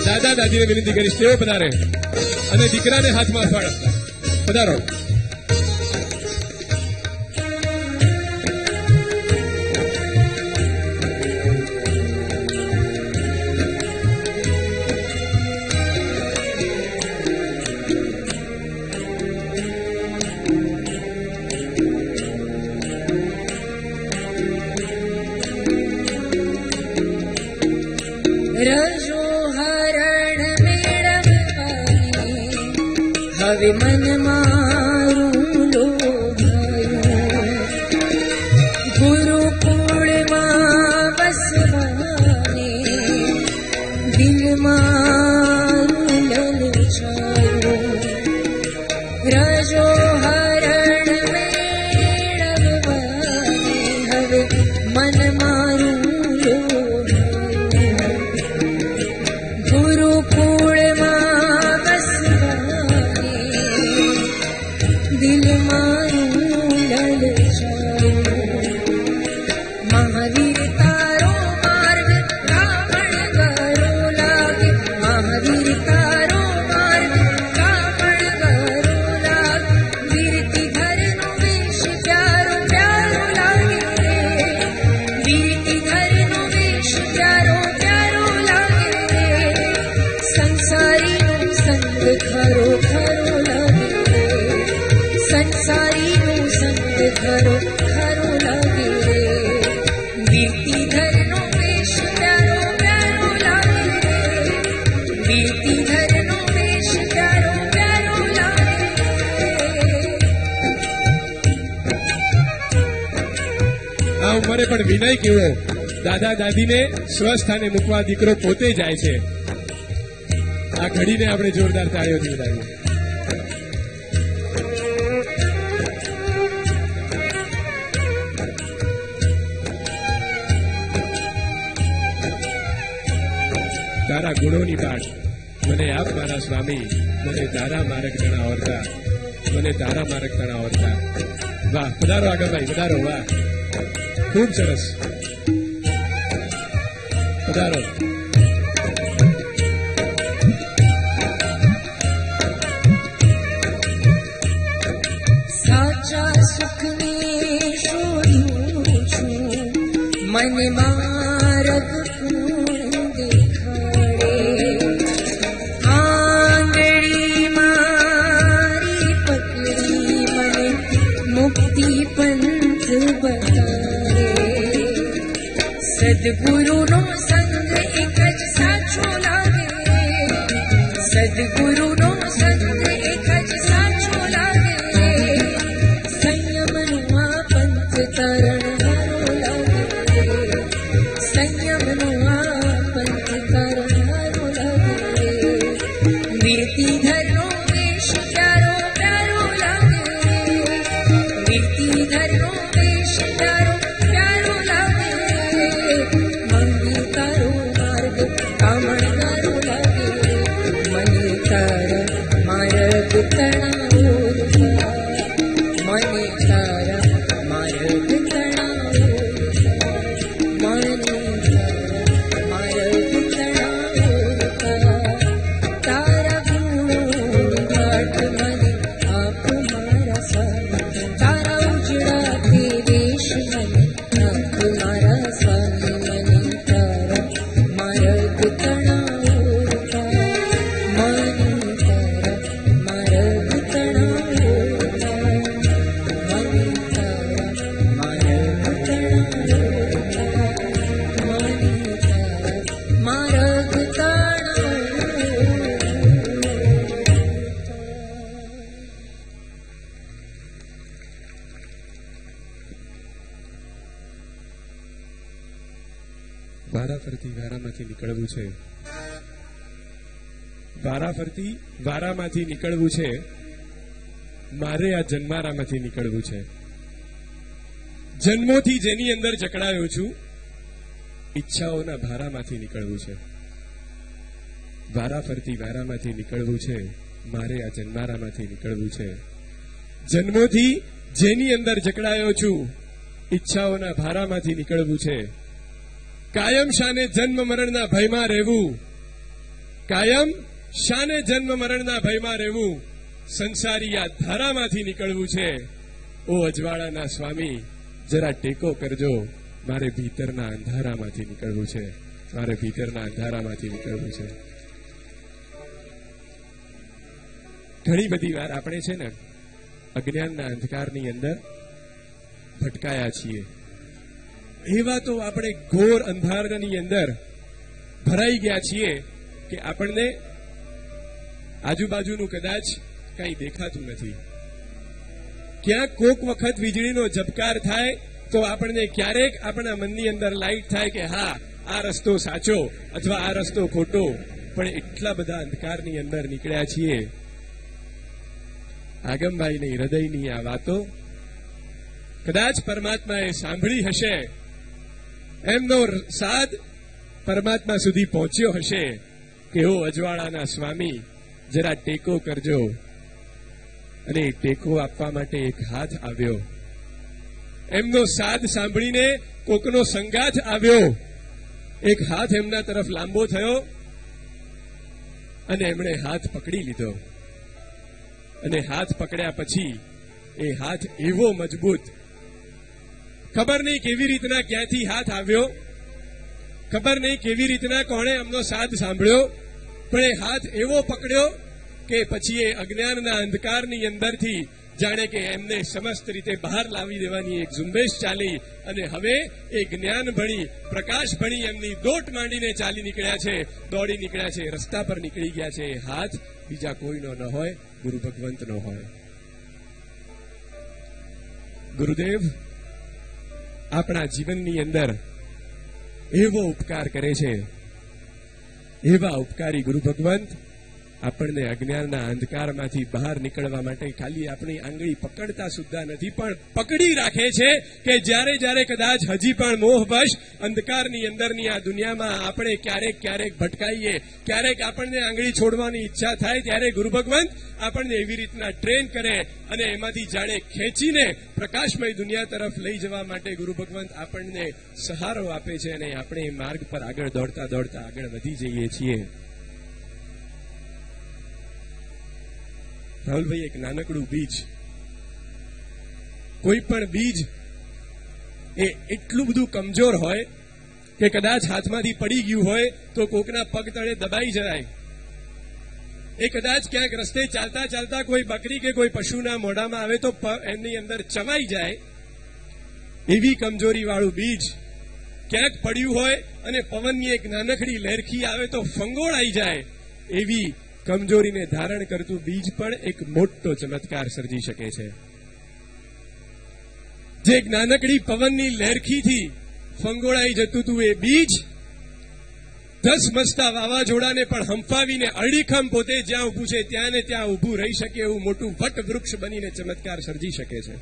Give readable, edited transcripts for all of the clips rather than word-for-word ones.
દાદા દાદીને વિનંતી કરીશ તેઓ પધારે અને દીકરાને હાથમાં ફળ પધારો. રજો હરણ મેળવવાની હવે મન મારું લોભાયું, ગુરુકુળમાં વસવાને દિલ મારું લલચાયું. રજો હરણ મેળવવાની હવે મન મારું ઉંમરે પણ વિનય કેવો દાદા દાદીને સ્વસ્થાને મૂકવા દીકરો પોતે જાય છે. આ ઘડીને આપણે જોરદાર તાળીઓથી વધાવીએ. તારા ગુણોની પાઠ મને આપ મારા સ્વામી, મને તારા માર્ગ તણાવરતા, મને તારા માર્ગ તણાવરતા. વાહ, પધારો આગળ ભાઈ, પધારો. વાહ, ખૂબ સરસ, પધારો. સાચા સુખને શોધ્યું છું, મને માર્ગ કોણ દેખાડે. આંગળી મારી પકડી મને મુક્તિ પંથ બતાડે. સદગુરુનો સંગ એક જ સાચો લાગે, સદગુરુનો સંગ એક જ સાચો લાગે. સંયમનું આ પંથ તરણહારો લાગે, સંયમનું આ પંથ તરણહારો લાગે. વીરતીધરનો વેશ પ્યારો પ્યારો લાગે, વીરતીધરનો વેશ પ્યારો પ્યારો લાગે. મંગી તારો માર્ગ કામણગારો લાગે, મને તારા માર્ગ તણાવો, મને તારા માર્ગ તણાવો, મને તારા માર્ગ તણાવો. તારા ગુણોની પાઠ મને આપ મારા સ્વામી, તારા ઉજળાથી દેશ મને આપ મારા સ્વામી. મને તારા માર્ગ તણાવો, મને તારા માર્ગ તણાવો, મને તારા માર્ગ તણાવો, મને તારા માર્ગ તણાવો. વારાફરતી વારામાંથી નીકળવું છે, વારાફરતી વારામાંથી નીકળવું છે. મારે આ જન્મારામાંથી નીકળવું છે. જન્મોથી જેની અંદર જકડાયો છું, ઈચ્છાઓના ભારામાંથી નીકળવું છે. વારાફરતી વારામાંથી નીકળવું છે. મારે આ જન્મારામાંથી નીકળવું છે. જન્મોથી જેની અંદર જકડાયો છું, ઈચ્છાઓના ભારામાંથી નીકળવું છે. કાયમ શાને જન્મ મરણના ભયમાં રહેવું, કાયમ શાને જન્મ મરણના ભયમાં રહેવું, સંસારી આ ધારામાંથી નીકળવું છે. ઓ અજવાળાના સ્વામી, જરા ટેકો કરજો, મારે ભીતરના અંધારામાંથી નીકળવું છે, મારે ભીતરના અંધારામાંથી નીકળવું છે. ઘણી બધી વાર આપણે છે ને અજ્ઞાનના અંધકારની અંદર ભટકાયા છીએ. એવા તો આપણે ઘોર અંધારાની અંદર ભરાઈ ગયા છીએ કે આપણને આજુબાજુનું કદાચ કંઈ દેખાતું નથી. ક્યાંક કોક વખત વીજળીનો ઝબકાર થાય તો આપણને ક્યારેક આપણા મનની અંદર લાઈટ થાય કે હા, આ રસ્તો સાચો અથવા આ રસ્તો ખોટો. પણ એટલા બધા અંધકારની અંદર નીકળ્યા છીએ. આગમભાઈની હૃદયની આ વાતો કદાચ પરમાત્માએ સાંભળી હશે, એમનો સાદ પરમાત્મા સુધી પહોંચ્યો હશે કે ઓ અજવાળાના સ્વામી, જરા ટેકો કરજો. અને ટેકો આપવા માટે એક હાથ આવ્યો. એમનો સાદ સાંભળીને કોકનો સંગાથ આવ્યો. એક હાથ એમના તરફ લાંબો થયો અને એમણે હાથ પકડી લીધો. અને હાથ પકડ્યા પછી એ હાથ એવો મજબૂત, ખબર નહીં કેવી રીતના ક્યાંથી હાથ આવ્યો, ખબર નહીં કેવી રીતના કોણે એમનો સાદ સાંભળ્યો, પણ એ હાથ એવો પકડ્યો કે પછી એ અજ્ઞાનના અંધકારની અંદરથી જાણે કે એમને સમસ્ત રીતે બહાર લાવી દેવાની એક ઝુંબેશ ચાલી. અને હવે એ જ્ઞાન ભણી, પ્રકાશ ભણી એમની દોટ માંડીને ચાલી નીકળ્યા છે, દોડી નીકળ્યા છે, રસ્તા પર નીકળી ગયા છે. એ હાથ બીજા કોઈનો ન હોય, ગુરુ ભગવંતનો હોય. ગુરુદેવ આપણા જીવનની અંદર એવો ઉપકાર કરે છે, એવા ઉપકારી ગુરુ ભગવંત આપણને અજ્ઞાનના અંધકારમાંથી બહાર નીકળવા માટે ખાલી આપણી આંગળી પકડતા સુદ્ધા નથી, પણ પકડી રાખે છે કે જ્યારે જ્યારે કદાચ હજી પણ મોહવશ અંધકારની અંદરની આ દુનિયામાં આપણે ક્યારેક ક્યારેક ભટકાઈએ, ક્યારેક આપણને આંગળી છોડવાની ઈચ્છા થાય, ત્યારે ગુરુ ભગવંત આપણને એવી રીતના ટ્રેન કરે અને એમાંથી જાણે ખેંચીને પ્રકાશમય દુનિયા તરફ લઈ જવા માટે ગુરુ ભગવંત આપણને સહારો આપે છે. અને આપણે એ માર્ગ પર આગળ દોડતા દોડતા આગળ વધી જઈએ છીએ. રાહુલભાઈ, એક નાનકડું બીજ, કોઈ પણ બીજ એ એટલું બધું કમજોર હોય કે કદાચ હાથમાંથી પડી ગયું હોય તો કોકના પગ તળે દબાઈ જાય. એ કદાચ ક્યાંક રસ્તે ચાલતા ચાલતા કોઈ બકરી કે કોઈ પશુના મોઢામાં આવે તો એમની અંદર ચવાઈ જાય. એવી કમજોરી વાળું બીજ ક્યાંક પડ્યું હોય અને પવનની એક નાનકડી લહેરખી આવે તો ફંગોળાઈ જાય. એવી કમજોરીને ધારણ કરતું બીજ પણ એક મોટો ચમત્કાર સર્જી શકે છે. જે એક નાનકડી પવનની લહેરખીથી ફંગોળાઈ જતું હતું એ બીજ ધસમસતા વાવાઝોડાને પણ હંફાવીને અડીખમ પોતે જ્યાં ઊભું છે ત્યાં ને ત્યાં ઊભું રહી શકે એવું મોટું વટવૃક્ષ બનીને ચમત્કાર સર્જી શકે છે.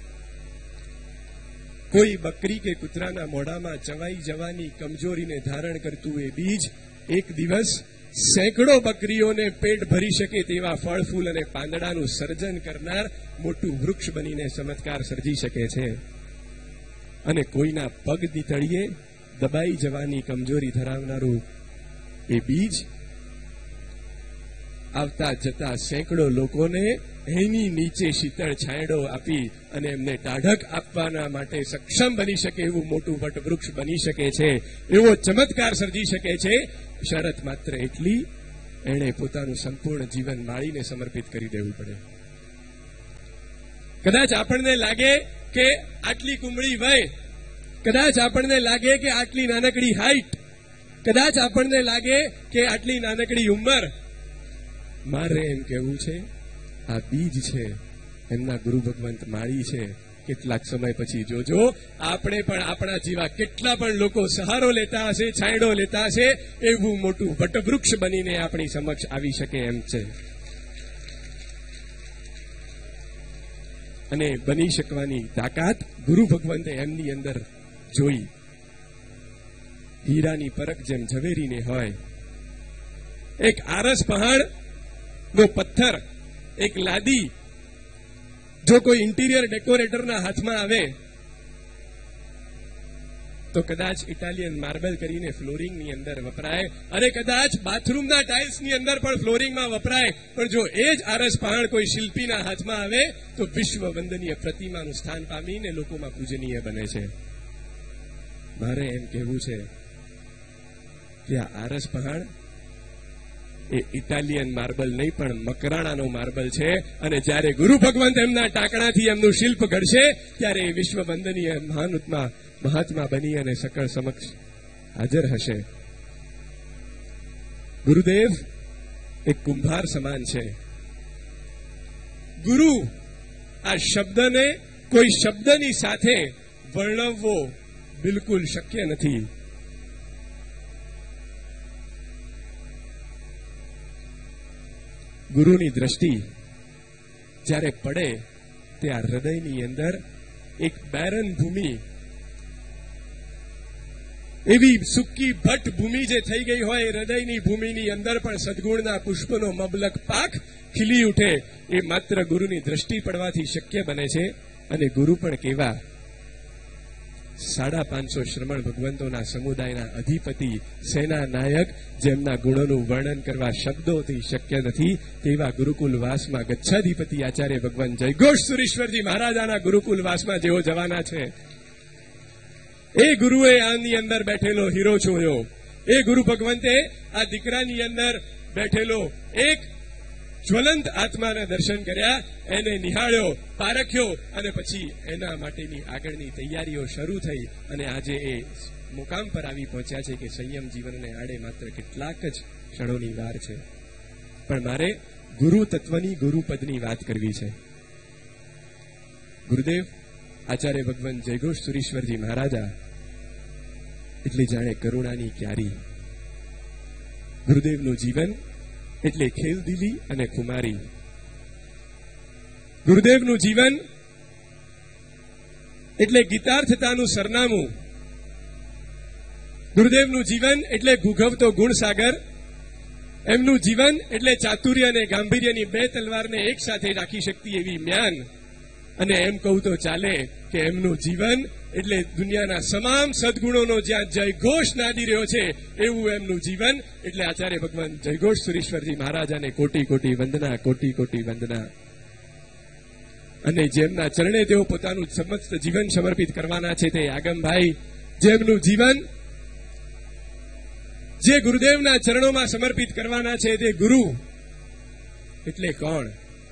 કોઈ બકરી કે કૂતરાના મોઢામાં ચવાઈ જવાની કમજોરીને ધારણ કરતું એ બીજ એક દિવસ સેંકડો બકરીઓને પેટ ભરી શકે તેવા ફળ ફૂલ અને પાંદડાનું સર્જન કરનાર મોટું વૃક્ષ બનીને ચમત્કાર સર્જી શકે છે. અને કોઈના પગની તળિયે દબાઈ જવાની કમજોરી ધરાવનારું એ બીજ આવતા જતા સેંકડો લોકોને એની નીચે શીતળ છાંયડો આપી અને એમને ટાઢક આપવાના માટે સક્ષમ બની શકે એવું મોટું વટવૃક્ષ બની શકે છે, એવો ચમત્કાર સર્જી શકે છે. શરત માત્ર એટલી, એણે પોતાનું સંપૂર્ણ જીવન માળીને સમર્પિત કરી દેવું પડે. કદાચ આપણને લાગે કે આટલી કુમળી વય, કદાચ આપણને લાગે કે આટલી નાનકડી હાઈટ, કદાચ આપણને લાગે કે આટલી નાનકડી ઉંમર. મારે એમ કહેવું છે, આ બીજ છે, એમના ગુરુ ભગવંત માળી છે. કેટલાક સમય પછી જોજો, આપણે પણ આપણા જેવા કેટલા પણ લોકો સહારો લેતા હશે, છાંયડો લેતા હશે, એવું મોટું વટવૃક્ષ બનીને આપણી સમક્ષ આવી શકે એમ છે. અને બની શકવાની તાકાત ગુરુ ભગવંતે એમની અંદર જોઈ. હીરાની પરખ જેમ ઝવેરીને હોય, એક આરસ પહાડ નો પથ્થર, એક લાદી જો કોઈ ઇન્ટિરિયર ડેકોરેટરના હાથમાં આવે તો કદાચ ઇટાલિયન માર્બલ કરીને ફ્લોરિંગની અંદર વપરાય, અને કદાચ બાથરૂમના ટાઇલ્સની અંદર પણ ફ્લોરિંગમાં વપરાય, પણ જો એ જ આરસ પહાણ કોઈ શિલ્પીના હાથમાં આવે તો વિશ્વ વંદનીય પ્રતિમાનું સ્થાન પામીને લોકોમાં પૂજનીય બને છે. મારે એમ કહેવું છે કે આ આરસ પહાણ એ ઇટાલિયન માર્બલ નહીં પણ મકરાણાનો માર્બલ છે, અને જ્યારે ગુરુ ભગવંત એમના ટાંકણાથી એમનું શિલ્પ ઘડશે ત્યારે એ વિશ્વ વંદનીય મહાત્મા બની અને સકળ સમક્ષ હાજર હશે. ગુરુદેવ એક કુંભાર સમાન છે. ગુરુ આ શબ્દને કોઈ શબ્દની સાથે વર્ણવવો બિલકુલ શક્ય નથી. ગુરુની દ્રષ્ટિ જ્યારે પડે ત્યાં હૃદયની અંદર એક બેરન ભૂમિ, એવી સુકી ભટ્ટ ભૂમિ જે થઈ ગઈ હોય, હૃદયની ભૂમિની અંદર પણ સદગુણના પુષ્પનો મબલક પાક ખીલી ઉઠે, એ માત્ર ગુરુની દ્રષ્ટિ પડવાથી શક્ય બને છે. અને ગુરુ પણ કેવા 550 શ્રમણ ભગવંતોના સમુદાયના અધિપતિ, સેના નાયક, જેમના ગુણોનું વર્ણન કરવા શબ્દોથી શક્ય નથી, તેવા ગુરુકુલવાસમાં ગચ્છાધિપતિ આચાર્ય ભગવાન જયઘોષ સુરીશ્વરજી મહારાજાના ગુરુકુલવાસમાં જેઓ જવાના છે, એ ગુરુએ આની અંદર બેઠેલો હીરો જોયો. એ ગુરુ ભગવંતે આ દીકરાની અંદર બેઠેલો એક જ્વલંત આત્માના દર્શન કર્યા, એને નિહાળ્યો, પારખ્યો, અને પછી એના માટેની આગળની તૈયારીઓ શરૂ થઈ, અને આજે એ મુકામ પર આવી પહોંચ્યા છે કે સંયમ જીવનને આડે માત્ર કેટલાક જ ક્ષણોની વાર છે. પણ મારે ગુરુ તત્વની, ગુરુપદની વાત કરવી છે. ગુરુદેવ આચાર્ય ભગવાન જયઘોષ સુરીશ્વરજી મહારાજા એટલે જાણે કરુણાની ક્યારી. ગુરુદેવનું જીવન એટલે ખેલદિલી અને ખુમારી. ગુરુદેવનું જીવન એટલે ગીતાર્થતાનું સરનામું. ગુરુદેવનું જીવન એટલે ભૂગવતો ગુણસાગર. એમનું જીવન એટલે ચાતુર્ય અને ગાંભીર્યની બે તલવારને એક સાથે રાખી શકતી એવી મ્યાન. અને એમ કહું તો ચાલે કે એમનું જીવન એટલે દુનિયાના તમામ સદગુણોનો જ્યાં જયઘોષ નાદી રહ્યો છે એવું એમનું જીવન. એટલે આચાર્ય ભગવાન જયઘોષ સુરીશ્વરજી મહારાજાને કોટી કોટી વંદના, કોટી કોટી વંદના. અને જેમના ચરણે તેઓ પોતાનું સમસ્ત જીવન સમર્પિત કરવાના છે તે આગમભાઈ, જેમનું જીવન જે ગુરુદેવના ચરણોમાં સમર્પિત કરવાના છે તે ગુરુ એટલે કોણ?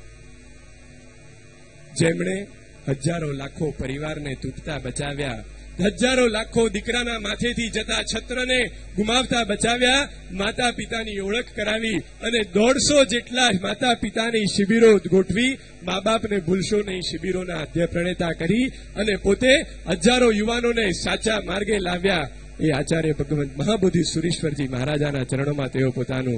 જેમણે હજારો લાખો પરિવારને તૂટતા બચાવ્યા, હજારો લાખો દીકરાના માથેથી જતા છત્રને ગુમાવતા બચાવ્યા, માતા પિતાની ઓળખ કરાવી, અને 150 જેટલા માતા પિતાની શિબિરો ગોઠવી, મા બાપને ભૂલશો નહીં શિબિરોના અધ્યય પ્રણેતા કરી, અને પોતે હજારો યુવાનોને સાચા માર્ગે લાવ્યા. એ આચાર્ય ભગવંત મહાબોધિ સુરીશ્વરજી મહારાજાના ચરણોમાં તેઓ પોતાનું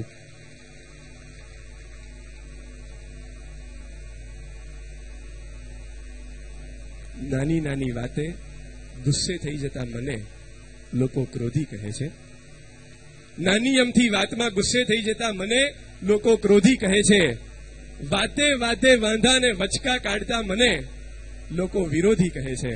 નાની નાની વાતે ગુસ્સે થઈ જતા મને લોકો ક્રોધી કહે છે. નાની અમથી વાતમાં ગુસ્સે થઈ જતા મને લોકો ક્રોધી કહે છે. વાતે વાતે વાંધાને વચકા કાઢતા મને લોકો વિરોધી કહે છે.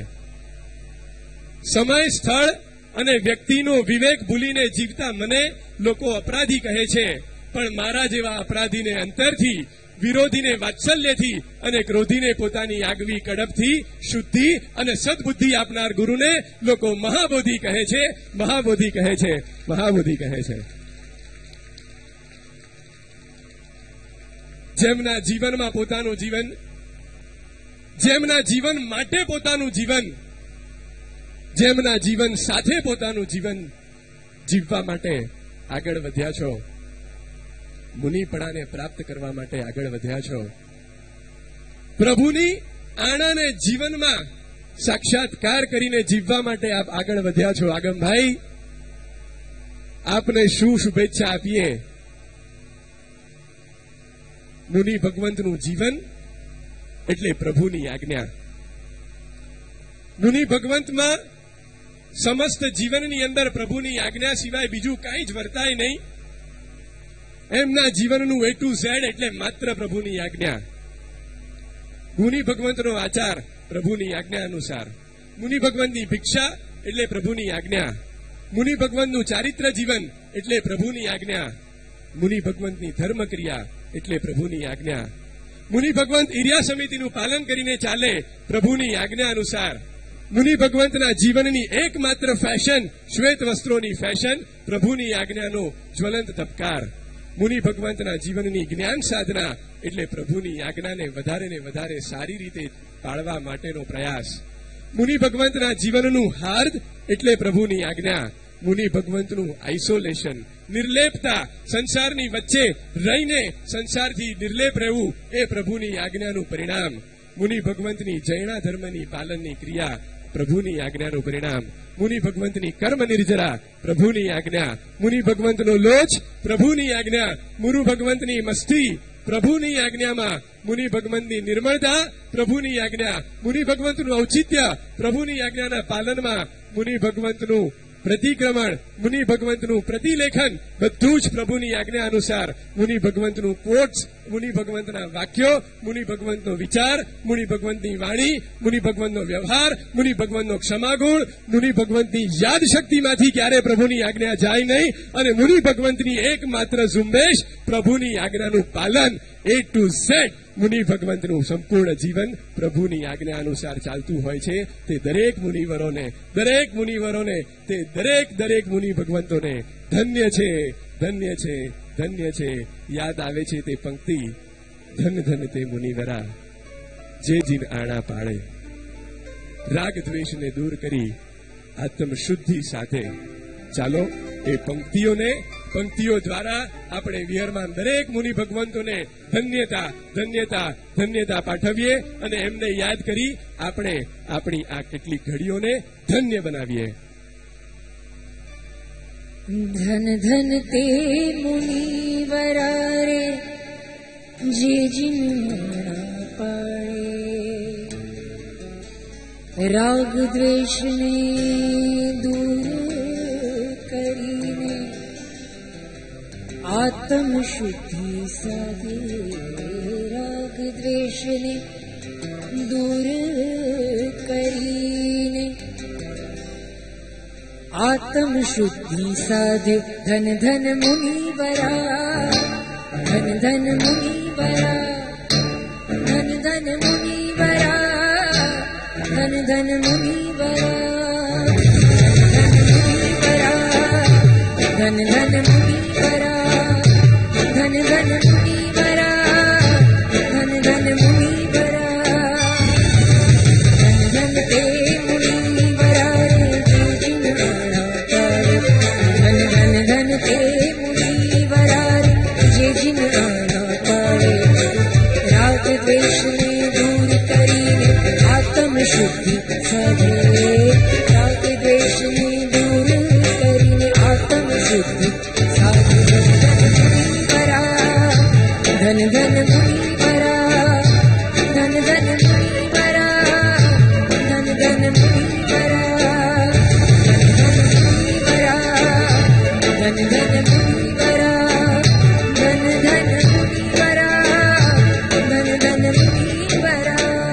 સમય, સ્થળ અને વ્યક્તિનો વિવેક ભૂલીને જીવતા મને લોકો અપરાધી કહે છે. પણ મારા જેવા અપરાધીને અંતરથી, વિરોધીને વાત્સલ્યથી અને ક્રોધીને પોતાની આગવી કડપથી શુદ્ધિ અને સદબુદ્ધિ આપનાર ગુરુને લોકો મહાબોધિ કહે છે, મહાબોધિ કહે છે, મહાબોધિ કહે છે. જેમના જીવનમાં પોતાનું જીવન, જેમના જીવન માટે પોતાનું જીવન, જેમના જીવન સાથે પોતાનું જીવન જીવવા માટે આગળ વધ્યા છો, મુનિપણાને પ્રાપ્ત કરવા માટે આગળ વધ્યા છો, પ્રભુની આણાને જીવનમાં સાક્ષાત્કાર કરીને જીવવા માટે આપ આગળ વધ્યા છો. આગમભાઈ, આપને શું શુભેચ્છા આપીએ? મુનિ ભગવંતનું જીવન એટલે પ્રભુની આજ્ઞા. મુનિ ભગવંતમાં સમસ્ત જીવનની અંદર પ્રભુની આજ્ઞા સિવાય બીજું કાંઈ જ વર્તાય નહીં. એમના જીવનનું A to Z એટલે માત્ર પ્રભુની આજ્ઞા. મુનિ ભગવંતનો આચાર પ્રભુની આજ્ઞા અનુસાર. મુનિ ભગવંતની ભિક્ષા એટલે પ્રભુની આજ્ઞા. મુનિ ભગવંતનું ચારિત્ર જીવન એટલે પ્રભુની આજ્ઞા. મુનિ ભગવંતની ધર્મક્રિયા એટલે પ્રભુની આજ્ઞા. મુનિ ભગવંત ઇર્યા સમિતિનું પાલન કરીને ચાલે પ્રભુની આજ્ઞા અનુસાર. મુનિ ભગવંતના જીવનની એકમાત્ર ફેશન શ્વેત વસ્ત્રોની ફેશન પ્રભુની આજ્ઞાનો જ્વલંત તબકાર. મુનિ ભગવંતના જીવનની જ્ઞાન સાધના એટલે પ્રભુની આજ્ઞાને વધારે ને વધારે સારી રીતે પાળવા માટેનો પ્રયાસ. મુનિ ભગવંતના જીવનનું હાર્દ એટલે પ્રભુની આજ્ઞા. મુનિ ભગવંતનું આઇસોલેશન, નિર્લેપતા, સંસારની વચ્ચે રહીને સંસારથી નિર્લેપ રહેવું એ પ્રભુની આજ્ઞાનું પરિણામ. મુનિ ભગવંતની જૈના ધર્મની પાલનની ક્રિયા પ્રભુની આજ્ઞાનું પરિણામ. મુનિ ભગવંતની કર્મ નિર્જરા પ્રભુની આજ્ઞા. મુનિ ભગવંતનો લોચ પ્રભુની આજ્ઞા. મુનિ ભગવંતની મસ્તી પ્રભુની આજ્ઞામાં. મુનિ ભગવંતની નિર્મળતા પ્રભુની આજ્ઞા. મુનિ ભગવંતનું ઔચિત્ય પ્રભુની આજ્ઞાના પાલનમાં. મુનિ ભગવંતનું પ્રતિક્રમણ, મુનિ ભગવંતનું પ્રતિલેખન બધું જ પ્રભુની આજ્ઞા અનુસાર. મુનિ ભગવંતનું કોટ્સ, મુનિ ભગવંતના વાક્યો, મુનિ ભગવંતનો વિચાર, મુનિ ભગવંતની વાણી, મુનિ ભગવંતનો વ્યવહાર, મુનિ ભગવંતનો ક્ષમાગુણ, મુનિ ભગવંતની યાદ શક્તિમાંથી ક્યારે પ્રભુની આજ્ઞા જાય નહીં અને મુનિ ભગવંતની એકમાત્ર ઝુંબેશ પ્રભુની આજ્ઞાનું પાલન. A to Z મુનિ ભગવંતનું સંપૂર્ણ જીવન પ્રભુની આજ્ઞા અનુસાર ચાલતું હોય છે. તે દરેક મુનિવરોને તે દરેક મુનિ ભગવંતોને ધન્ય છે, ધન્ય છે, ધન્ય છે. યાદ આવે છે તે પંક્તિ, ધન ધન તે મુનિવરા જે જીન આણા પાળે, રાગ દ્વેષને દૂર કરી આત્મશુદ્ધિ સાથે. ચાલો એ પંક્તિઓ દ્વારા આપણે વિહરમાં દરેક મુનિ ભગવંતોને ધન્યતા ધન્યતા ધન્યતા પાઠવીએ અને એમને યાદ કરી આપણે આપણી આ કેટલીક ઘડીઓને ધન્ય બનાવીએ. ધન ધન તે મુનિવરા રે જે જીના પાળે, રાગ દ્વેષને દૂર કરીને આત્મ શુદ્ધિ સાધે. રાગ દ્વેષને દૂર કરીને આત્મ શુદ્ધિ સાધે. ધન ધન મુનિવરા, ધન ધન મુનિવરા, ધન ધન મુનિવરા, ધન ધન મુનિવરા, ધન ધન મુનિવરા, ધન ધન મુનિવરા, ધન ધન મુનિવરા, ધન ધન તે મુનિવરા રે જે જીના પાળે, ધન ધન તે મુનિવરા રે જે જીના પાળે, રાગ દ્વેષને દૂર કરીને આત્મ શુદ્ધિ સાધે. રાગ દ્વેષને દૂર કરીને આત્મ શુદ્ધિ સાધે. ધન ધન મુનિવરા, ધન ધન મુનિવરા, ધન ધન મુનિવરા, ધન ધન મુનિવરા, ધન ધન મુનિવરા, ધન ધન મુનિવરા, ધન ધન મુનિવરા.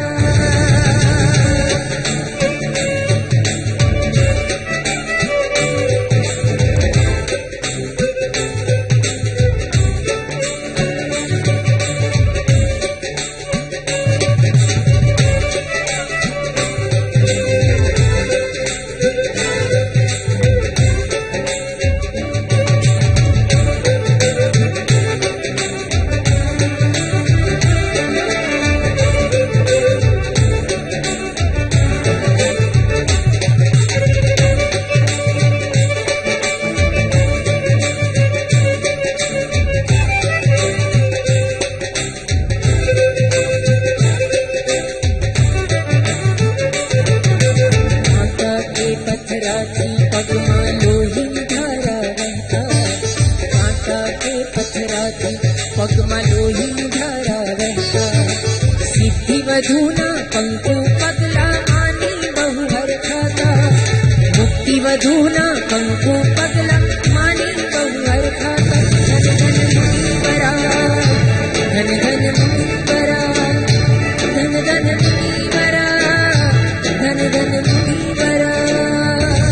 પગમાં લોહી ધારા વહેતા, સિદ્ધિ વધુના પંખો પગલા માની બહુ હરખાતા. મુક્તિ વધુના પંખો પગલા માની બહુ હરખાતા. ધન ધન મુનિવરા, ધન ધન મુનિવરા, ધન ધન મુનિવરા, ધન ધન મુનિવરા.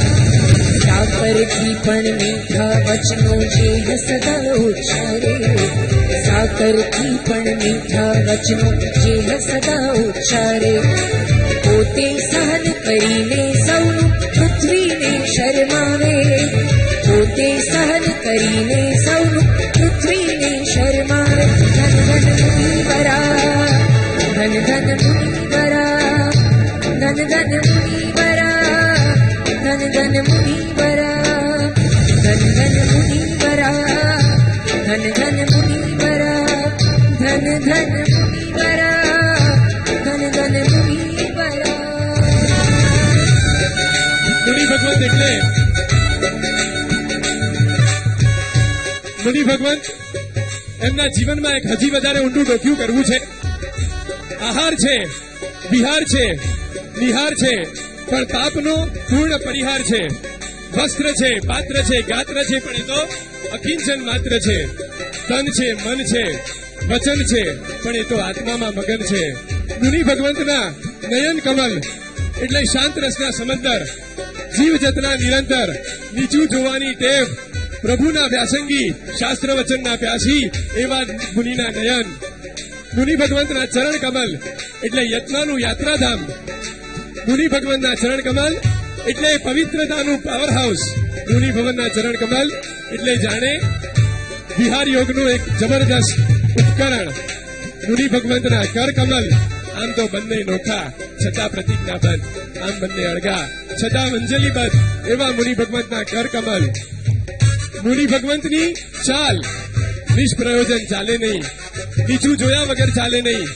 पण मीठा वचनो जे सदा उच्चारे साकर की पण मीठा वचनो जे सदा उच्चारे पोते सहन करीने सौनु पृथ्वीने शर्मावे पोते सहन करीने सौनु पृथ्वीने शर्मावे धन धन मुनीवरा धन धन मुनीवरा धन धन मुनीवरा धन धन मुनीवरा धन धन मुनीवरा धन धन मुनीवरा धन धन मुनीवरा धन धन मुनीवरा। मुनि भगवंत એટલે મુનિ ભગવંત એમના જીવનમાં એક હજી વધારે ઊંડું ડોક્યું કરવું છે. આહાર છે, વિહાર છે, નિહાર છે, પણ પાપનો પૂર્ણ પરિહાર છે. વસ્ત્ર છે, પાત્ર છે, ગાત્ર છે, પણ એ તો અકિંચન માત્ર છે. તન છે, મન છે, વચન છે, પણ એ તો આત્મામાં મગન છે. મુનિ ભગવંતના નયન કમલ એટલે શાંત રસના સમંદર, જીવ જતના નિરંતર, નીચું જોવાની ટેવ, પ્રભુના વ્યાસંગી, શાસ્ત્ર વચનના પ્યાસી એવા મુનિના નયન. મુનિ ભગવંતના ચરણ કમલ એટલે યત્નાનું યાત્રાધામ. મુનિ ભગવંતના ચરણ કમલ એટલે પવિત્રતાનું પાવર હાઉસ. મુનિ ભવનના ચરણ કમલ એટલે જાણે વિહાર યોગનું એક જબરદસ્ત ઉપકરણ. મુનિ ભગવંતના કર કમલ આમ તો બંને નોખા છતાં પ્રતિજ્ઞાબદ્ધ, આમ બંને અળગા છતાં મંજલીબદ્ધ એવા મુનિ ભગવંતના કર કમલ. મુનિ ભગવંતની ચાલ નિષ્પ્રયોજન ચાલે નહીં, નીચું જોયા વગર ચાલે નહીં,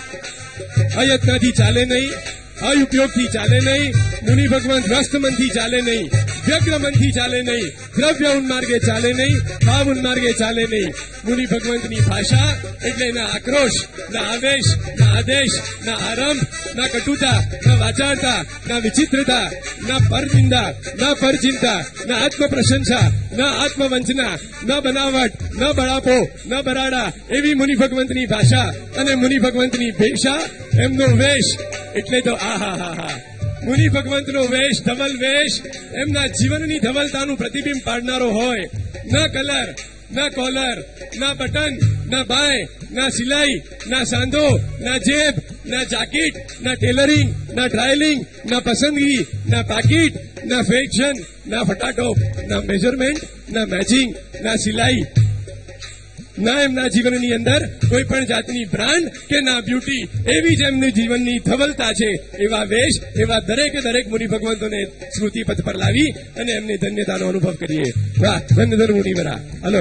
અયત્નથી ચાલે નહીં, અયુપયોગથી ચાલે નહીં. મુનિ ભગવંત વ્યસ્ત મનથી ચાલે નહીં, વ્યગ્ર મનથી ચાલે નહીં, દ્રવ્ય ઉન્માર્ગે ચાલે નહીં, ભાવ ઉન્માર્ગે ચાલે નહીં. મુનિ ભગવંતની ભાષા એટલે ના આક્રોશ, ના આવેશ, ના આદેશ, ના આરંભ, ના કટુતા, ના વાચાળતા, ના વિચિત્રતા, ના પરનિંદા, ના પરચિંતા, ના આત્મપ્રશંસા, ના આત્મવંચના, ના બનાવટ, ના બળાપો, ના બરાડા એવી મુનિ ભગવંતની ભાષા અને મુનિ ભગવંતની ભેષા. એમનો વેશ એટલે તો આહા. મુનિ ભગવંતનો વેશ, ધવલ વેશ એમના જીવનની ધવલતાનું પ્રતિબિંબ પાડનારો હોય. ના કલર, ના કોલર, ના બટન, ના બાય, ના સિલાઈ, ના સાંધો, ના જેબ, ના જાકીટ, ના ટેલરિંગ, ના ડ્રાયલિંગ, ના પસંદગી, ના પાકીટ, ના ફેશન, ના ફટાટોપ, ના મેજરમેન્ટ, ના મેચિંગ, ના સિલાઈ, ના એમના જીવનની અંદર કોઈ પણ જાતની બ્રાન્ડ કે ના બ્યુટી. એવી જ એમની જીવનની ધવલતા છે. એવા વેશ, એવા દરેકે દરેક મુનિ ભગવંતોને સ્મૃતિપથ પર લાવી અને એમની ધન્યતાનો અનુભવ કરીએ. વાહ, ધન્યધર મુનિવરા. હલો.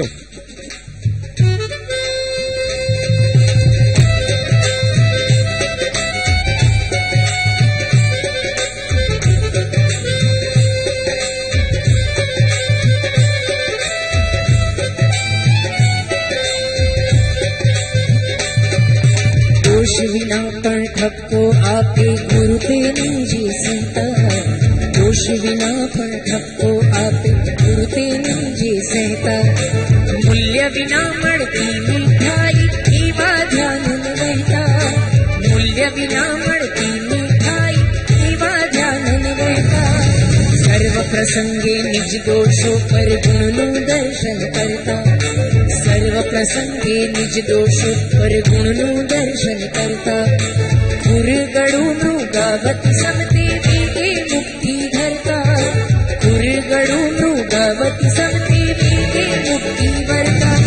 दोष विना पण ठपको आपे गुरु तेने जे सहता दोष विना पण ठपको आपे गुरु तेने जे सहता मूल्य विना મળતી મીઠાઈ એવા ધ્યાન વહેતા મૂલ્ય વિના મળતી મીઠાઈ એવા ધ્યાન વહેતા સર્વ પ્રસંગે નિજ દોષો પર ગુણનું દર્શન કરતા સર્વ પ્રસંગે નિજ દોષો પર ગુણનું દર્શન કરતા પુરગડું મૃગાવત સમતે વેગે મુક્તિ ધરતા પુરગડું મૃગાવત સમતે વેગે મુક્તિ વરતા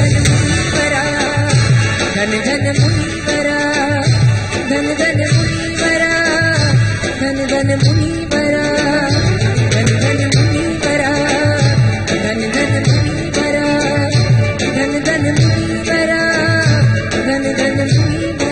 ધન ધન મુનિવરા ધન ધન મુનિવરા ધન ધન મુનિવરા ધન ધન મુનિવરા ધન ધન મુનિવરા ધન ધન મુનિવરા ધન ધન મુનિવરા.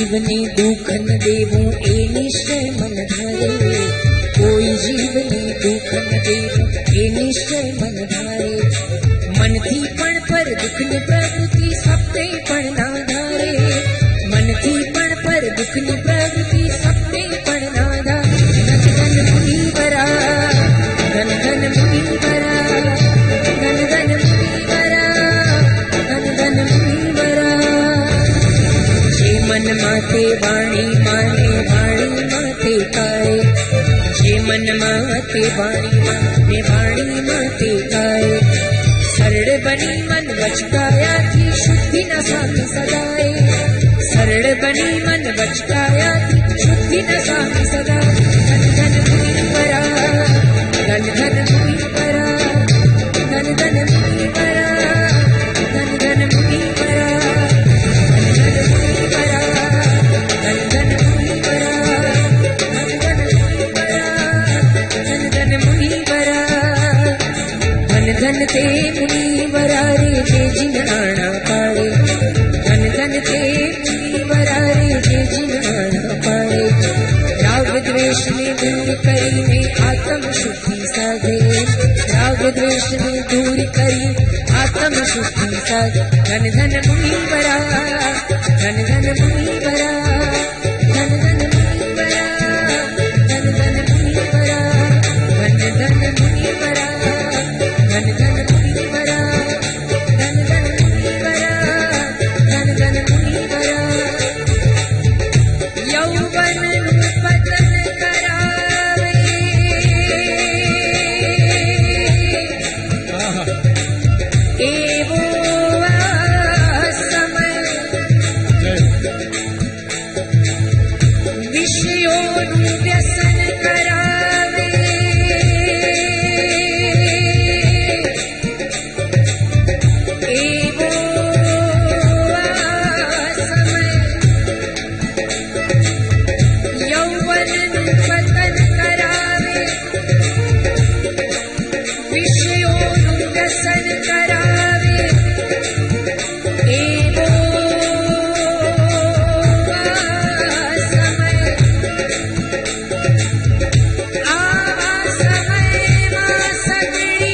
जीवने दुख न देवो ए निश्चय मन धारे, कोई जीवने दुख न देवो ए निश्चय मन धारे। मन थी पण पर दुख ने प्रवृत्ति सपने पण ना धारे, मन थी पण पर दुख ने प्रवृत्ति सपने पण ना धारे। धन धन मुनीवरा, धन धन मुनीवरा, धन धन मुनीवरा, धन धन मुनीवरा। जे मन माते वाणी माने वाणी माते काए, जे मन माते वाणी माने वाणी माते काए। सरल बनी मन बचकाया थी शुद्धि न साथ सदाए, सरल बनी मन बचकाया थी शुद्धि न साथ सदाए। धन धन मुनीवरा, धन धन मुनीवरा, धन धन मुनीवरा, धन धन मुनीवरा, धन धन मुनीवरा, धन धन मुनीवरा, धन धन मुनीवरा, धन धन मुनीवरा। धन धन ते मुनीवरा रे जे जिन आना पाए, धन धन ते मुनीवरा रे जे जिन आना पाए। राग द्वेष ने दूर करी आत्म शुद्धि साधे, राग द्वेष ने दूर करी आत्म शुद्धि साधे। धन धन मुनीवरा, धन धन मुनीवरा, धन धन मुनीवरा, धन धन मुनीवरा, धन धन मुनीवरा, धन धन मुनीवरा, धन धन मुनीवरा, धन धन मुनीवरा। यौवन पतन करावे, एवो समय विषयोनु व्यसन करावे, एवो समय यौवन पतन करावे, विषयोनु व्यसन करावे। एवो समय आवा समय मा सगड़ी,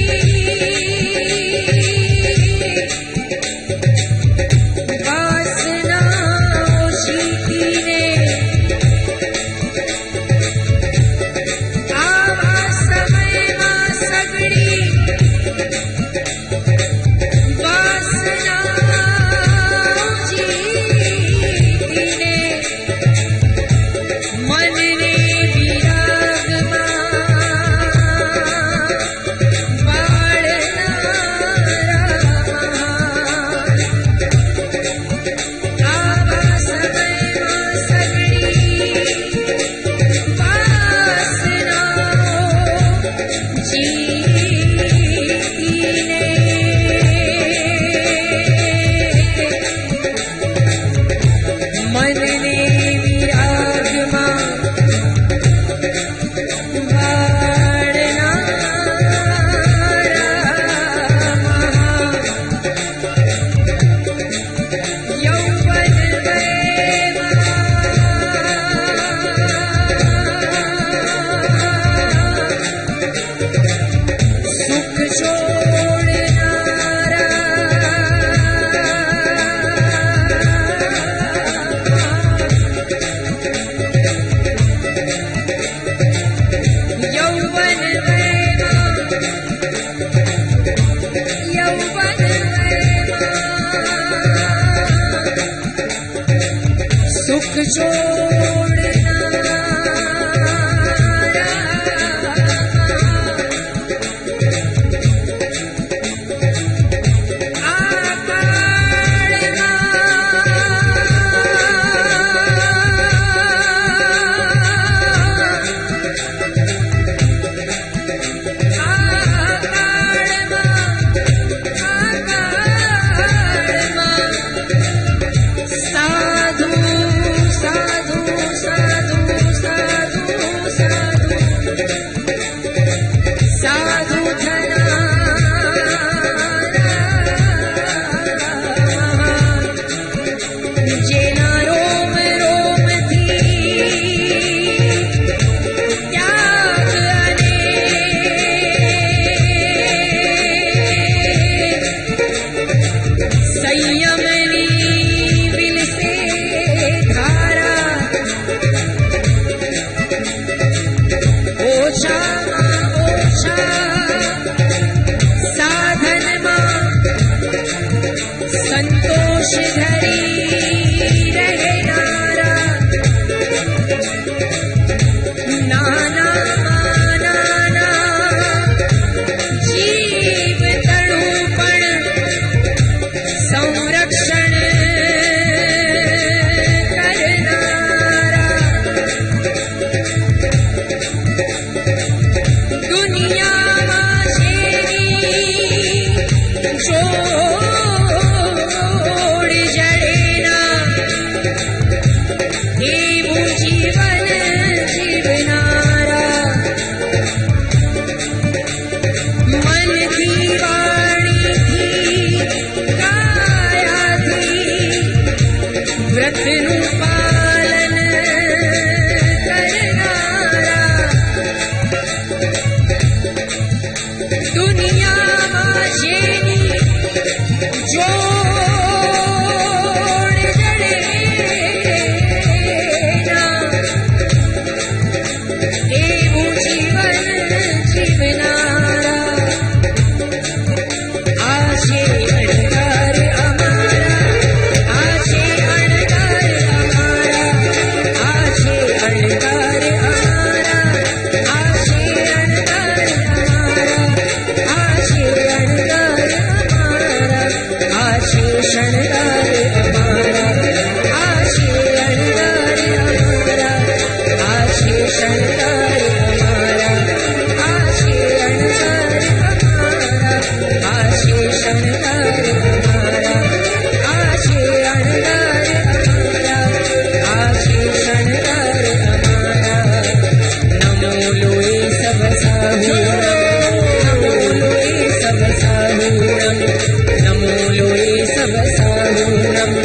वासना ओछी ने, आवा समय मा सगड़ी, वासना ओछी ने। मन ने विराग बाळना आवा समय मा सगड़ी, वासना ओछी ने। मन ने विराग बाळना यौवन वैमा सुख छोड़नारा, यौवन वैमा, यौवन वैमा सुख छोड़नारा। साधु साधु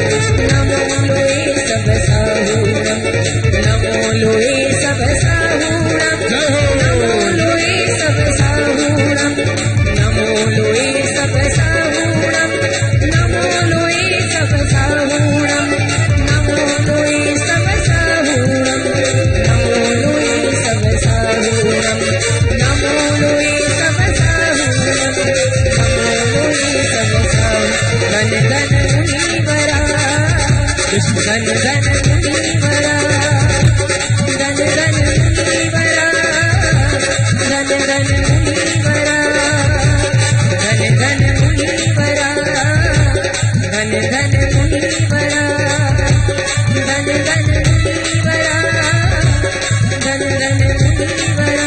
नमो लोए सब साहूणम नमो लोए सब साहूणम नमो लोए सब साहूणम नमो लोए सब साहूणम नमो लोए सब साहूणम नमो लोए सब साहूणम नमो लोए सब साहूणम नमो लोए सब साहूणम नमो लोए सब साहूणम धन धन मुनिवरा धन धन मुनिवरा धन धन मुनिवरा धन धन मुनिवरा धन धन मुनिवरा धन धन मुनिवरा धन धन मुनिवरा धन धन मुनिवरा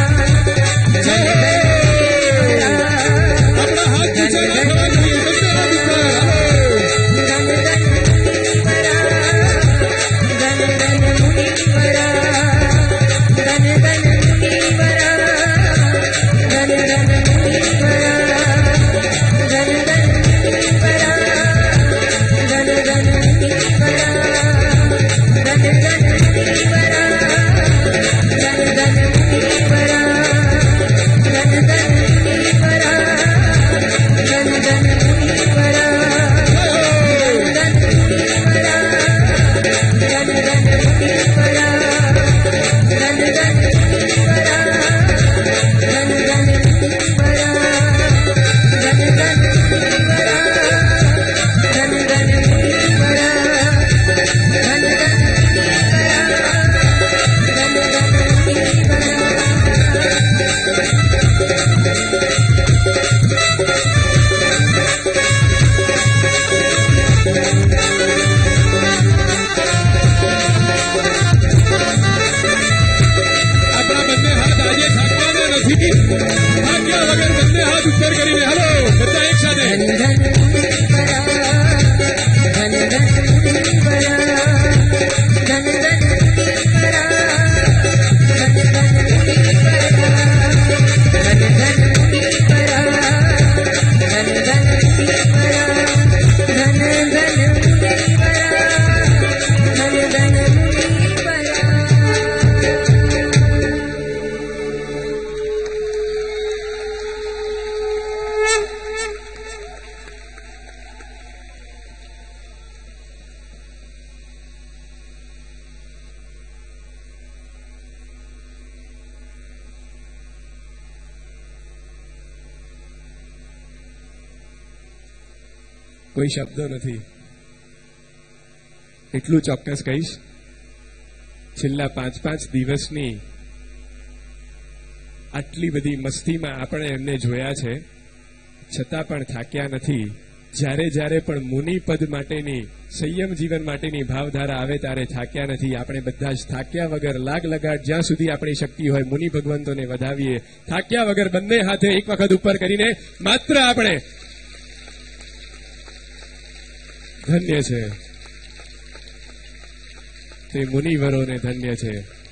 अपना हाथ नीचे रखो, કોઈ શબ્દ નથી. એટલું ચોક્કસ કહીશ, છેલ્લા 5-5 દિવસની આટલી બધી મસ્તીમાં આપણે એમને જોયા છે, છતાં પણ થાક્યા નથી. જ્યારે જ્યારે પણ મુનિપદ માટેની સંયમ જીવન માટેની ભાવધારા આવે ત્યારે થાક્યા નથી. આપણે બધા જ થાક્યા વગર લાગ લગાટ જ્યાં સુધી આપણી શક્તિ હોય મુનિ ભગવંતોને વધાવીએ. થાક્યા વગર બંને હાથે એક વખત ઉપર કરીને માત્ર આપણે ધન્ય છે તે મુનિવરોને ધન્ય છે.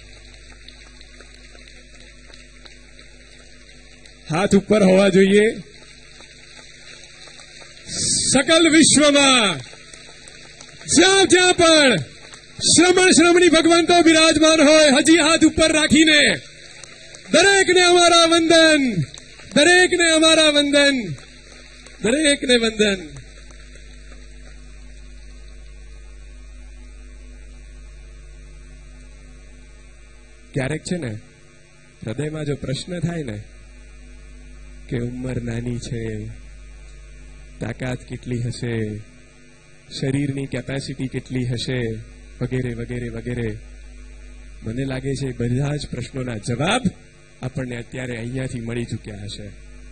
હાથ ઉપર હોવા જોઈએ. सकल विश्व में ज्या ज्या पण श्रमण श्रमणी भगवंतो विराजमान होय हजी हाथ ऊपर राखीने दरेक ने हमारा वंदन, दरेक ने हमारा वंदन, दरेक ने वंदन. क्यारेक छे ने हृदय में जो प्रश्न थाय ने के उम्र नानी छे, ताकत કેટલી હશે, શરીરની કેપેસિટી કેટલી હશે, વગેરે વગેરે વગેરે. મને લાગે છે બધા જ પ્રશ્નોના જવાબ આપણને અત્યારે અહીંયાથી મળી ચૂક્યા હશે.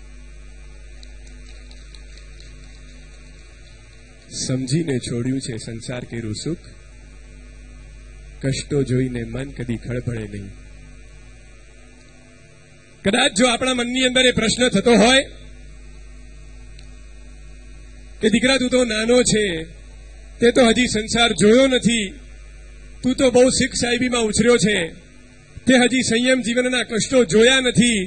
સમજીને છોડ્યું છે સંસાર કેરું સુખ, કષ્ટો જોઈને મન કદી ખળભળે નહીં. કદાચ જો આપણા મનની અંદર એ પ્રશ્ન થતો હોય કે દીકરા તું તો નાનો છે, તે તો હજી સંસાર જોયો નથી, તું તો બહુ શીખ સાહેબીમાં ઉછર્યો છે, તે હજી સંયમ જીવનના કષ્ટો જોયા નથી,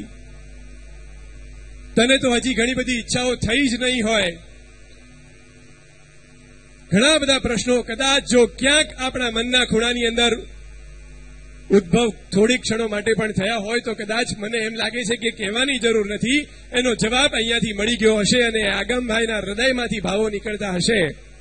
તને તો હજી ઘણી બધી ઈચ્છાઓ થઈ જ નહીં હોય, ઘણા બધા પ્રશ્નો કદાચ જો ક્યાંક આપણા મનના ખૂણાની અંદર ઉદ્ભવ થોડીક ક્ષણો માટે પણ થયા હોય તો કદાચ મને એમ લાગે છે કે કહેવાની જરૂર નથી, એનો જવાબ અહીંયાથી મળી ગયો હશે અને આગમભાઈના હૃદયમાંથી ભાવો નીકળતા હશે.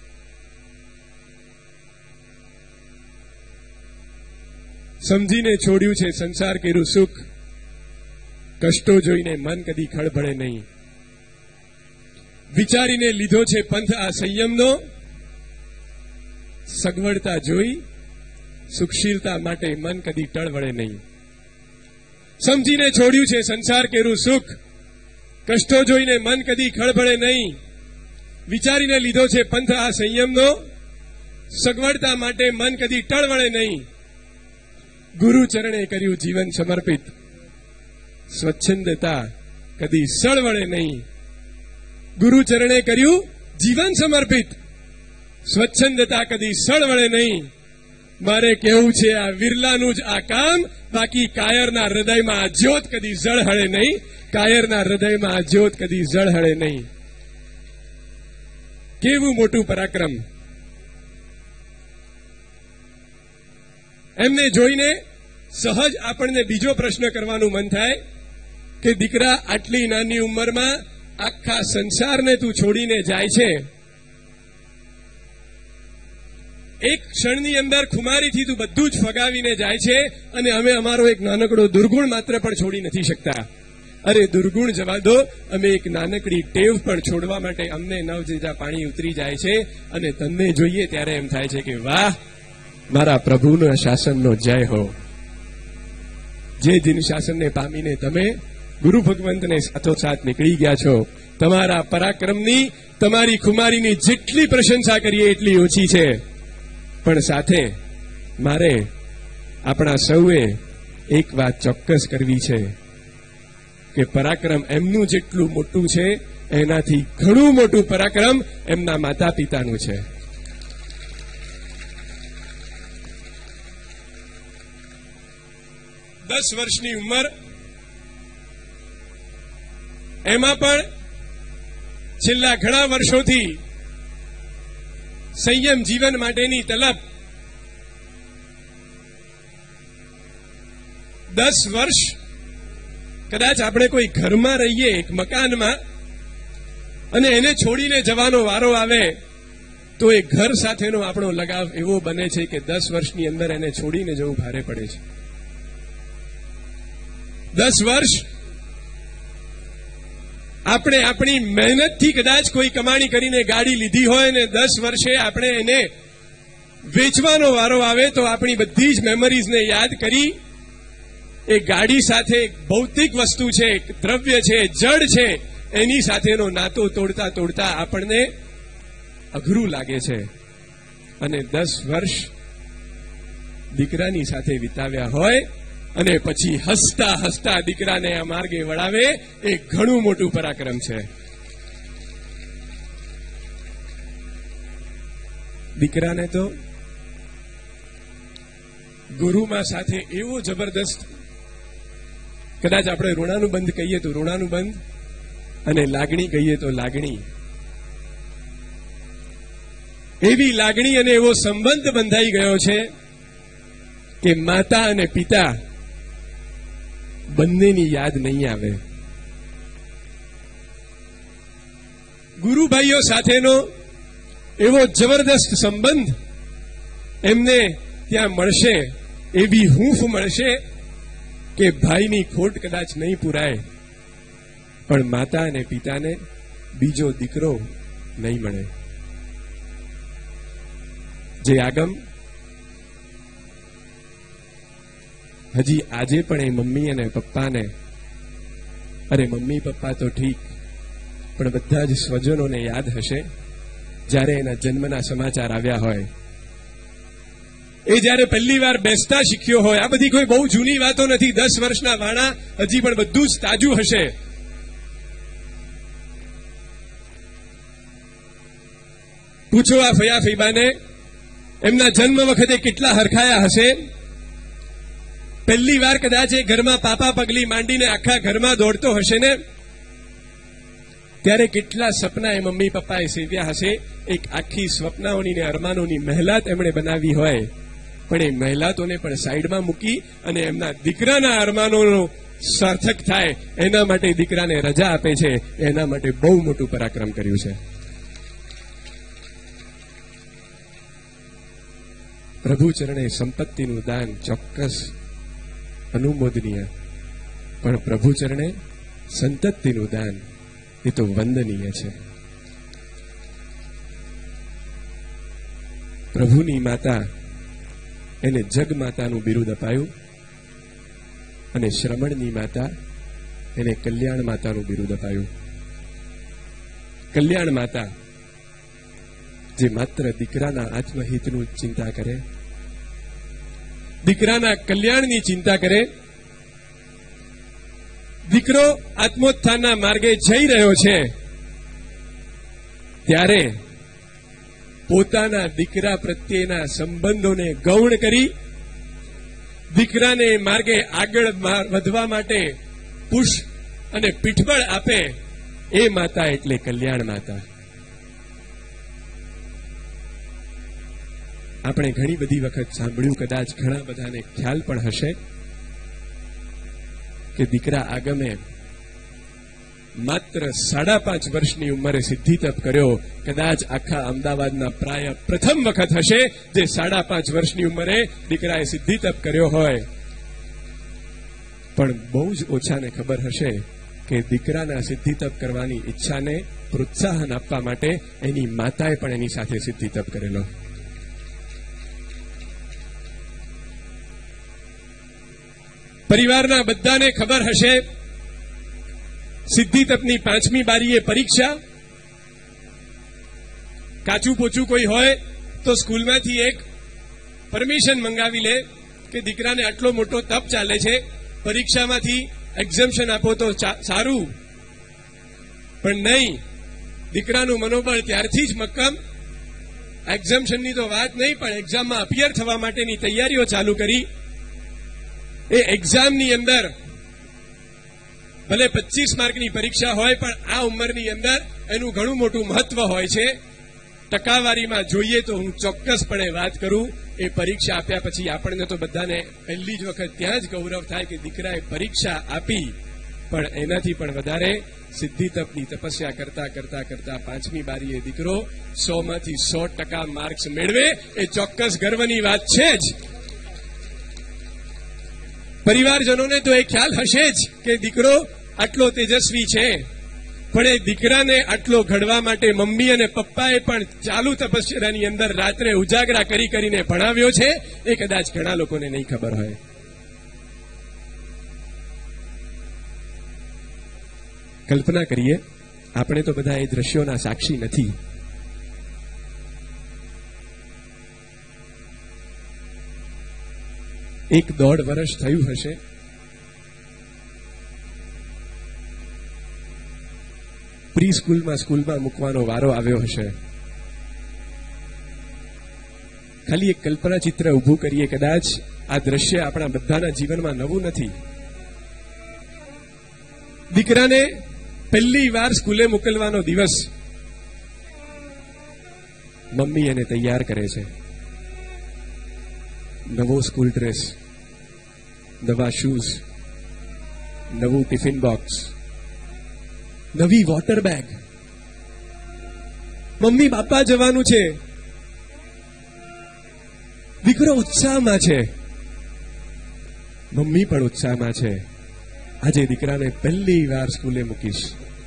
સમજીને છોડ્યું છે સંસાર કેરું સુખ, કષ્ટો જોઈને મન કદી ખળભળે નહીં. વિચારીને લીધો છે પંથ આ સંયમનો, સગવડતા જોઈ સુખશીલતા માટે મન કદી ટળવળે નહીં. સમજીને છોડ્યું છે સંસાર કેરું સુખ, કષ્ટો જોઈને મન કદી ખળભળે નહીં. વિચારીને લીધો છે પંથ આ સંયમનો, સગવડતા માટે મન કદી ટળવળે નહીં. ગુરુ ચરણે કર્યું જીવન સમર્પિત, સ્વચ્છંદતા કદી સળવળે નહીં. ગુરુ ચરણે કર્યું જીવન સમર્પિત, સ્વચ્છંદતા કદી સળવળે નહીં. મારે કહેવું છે આ વિરલાનું જ આ કામ, બાકી કાયરના હૃદયમાં આ જ્યોત કદી ઝળહળે નહીં. કાયરના હૃદયમાં આ જ્યોત કદી ઝળહળે નહીં. કેવું મોટું પરાક્રમ! એમને જોઈને સહજ આપણને બીજો પ્રશ્ન કરવાનું મન થાય કે દીકરા, આટલી નાની ઉંમરમાં આખા સંસારને તું છોડીને જાય છે. એક ક્ષણની અંદર ખુમારીથી તું બધું જ ફગાવીને જાય છે અને અમે અમારો એક નાનકડો દુર્ગુણ માત્ર પણ છોડી નથી શકતા. અરે દુર્ગુણ જવા દો, અમે એક નાનકડી ટેવ પણ છોડવા માટે અમને નવજેજા પાણી ઉતરી જાય છે અને તમને જોઈએ ત્યારે એમ થાય છે કે વાહ, મારા પ્રભુના શાસનનો જય હો. જે જીન શાસનને પામીને તમે ગુરુ ભગવંતને સાથોસાથ નીકળી ગયા છો, તમારા પરાક્રમની, તમારી ખુમારીની જેટલી પ્રશંસા કરીએ એટલી ઓછી છે. પણ સાથે મારે આપણા સૌએ એક વાત ચોક્કસ કરવી છે કે પરાક્રમ એમનું જેટલું મોટું છે એનાથી ઘણું મોટું પરાક્રમ એમના માતા પિતાનું છે. દસ વર્ષની ઉંમર, એમાં પણ છેલ્લા ઘણા વર્ષોથી સંયમ જીવન માટેની તલબ. 10 વર્ષ કદાચ આપણે કોઈ ઘરમાં રહીએ, એક મકાનમાં, અને એને છોડીને જવાનો વારો આવે તો એ ઘર સાથેનો આપણો લગાવ એવો બને છે કે 10 વર્ષની અંદર એને છોડીને જવું ભારે પડે છે. 10 વર્ષ આપણે આપણી મહેનતથી કદાચ કોઈ કમાણી કરીને ગાડી લીધી હોય ને 10 વર્ષે આપણે એને વેચવાનો વારો આવે તો આપણી બધી જ મેમરીઝને યાદ કરી એ ગાડી સાથે ભૌતિક વસ્તુ છે, દ્રવ્ય છે, જડ છે, એની સાથેનો નાતો તોડતા તોડતા આપણને અઘરું લાગે છે. અને 10 વર્ષ દીકરાની સાથે વિતાવ્યા હોય અને પછી હસતા હસતા દીકરાને આ માર્ગે વળાવે, એ ઘણું મોટું પરાક્રમ છે. દીકરાને તો ગુરુમાં સાથે એવો જબરદસ્ત, કદાચ આપણે ઋણાનુબંધ કહીએ તો ઋણાનુબંધ અને લાગણી કહીએ તો લાગણી, એવી લાગણી અને એવો સંબંધ બંધાઈ ગયો છે કે માતા અને પિતા બંનેની યાદ નહીં આવે. ગુરુભાઈઓ સાથેનો એવો જબરદસ્ત સંબંધ એમને ત્યાં મળશે, એવી હૂંફ મળશે કે ભાઈની ખોટ કદાચ નહીં પૂરાય, પણ માતા અને પિતાને બીજો દીકરો નહીં મળે. જે આગમ હજી આજે પણ એ મમ્મી અને પપ્પાને, અરે મમ્મી પપ્પા તો ઠીક, પણ બધા જ સ્વજનોને યાદ હશે જ્યારે એના જન્મના સમાચાર આવ્યા હોય, એ જ્યારે પહેલી વાર બેસતા શીખ્યો હોય. આ બધી કોઈ બહુ જૂની વાતો નથી, 10 વર્ષના વાણા હજી પણ બધું જ તાજું હશે. પૂછો આ ફયા ફઈબાને, એમના જન્મ વખતે કેટલા હરખાયા હશે. પહેલી વાર કદાચ એ ઘરમાં પાપા પગલી માંડીને આખા ઘરમાં દોડતો હશે ને. ત્યારે કેટલા સપના એ મમ્મી પપ્પાએ સેવ્યા હશે. એક આખી સ્વપ્નાઓની ને અરમાનોની મહેલાત એમણે બનાવી હોય, પણ એ મહેલાતોને પણ સાઈડમાં મૂકી અને એમના દીકરાના અરમાનોનો સાર્થક થાય એના માટે દીકરાને રજા આપે છે. એના માટે બહુ મોટું પરાક્રમ કર્યું છે. પ્રભુ ચરણે સંપત્તિનું દાન ચોક્કસ અનુમોદનીય, પણ પ્રભુ ચરણે સંતતિનું દાન એ તો વંદનીય છે. પ્રભુની માતા એને જગમાતાનું બિરુદ અપાયું અને શ્રમણની માતા એને કલ્યાણ માતાનું બિરુદ અપાયું. કલ્યાણ માતા જે માત્ર દીકરાના આત્મહિતનું ચિંતા કરે, દીકરાના કલ્યાણની ચિંતા કરે. દીકરો આત્મોત્થાનના માર્ગે જઈ રહ્યો છે ત્યારે પોતાના દીકરા પ્રત્યેના સંબંધોને ગૌણ કરી દીકરાને માર્ગે આગળ વધવા માટે પુશ અને પીઠબળ આપે એ માતા એટલે કલ્યાણ માતા. આપણે ઘણી બધી વખત સાંભળ્યું, કદાચ ઘણા બધાને ખ્યાલ પણ હશે કે દીકરા આગમે માત્ર 5.5 વર્ષની ઉંમરે સિદ્ધિ તપ કર્યો. કદાચ આખા અમદાવાદના પ્રાય પ્રથમ વખત હશે જે 5.5 વર્ષની ઉંમરે દીકરાએ સિદ્ધિ તપ કર્યો હોય. પણ બહુ જ ઓછાને ખબર હશે કે દીકરાના સિદ્ધિ તપ કરવાની ઈચ્છાને પ્રોત્સાહન આપવા માટે એની માતાએ પણ એની સાથે સિદ્ધિ તપ કરેલો. પરિવારના બધાને ખબર હશે સિદ્ધિ તપની 5મી બારીએ પરીક્ષા. કાચું પોચું કોઈ હોય તો સ્કૂલમાંથી એક પરમિશન મંગાવી લે કે દીકરાને આટલો મોટો તપ ચાલે છે, પરીક્ષામાંથી એક્ઝમ્પશન આપો તો સારું. પણ નહીં, દીકરાનું મનોબળ ત્યારથી જ મક્કમ. એક્ઝમ્પશનની તો વાત નહીં, પણ એક્ઝામમાં અપિયર થવા માટેની તૈયારીઓ ચાલુ કરી. એ એક્ઝામની અંદર ભલે 25 માર્કની પરીક્ષા હોય, પણ આ ઉંમરની અંદર એનું ઘણું મોટું મહત્વ હોય છે. ટકાવારીમાં જોઈએ તો હું ચોક્કસપણે વાત કરું, એ પરીક્ષા આપ્યા પછી આપણને તો બધાને પહેલી જ વખત ત્યાં જ ગૌરવ થાય કે દીકરાએ પરીક્ષા આપી. પણ એનાથી પણ વધારે સિદ્ધિ તપની તપસ્યા કરતા કરતા કરતા 5મી બારીએ દીકરો 100માંથી 100% માર્ક્સ મેળવે એ ચોક્કસ ગર્વની વાત છે જ. પરિવારજનોને તો એ ખ્યાલ હશે જ કે દીકરો આટલો તેજસ્વી છે, પણ એ દીકરાને આટલો ઘડવા માટે મમ્મી અને પપ્પાએ પણ ચાલુ તપસ્યાની અંદર રાત્રે ઉજાગરા કરી કરીને ભણાવ્યો છે. એ કદાચ ઘણા લોકોને નહીં ખબર હોય. કલ્પના કરીએ, આપણે તો બધા એ દ્રશ્યોના સાક્ષી નથી. એક 1.5 વર્ષ થયું હશે, પ્રી સ્કૂલમાં મૂકવાનો વારો આવ્યો હશે. ખાલી એક કલ્પના ચિત્ર ઊભું કરીએ. કદાચ આ દ્રશ્ય આપણા બધાના જીવનમાં નવું નથી. દીકરાને પહેલી વાર સ્કૂલે મોકલવાનો દિવસ, મમ્મી એને તૈયાર કરે છે. નવો સ્કૂલ ડ્રેસ, નવા શૂઝ, નવું ટિફિન બોક્સ, નવી વોટર બેગ. મમ્મી બાપા જવાનું છે. દીકરો ઉત્સાહમાં છે, મમ્મી પણ ઉત્સાહમાં છે. આજે દીકરાને પહેલી વાર સ્કૂલે મૂકીશ.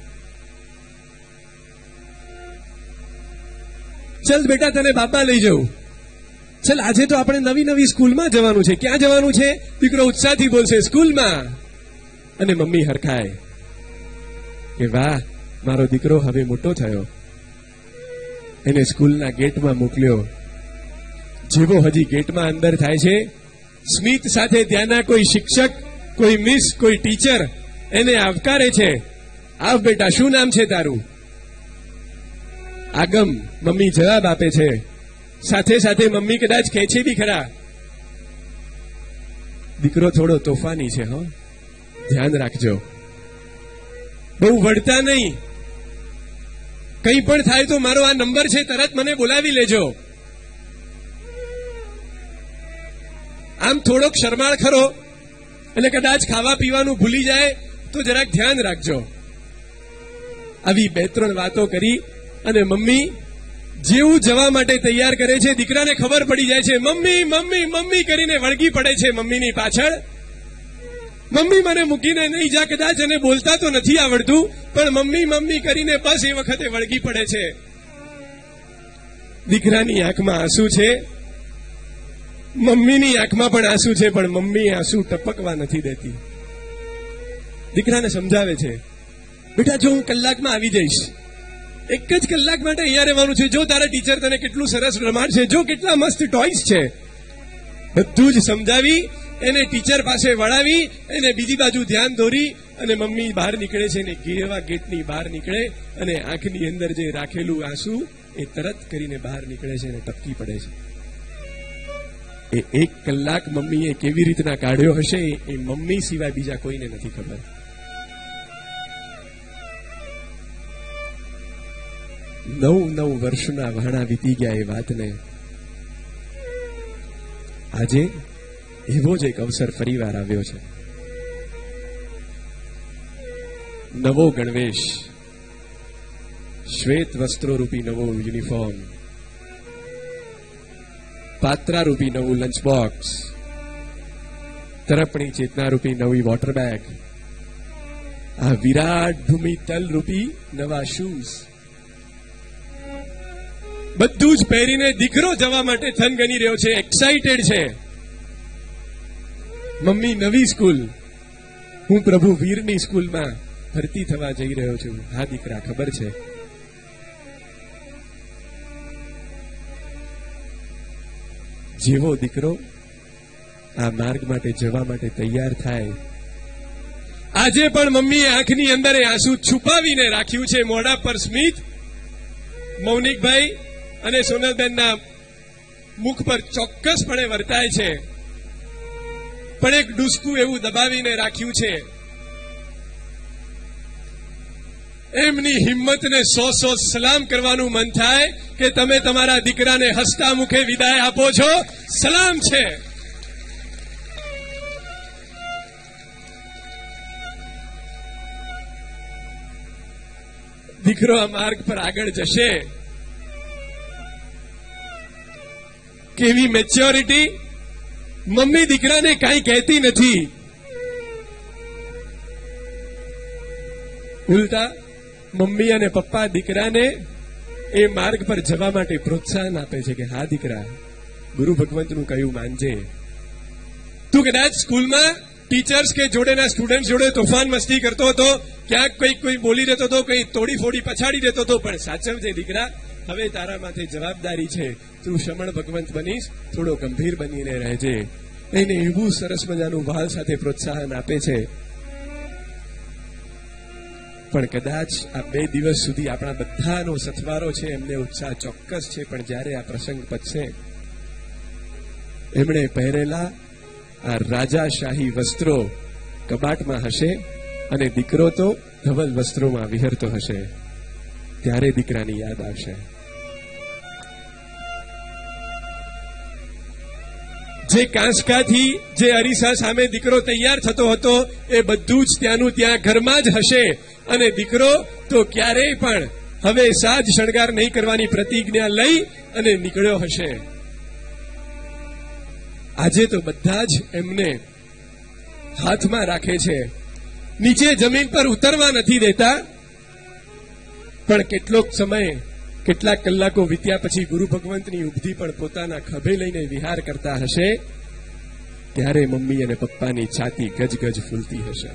ચલ બેટા, તને બાપા લઈ જાઉં. ચલ, આજે તો આપણે નવી નવી સ્કૂલમાં જવાનું છે. ક્યાં જવાનું છે? દીકરો ઉત્સાહથી બોલશે, સ્કૂલમાં. અને મમ્મી હરખાય કે વાહ, મારો દીકરો હવે મોટો થયો. એને સ્કૂલના ગેટમાં મોકલ્યો. જેવો હજી ગેટમાં અંદર થાય છે, સ્મિત સાથે ત્યાંના કોઈ શિક્ષક, કોઈ મિસ, કોઈ ટીચર એને આવકારે છે. આવ બેટા, શું નામ છે તારું? આગમ. મમ્મી જવાબ આપે છે. સાથે સાથે મમ્મી કદાચ કહે છે બી ખરા, દીકરો થોડો તોફાની છે, ધ્યાન રાખજો. બહુ વળતા નહીં, કંઈ પણ થાય તો મારો આ નંબર છે, તરત મને બોલાવી લેજો. આમ થોડોક શરમાળ ખરો, એટલે કદાચ ખાવા પીવાનું ભૂલી જાય તો જરાક ધ્યાન રાખજો. આવી 2-3 વાતો કરી અને મમ્મી જેવું જવા માટે તૈયાર કરે છે, દીકરાને ખબર પડી જાય છે. મમ્મી મમ્મી મમ્મી કરીને વળગી પડે છે મમ્મીની પાછળ. મમ્મી મને મૂકીને નહીં જા, કદાચ એને બોલતા તો નથી આવડતું, પણ મમ્મી મમ્મી કરીને બસ એ વખતે વળગી પડે છે. દીકરાની આંખમાં આંસુ છે, મમ્મીની આંખમાં પણ આંસુ છે, પણ મમ્મી આંસુ ટપકવા નથી દેતી. દીકરાને સમજાવે છે, બેટા જો હું કલાકમાં આવી જઈશ, 1 જ કલાક માટે અહીંયા રહેવાનું છે. જો તારા ટીચર તને કેટલું સરસ રમાડશે, જો કેટલા મસ્ત ટોયસ છે, બધું જ સમજાવી એને ટીચર પાસે વળાવી એને બીજી બાજુ ધ્યાન દોરી અને મમ્મી બહાર નીકળે છે. ને એવા ગેટની બહાર નીકળે અને આંખની અંદર જે રાખેલું આંસુ એ તરત કરીને બહાર નીકળે છે અને ટપકી પડે છે. એ 1 કલાક મમ્મીએ કેવી રીતના કાઢ્યો હશે એ મમ્મી સિવાય બીજા કોઈને નથી ખબર. 9 વર્ષના વહાણા વીતી ગયા એ વાતને. આજે એવો જ એક અવસર ફરીવાર આવ્યો છે. નવો ગણવેશ, શ્વેત વસ્ત્રોરૂપી નવો યુનિફોર્મ, પાત્રારૂપી નવું લંચ બોક્સ, તરપણી ચેતનારૂપી નવી વોટર બેગ, આ વિરાટ ભૂમિ તલરૂપી નવા શૂઝ, બધું જ પહેરીને દીકરો જવા માટે થનગની રહ્યો છે, એક્સાઇટેડ છે. મમ્મી નવી સ્કૂલ, હું પ્રભુ વીરની સ્કૂલમાં ભરતી થવા જઈ રહ્યો છું. હા દીકરા, ખબર છે. જેવો દીકરો આ માર્ગ માટે જવા માટે તૈયાર થાય, આજે પણ મમ્મીએ આંખની અંદર એ આંસુ છુપાવીને રાખ્યું છે. મોઢા પર સ્મિત મૌનિકભાઈ અને સોનલબેનના મુખ પર ચોક્કસપણે વર્તાય છે, પણ એક ડૂસકું એવું દબાવીને રાખ્યું છે. એમની હિંમતને 100 સલામ કરવાનું મન થાય કે તમે તમારા દીકરાને હસતા મુખે વિદાય આપો છો. સલામ છે. દીકરો આ માર્ગ પર આગળ જશે. કેવી મેચ્યોરિટી! મમ્મી દીકરાને કાંઈ કહેતી નથી, ઉલટા મમ્મી અને પપ્પા દીકરાને એ માર્ગ પર જવા માટે પ્રોત્સાહન આપે છે કે હા દીકરા, ગુરુ ભગવંતનું કહ્યું માનજે. તું કદાચ સ્કૂલમાં ટીચર્સ કે જોડેના સ્ટુડન્ટ જોડે તોફાન મસ્તી કરતો હતો, ક્યાંક કોઈ બોલી દેતો હતો, કંઈ તોડી ફોડી પછાડી દેતો હતો, પણ સાચવજે દીકરા, હવે તારા માથે જવાબદારી છે. તું શમણ ભગવંત બનીશ, થોડો ગંભીર બનીને રહેજે. એને એવું સરસ મજાનું ભાલ સાથે પ્રોત્સાહન આપે છે. પણ કદાચ આ 2 દિવસ સુધી આપણા બધાનો સથવારો છે, એમને ઉત્સાહ ચોક્કસ છે, પણ જ્યારે આ પ્રસંગ પતશે, એમણે પહેરેલા આ રાજાશાહી વસ્ત્રો કબાટમાં હશે અને દીકરો તો ધવલ વસ્ત્રોમાં વિહરતો હશે, ત્યારે દીકરાની યાદ આવશે. જે કાંસકાથી, જે અરીસા સામે દીકરો તૈયાર થતો હતો, એ બધું જ ત્યાંનું ત્યાં ઘરમાં જ હશે. અને દીકરો તો ક્યારેય પણ હવે સાજ શણગાર નહીં કરવાની પ્રતિજ્ઞા લઈ અને નીકળ્યો હશે. આજે તો બધા જ એમને હાથમાં રાખે છે, નીચે જમીન પર ઉતરવા નથી દેતા. પણ કેટલોક સમય, કેટલાક કલાકો વીત્યા પછી ગુરુ ભગવંતની ઉપધિ પણ પોતાના ખભે લઈને વિહાર કરતા હશે, ત્યારે મમ્મી અને પપ્પાની છાતી ગજગજ ફૂલતી હશે.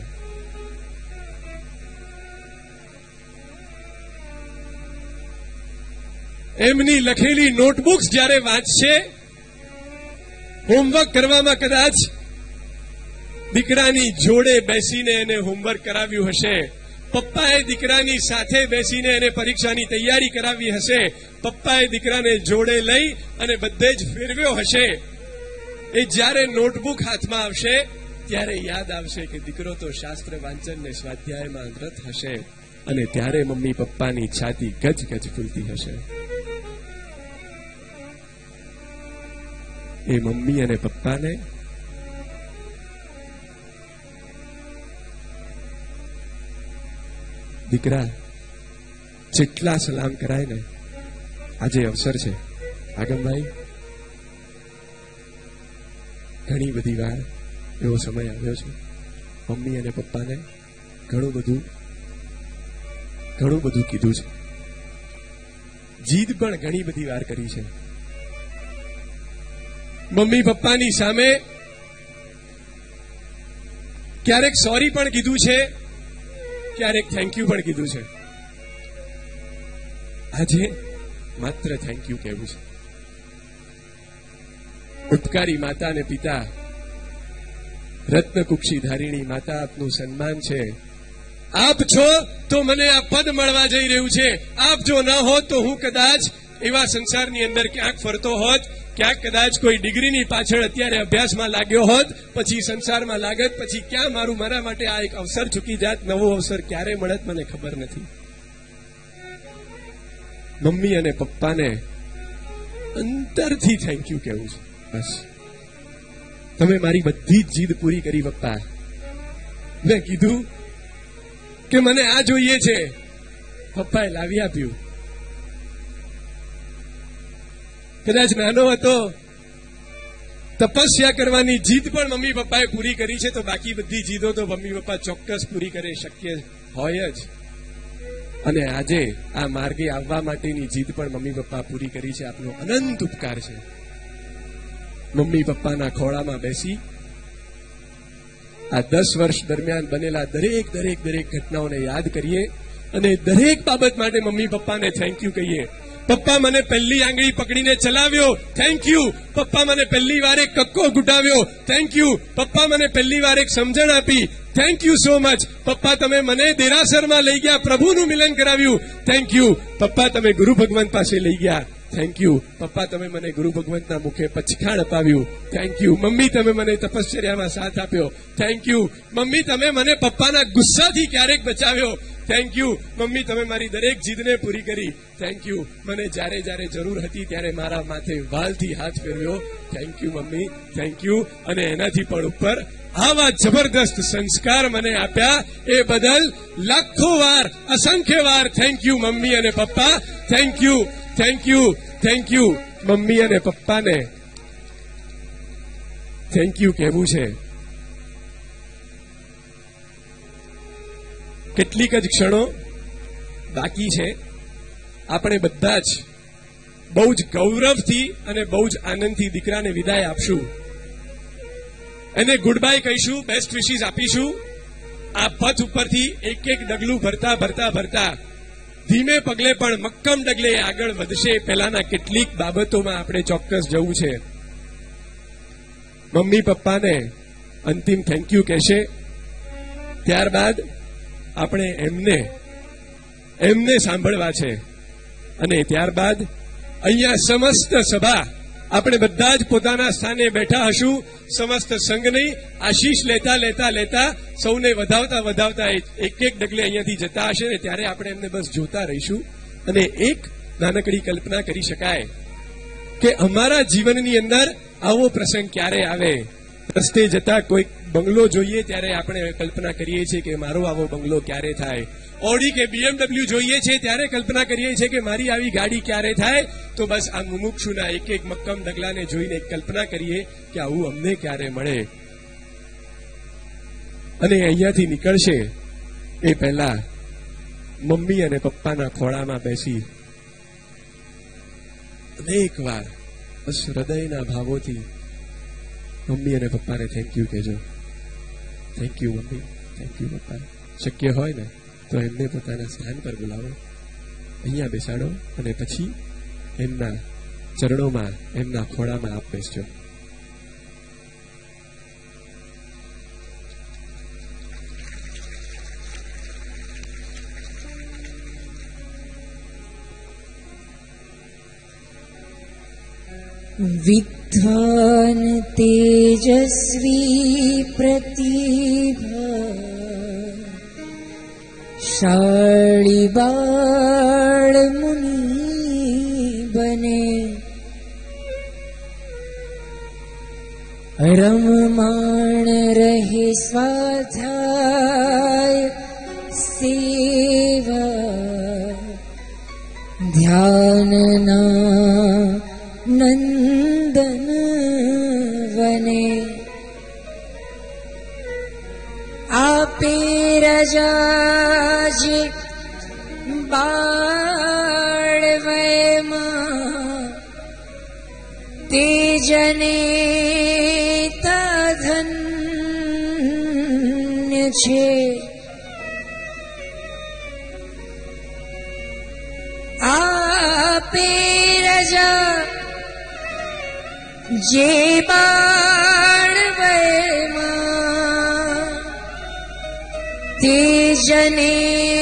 એમની લખેલી નોટબુક્સ જ્યારે વાંચશે, હોમવર્ક કરવામાં કદાચ દીકરાની જોડે બેસીને એને હોમવર્ક કરાવ્યું હશે, પપ્પાએ દીકરાની સાથે બેસીને એને પરીક્ષાની તૈયારી કરાવી હશે, પપ્પાએ દીકરાને જોડે લઈ અને બધે જ ફેરવ્યો હશે. એ જ્યારે નોટબુક હાથમાં આવશે ત્યારે યાદ આવશે કે દીકરો તો શાસ્ત્ર વાંચન ને સ્વાધ્યાયમાં રત હશે, અને ત્યારે મમ્મી પપ્પાની છાતી ગજ ગજ ફૂલતી હશે. એ મમ્મી અને પપ્પાને દીકરા જેટલા સલામ કરાય ને, આજે અવસર છે આગમભાઈ, ઘણી બધી વાર એવો સમય આવ્યો છે મમ્મી અને પપ્પાને ઘણું બધું કીધું છે, જીદ પણ ઘણી બધી વાર કરી છે. મમ્મી પપ્પાની સામે ક્યારેક સોરી પણ કીધું છે, ક્યારેક થેન્ક યુ પણ કીધું છે. આજે માત્ર થેન્ક યુ કહેવું છે. ઉપકારી માતા અને પિતા, રત્નકુક્ષી ધારીણી માતા, આપનું સન્માન છે. આપ છો તો મને આ પદ મળવા જઈ રહ્યું છે. આપ જો ન હોત તો હું કદાચ એવા સંસારની અંદર ક્યાંક ફરતો હોત, ક્યાંક કદાચ કોઈ ડિગ્રીની પાછળ અત્યારે અભ્યાસમાં લાગ્યો હોત, પછી સંસારમાં લાગત, પછી ક્યાં મારા માટે આ એક અવસર ચૂકી જાત. નવો અવસર ક્યારે મળત મને ખબર નથી. મમ્મી અને પપ્પાને અંતરથી થેન્ક યુ કહેવું છે. બસ, તમે મારી બધી જ જીદ પૂરી કરી પપ્પા. મેં કીધું કે મને આ જોઈએ છે, પપ્પાએ લાવી આપ્યું. કદાચ નાનો હતો, તપસ્યા કરવાની જીદ પણ મમ્મી પપ્પાએ પૂરી કરી છે, તો બાકી બધી જીદો તો મમ્મી પપ્પા ચોક્કસ પૂરી કરે, શક્ય હોય જ. અને આજે આ માર્ગે આવવા માટેની જીદ પણ મમ્મી પપ્પા પૂરી કરી છે. આપનો અનંત ઉપકાર છે. મમ્મી પપ્પાના ખોળામાં બેસી આ 10 વર્ષ દરમિયાન બનેલા દરેક ઘટનાઓને યાદ કરીએ અને દરેક બાબત માટે મમ્મી પપ્પાને થેન્ક યુ કહીએ. પપ્પા મને પહેલી આંગળી પકડીને ચલાવ્યો, થેન્ક યુ. પપ્પા મને પહેલી વાર એક કક્કો ઘૂંટાવ્યો, થેન્ક યુ. પપ્પા મને પહેલી વાર એક સમજણ આપી, થેન્ક યુ સો મચ. પપ્પા તમે મને દેરાસરમાં લઈ ગયા, પ્રભુનું મિલન કરાવ્યું, થેન્ક યુ. પપ્પા તમે ગુરુ ભગવંત પાસે લઈ ગયા, થેન્ક યુ. પપ્પા તમે મને ગુરુ ભગવંતના મુખે પચખાણ અપાવ્યું, થેન્ક યુ. મમ્મી તમે મને તપશ્ચર્યામાં સાથ આપ્યો, થેન્ક યુ. મમ્મી તમે મને પપ્પાના ગુસ્સાથી ક્યારેક બચાવ્યો, થેન્ક યુ. મમ્મી તમે મારી દરેક જીદને પૂરી કરી, થેન્ક યુ. મને જ્યારે જરૂર હતી ત્યારે મારા માથે વાલથી હાથ ફેરવ્યો, thank you mummy, thank you. અને એનાથી પણ ઉપર આવા જબરદસ્ત સંસ્કાર મને આપ્યા, એ બદલ લાખો વાર, અસંખ્ય વાર થેન્ક યુ મમ્મી અને પપ્પા, thank you, thank you, thank you. Mummy અને પપ્પાને થેન્ક યુ કહેવું છે. કેટલીક જ ક્ષણો બાકી છે. આપણે બધા જ બહુ જ ગૌરવથી અને બહુ જ આનંદથી દીકરાને વિદાય આપશું, એને ગુડ બાય કહીશું, બેસ્ટ વિશીસ આપીશું. આ પથ ઉપરથી એક ડગલું ભરતા ધીમે પગલે પણ મક્કમ ડગલે આગળ વધશે. પહેલાના કેટલીક બાબતોમાં આપણે ચોક્કસ જવું છે. મમ્મી પપ્પાને અંતિમ થેન્ક યુ કહેશે, ત્યારબાદ આપણે એમને સાંભળવા છે. અને ત્યારબાદ અહીંયા સમસ્ત સભા આપણે બધા જ પોતાના સ્થાને બેઠા હશું. સમસ્ત સંઘની આશીષ લેતા સૌને વધાવતા એક ડગલે અહીંયાથી જતા હશે ને ત્યારે આપણે એમને બસ જોતા રહીશું. અને એક નાનકડી કલ્પના કરી શકાય કે અમારા જીવનની અંદર આવો પ્રસંગ ક્યારે આવે. રસ્તે જતા કોઈ બંગલો જોઈએ ત્યારે આપણે કલ્પના કરીએ છીએ કે મારો આવો બંગલો ક્યારે થાય. ઓડી કે BMW જોઈએ છે ત્યારે કલ્પના કરીએ છીએ કે મારી આવી ગાડી ક્યારે થાય. તો બસ આ મુમુક્ષુના એક મક્કમ ડગલાને જોઈને કલ્પના કરીએ કે આવું અમને ક્યારે મળે. અને અહીંયાથી નીકળશે એ પહેલા મમ્મી અને પપ્પાના ખોળામાં બેસી અનેક વાર બસ હૃદયના ભાવોથી મમ્મી અને પપ્પાને થેન્ક યુ કહેજો. Thank you mummy, thank you પપ્પા. શક્ય હોય ને તો એમને પોતાના સ્થાન પર બોલાવો, અહીંયા બેસાડો અને પછી એમના ચરણોમાં, એમના ખોળામાં આપ બેસજો. વિદ્વાન તેજસ્વી પ્રતિભા शाळीबाळ मुनी बने रममाण रहे स्वाध्याय सेवा ध्यानना नंदन वने आपे रजाजे बाळवयમાં તે જને ધન્ય છે આપે રજા જે બાળવયમાં તે જને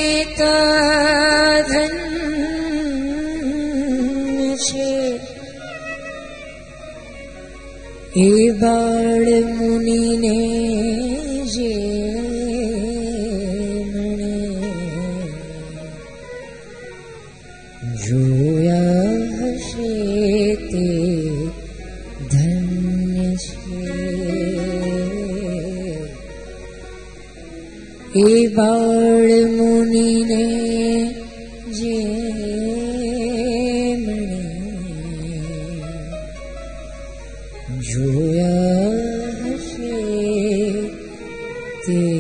ધન્ય છે એ બાળ મુનિને જે મણે જોયા હશે તે ધન્ય છે એ બાળ મુનિને જે જોયા હશે તે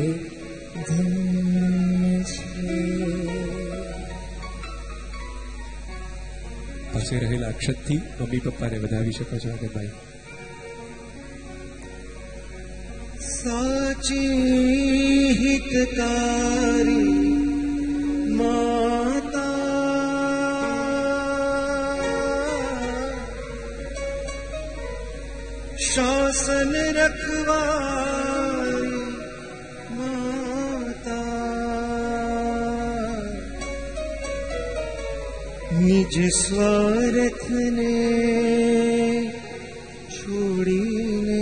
ધન્ય છે. પાસે રહેલા અક્ષતથી મમ્મી પપ્પાને વધાવી શકો છો આગળભાઈ. સાચી હિતકારી માતા शासन रखवारी माता निज स्वार्थ ने छोड़ीने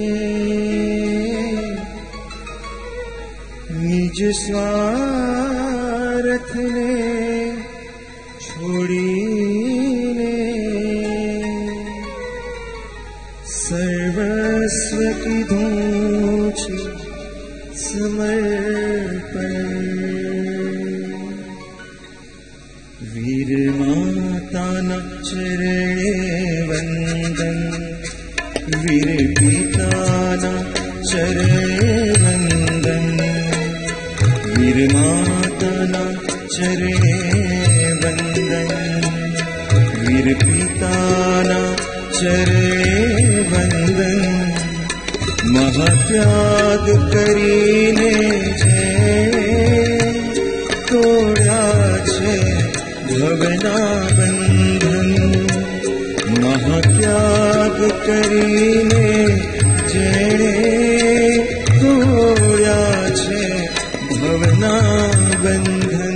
निज स्वार्थ ने छोड़ीने सर्वस्व की धूच समर्पण वीर माता न चरणे वंदन वीर पिता न चरणे वंदन वीर माता न चरणे वंदन वीर पिता न चरणे वंदन महात्याग करीने छे तोड़ा छे भवना बंधन महात्याग करीने जेणे तोड़ा छे भवना बंधन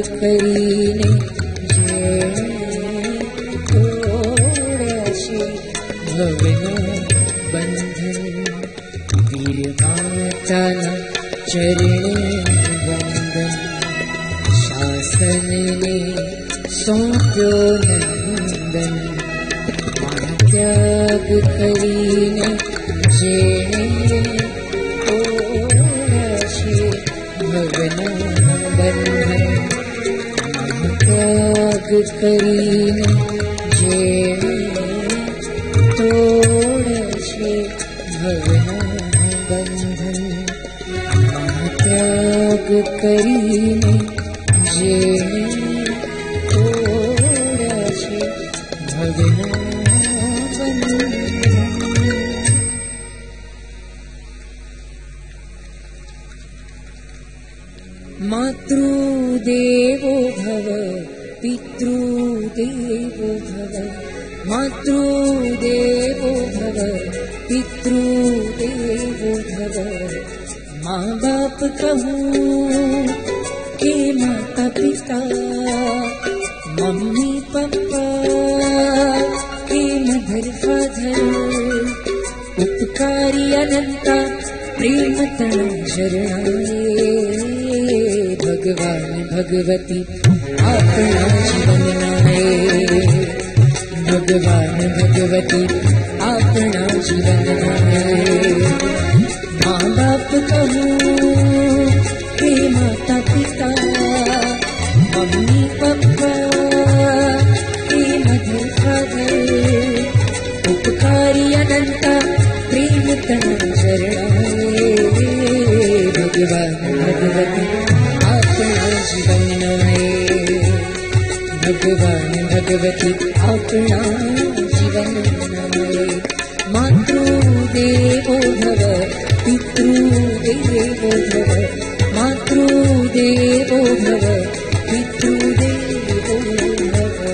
કરીને જેણે તોડ્યા છે ભવના બંધન વીર માતાના ચરણે વંદન શાસનને સોંપ્યો નંદન ત્યાગ કરીને જેણે તોડ્યા છે ભવના બંધન ત્યાગ કરીને જેણે તોડ્યા છે ભવના બંધન ત્યાગ કરીને જેણે તોડ્યા છે ભવના मातृदेवो भव पितृदेवो भव मातृदेवो भव पितृदेवो भव माँ बाप कहूँ के माता पिता मम्मी पप्पा के मदर फादर उपकारी अनंता प्रेम तण शरणाए भगवान भगवती अपना जीवन नाए भगवान भगवती अपना जीवन नाए माँ बाप कहूँ हे माता पिता मम्मी पप्पा हे मदर फादर उपकारी अनंता प्रेम तण शरणाए भगवान भगवती अपना जीवन नाए भगवान भगवती अपना जीवन नाए मातृदेवो भव पितृदेवो भव मातृदेवो भव पितृदेवो भव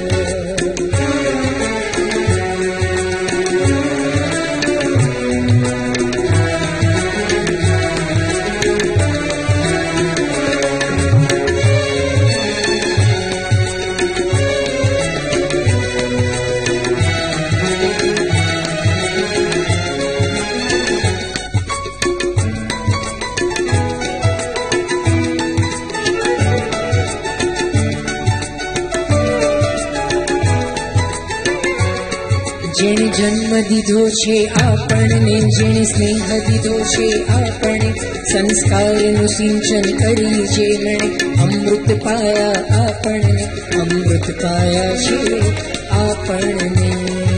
જેણે જન્મ દીધો છે આપણને જેણે સ્નેહ દીધો છે આપણને સંસ્કારનું સિંચન કરી જેણે અમૃત પાયા આપણને અમૃત પાયા છે આપણને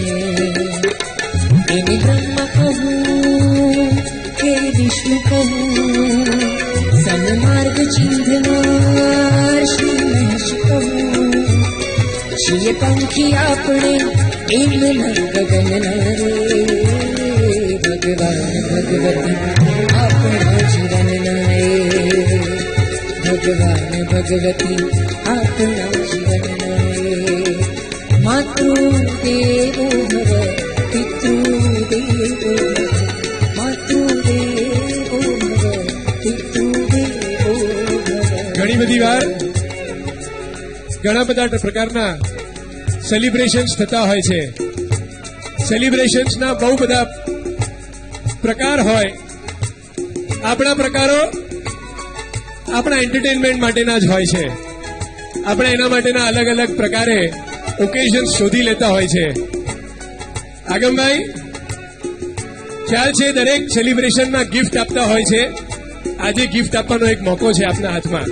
એને બ્રહ્મ કહું કે વિષ્ણુ કહું સન્માર્ગ ચિંધનાર શ્રી મહેશ કહું છીએ પંખી આપણે એમ ગગનના રે ભગવાન ભગવતી આપણા જીવન નાએ ભગવાન ભગવતી આપણા જીવન નાએ માતૃદેવો ભવ પિતૃદેવો ભવ માતૃદેવો ભવ પિતૃદેવો ભવ ઘણી બધી વાર ઘણા બધા પ્રકારના સેલિબ્રેશન્સ થતા હોય છે સેલિબ્રેશન્સના બહુ બધા પ્રકાર હોય આપણા પ્રકારો આપણા એન્ટરટેનમેન્ટ માટેના જ હોય છે આપણે એના માટેના અલગ અલગ પ્રકારે ઓકેઝન્સ શોધી લેતા હોય છે આગમભાઈ ખ્યાલ છે દરેક સેલિબ્રેશનમાં ગિફ્ટ આપતા હોય છે આજે ગિફ્ટ આપવાનો એક મોકો છે આપના હાથમાં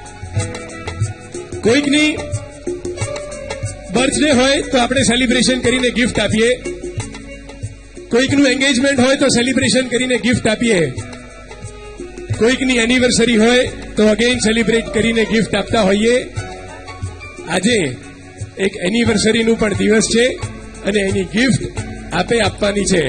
કોઈકની બર્થડે હોય તો આપણે સેલિબ્રેશન કરીને ગિફ્ટ આપીએ કોઈકનું એન્ગેજમેન્ટ હોય તો સેલિબ્રેશન કરીને ગિફ્ટ આપીએ કોઈકની એનિવર્સરી હોય તો અગેન સેલિબ્રેટ કરીને ગિફ્ટ આપતા હોઈએ આજે એક એનિવર્સરીનું પણ દિવસ છે અને એની ગિફ્ટ આપે આપવાની છે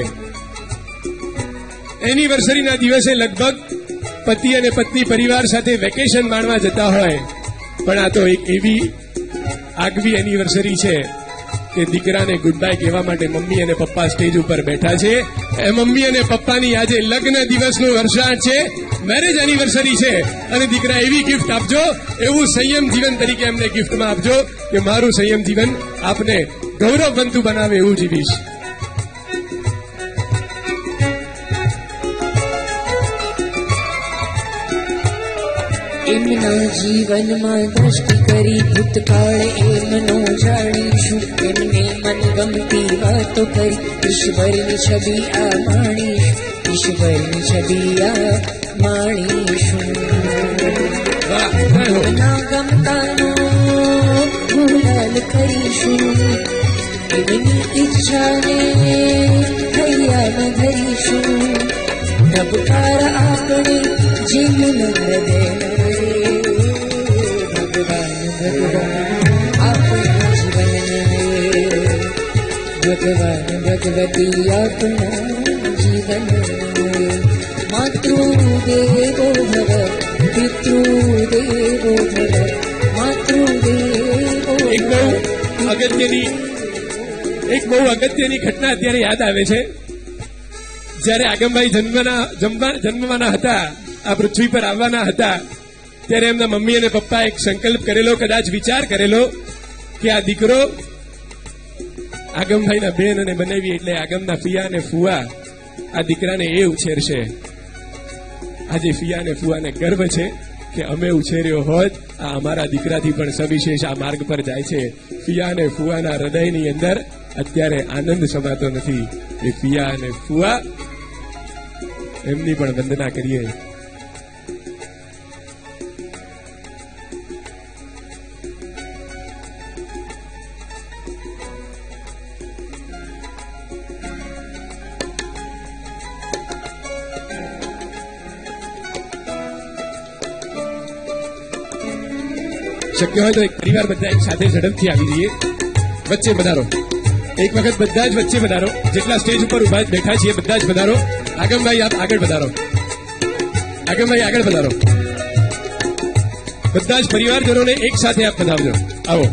એનિવર્સરીના દિવસે લગભગ પતિ અને પત્ની પરિવાર સાથે વેકેશન માણવા જતા હોય પણ આ તો એક એવી આગવી એનિવર્સરી છે કે દીકરાને ગુડ બાય કહેવા માટે મમ્મી અને પપ્પા સ્ટેજ ઉપર બેઠા છે. એ મમ્મી અને પપ્પાની આજે લગ્ન દિવસનું વર્ષાંત છે, મેરેજ એનિવર્સરી છે, અને દીકરા એવી ગિફ્ટ આપજો, એવું સંયમ જીવન તરીકે એમને ગિફ્ટમાં આપજો કે મારું સંયમ જીવન આપને ગૌરવવંતું બનાવે એવું જીવીશ. એમના જીવનમાં દ્રષ્ટિ કરી ભૂતકાળ એમનો જાણીશું, એમને મનગમતી વાતો કરી ઈશ્વરની છબી આ માણીશું, ઈશ્વરની છબી આ માણીશું. એમના ગમતાનો ગુલાલ કરીશું, એમની ઈચ્છાને હૈયામાં ધરીશું. ધબકાર આપણે જીવન હૃદય भगवान भगवती अपना जीवन मातृदेवो भव पितृदेवो भव मातृदेवो. એક બહુ અગત્યની ઘટના અત્યારે યાદ આવે છે. જ્યારે આગમભાઈ જન્મવાના હતા, આ પૃથ્વી પર આવવાના હતા, ત્યારે એમના મમ્મી અને પપ્પા એક સંકલ્પ કરેલો, કદાચ વિચાર કરેલો કે આ દીકરો આગમભાઈના બેન અને બનેવી એટલે આગમના ફિયા અને ફુવા આ દીકરાને એ ઉછેરશે. આજે ફિયા અને ફુવાને ગર્વ છે કે અમે ઉછેર્યો હોત, આ અમારા દીકરાથી પણ સવિશેષ આ માર્ગ પર જાય છે. ફિયા અને ફુવાના હૃદયની અંદર અત્યારે આનંદ સમાતો નથી. એ ફિયા અને ફુવા એમની પણ વંદના કરીએ. શક્ય હોય તો એક પરિવાર બધા એક સાથે ઝડપથી આવી જઈએ. વચ્ચે પધારો, એક વખત બધા જ વચ્ચે પધારો. જેટલા સ્ટેજ ઉપર ઉભા બેઠા છીએ બધા જ પધારો. આગમભાઈ આપ આગળ પધારો, આગમભાઈ આગળ પધારો. બધા જ પરિવારજનોને એક સાથે આપ પધારજો. આવો,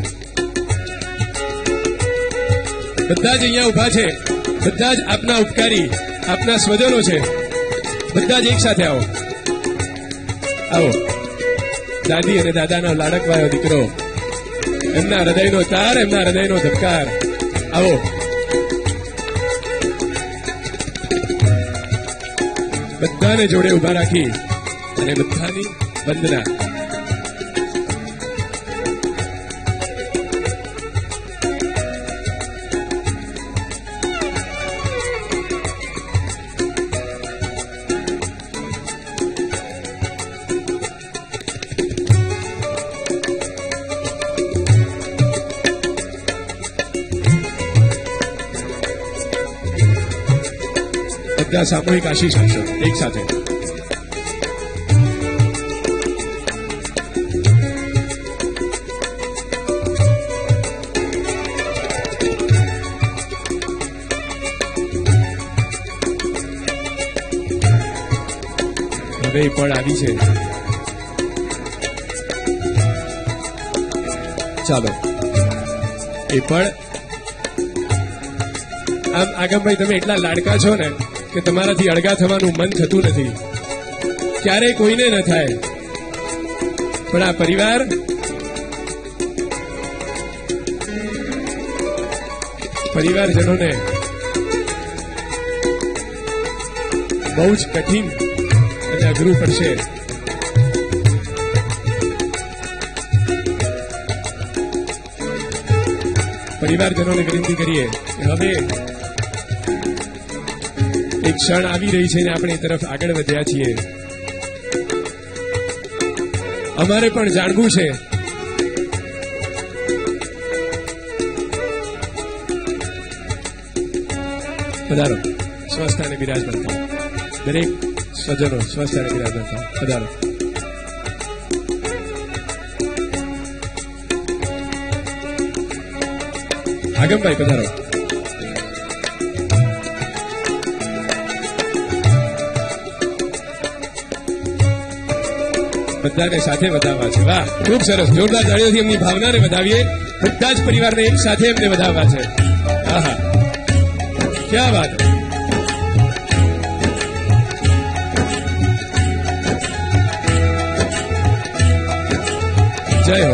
બધા જ અહીંયા ઉભા છે, બધા જ આપના ઉપકારી, આપના સ્વજનો છે. બધા જ એક સાથે આવો. આવો, દાદી અને દાદાનો લાડકવાયો દીકરો, એમના હૃદયનો તાર, એમના હૃદયનો ધબકાર. આવો, બધાને જોડે ઉભા રાખી અને બધાની વંદના. બધા સામૂહિક આશીષ આપશો એક સાથે. હવે પણ આવી છે. ચાલો, એ પણ આમ આગમભાઈ તમે એટલા લાડકા છો ને કે તમારાથી અળગા થવાનું મન થતું નથી. ક્યારેય કોઈને ન થાય, પણ આ પરિવાર પરિવારજનોને બહુ જ કઠિન અને અઘરું પડશે. પરિવારજનોને વિનંતી કરીએ કે હવે એક ક્ષણ આવી રહી છે ને આપણે એ તરફ આગળ વધ્યા છીએ. અમારે પણ જાણવું છે પધારો, સ્વસ્થાને બિરાજમાન થાઓ. દરેક સ્વજનો સ્વસ્થાને બિરાજમાન થાઓ. પધારો. આગમભાઈ પધારો. બધાને સાથે વધાવવા છે. વાહ, ખૂબ સરસ. જોરદાર તાળીઓથી એમની ભાવનાને વધાવીએ. બધા જ પરિવારને એક સાથે એમને વધાવવા છે. આહા, ક્યા વાત. જય હો.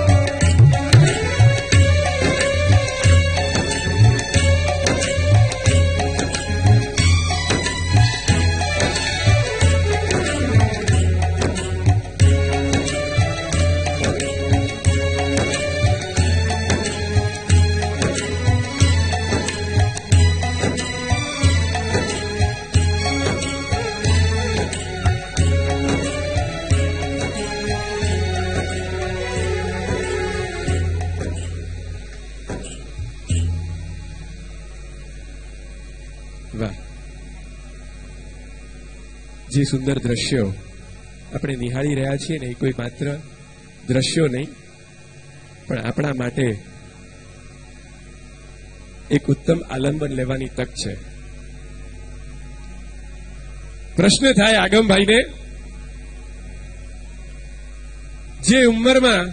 જે સુંદર દ્રશ્યો આપણે નિહાળી રહ્યા છીએ ને, એ કોઈ માત્ર દ્રશ્યો નહીં, પણ આપણા માટે એક ઉત્તમ આલંબન લેવાની તક છે. પ્રશ્ન થાય આગમભાઈને, જે ઉંમરમાં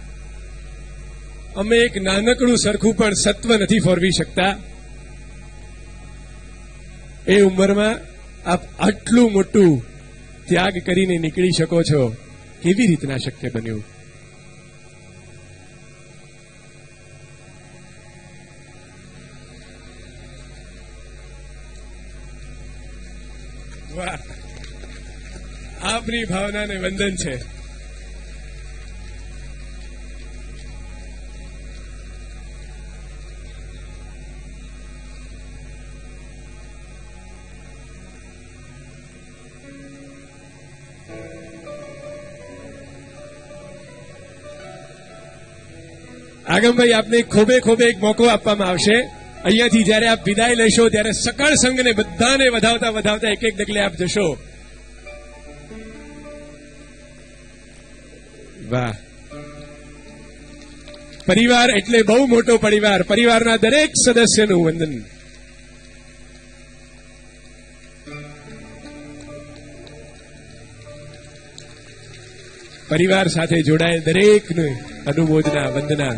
અમે એક નાનકડું સરખું પણ સત્વ નથી ફોરવી શકતા, એ ઉંમરમાં આપ આટલું મોટું ત્યાગ કરીને નીકળી શકો છો. કેવી રીતના શક્ય બન્યું? વાહ, આપની ભાવનાને વંદન છે. આગમભાઈ, આપને ખોબે ખોબે એક મોકો આપવામાં આવશે. અહીંયાથી જયારે આપ વિદાય લેશો ત્યારે સકળ સંઘને બધાને વધાવતા વધાવતા એક એક ડગલે આપ જશો. વાહ, પરિવાર એટલે બહુ મોટો પરિવાર. પરિવારના દરેક સદસ્યનું વંદન. પરિવાર સાથે જોડાયેલ દરેકને અનુમોદના, વંદના.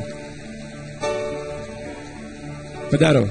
પધારો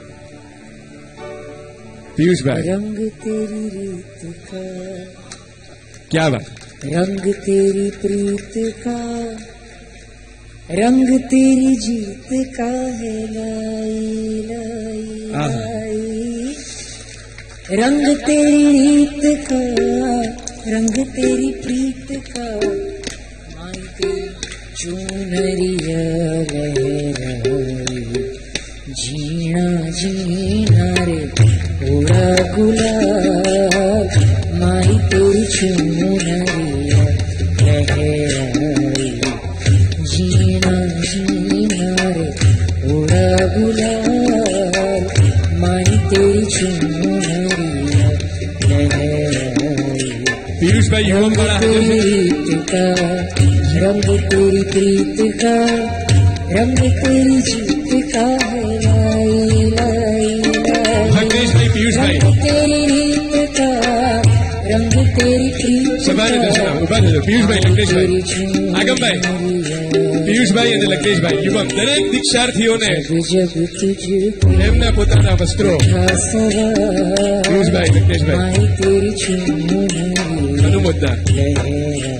પિયુષભાઈ. रंग तेरी रीत का, क्या बात. रंग तेरी प्रीत का, रंग तेरी जीत का है लाई लाई लाई. रंग तेरी रीत का, रंग तेरी प्रीत का, माई तेरी चुनरिया लहराई. जीना जीना रे उड़ा गुलाल, माई तेरी चुनरिया लहराई. जीना जीना रे उड़ा गुलाल, माई तेरी चुनरिया लहराई. પિયુષભાઈ યુવમ વાળા प्रीत का, रंग तेरी प्रीत का, रंग तेरी जीत का है लाई लाई लाई. લગ્નેશભાઈ, પિયુષભાઈ रंग तेरी रीत का, रंग तेरी प्रीत સભાને દર્શન ઉભા થજો. પિયુષભાઈ, લગ્નેશભાઈ, આગમભાઈ, પિયુષભાઈ અને લગ્નેશભાઈ યુવમ, દરેક દીક્ષાર્થીઓને जब तुझको એમના પોતાના વસ્ત્રો. सवार, પિયુષભાઈ, લગ્નેશભાઈ, माई तेरी चुनरिया અનુમોદના. लहराई.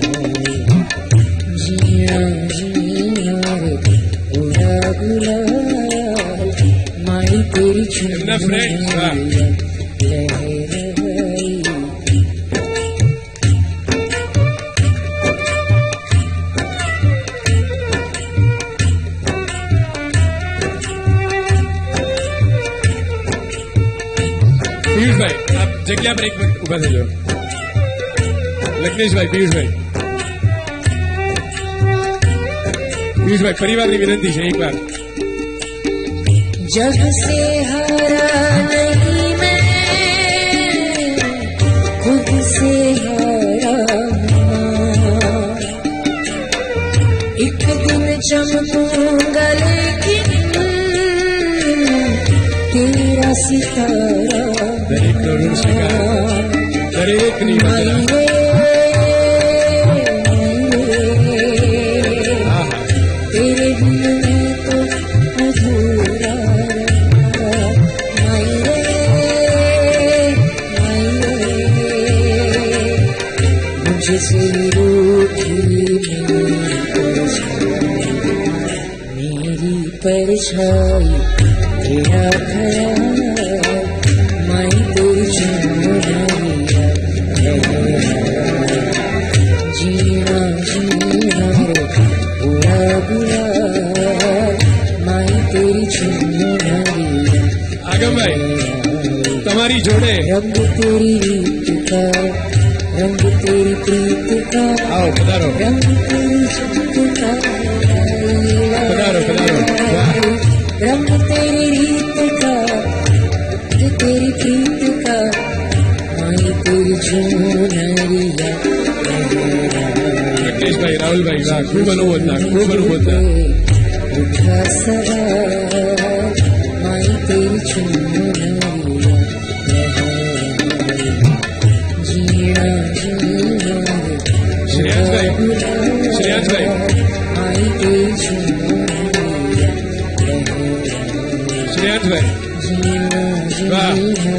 जीना जीना रे उड़ा गुलाल, माई तेरी એમના ફ્રેન્ડ. વાહ, लहराई. પિયુષભાઈ, આપ જગ્યા પર એક મિનિટ ઉભા થજો. લગ્નેશભાઈ, પિયુષભાઈ, પિયુષભાઈ, પરિવારની વિનંતી છે એકવાર. जब से हारा नहीं मैं, खुद से हारा हूँ. एक दिन चमकूंगा लेकिन तेरा सितारा. દરેકનો ઋણ સ્વીકાર, દરેકની વંદના. तुझसे रूठी मेरी परछाई तेरा खयाल माई तेरी चुनरिया जीना जीना रे बुरा बुरा माई तेरी चुनरिया આગમ ભાઈ તમારી જોડે रंग तेरी रीत का रंग तेरी प्रीत का આવો પધારો रंग तेरी चित्त का પધારો પધારો વાહ रंग तेरी रीत का रंग तेरी प्रीत का माई तेरी चुनरिया પ્રજ્ઞેશભાઈ રાહુલભાઈ વાહ ખૂબ અનુભવતા उठा सवार माई तेरी चुनरिया जीना जीना શ્રેયાંશભાઈ माई तेरी चुनरिया શ્રેયાંશભાઈ વાહ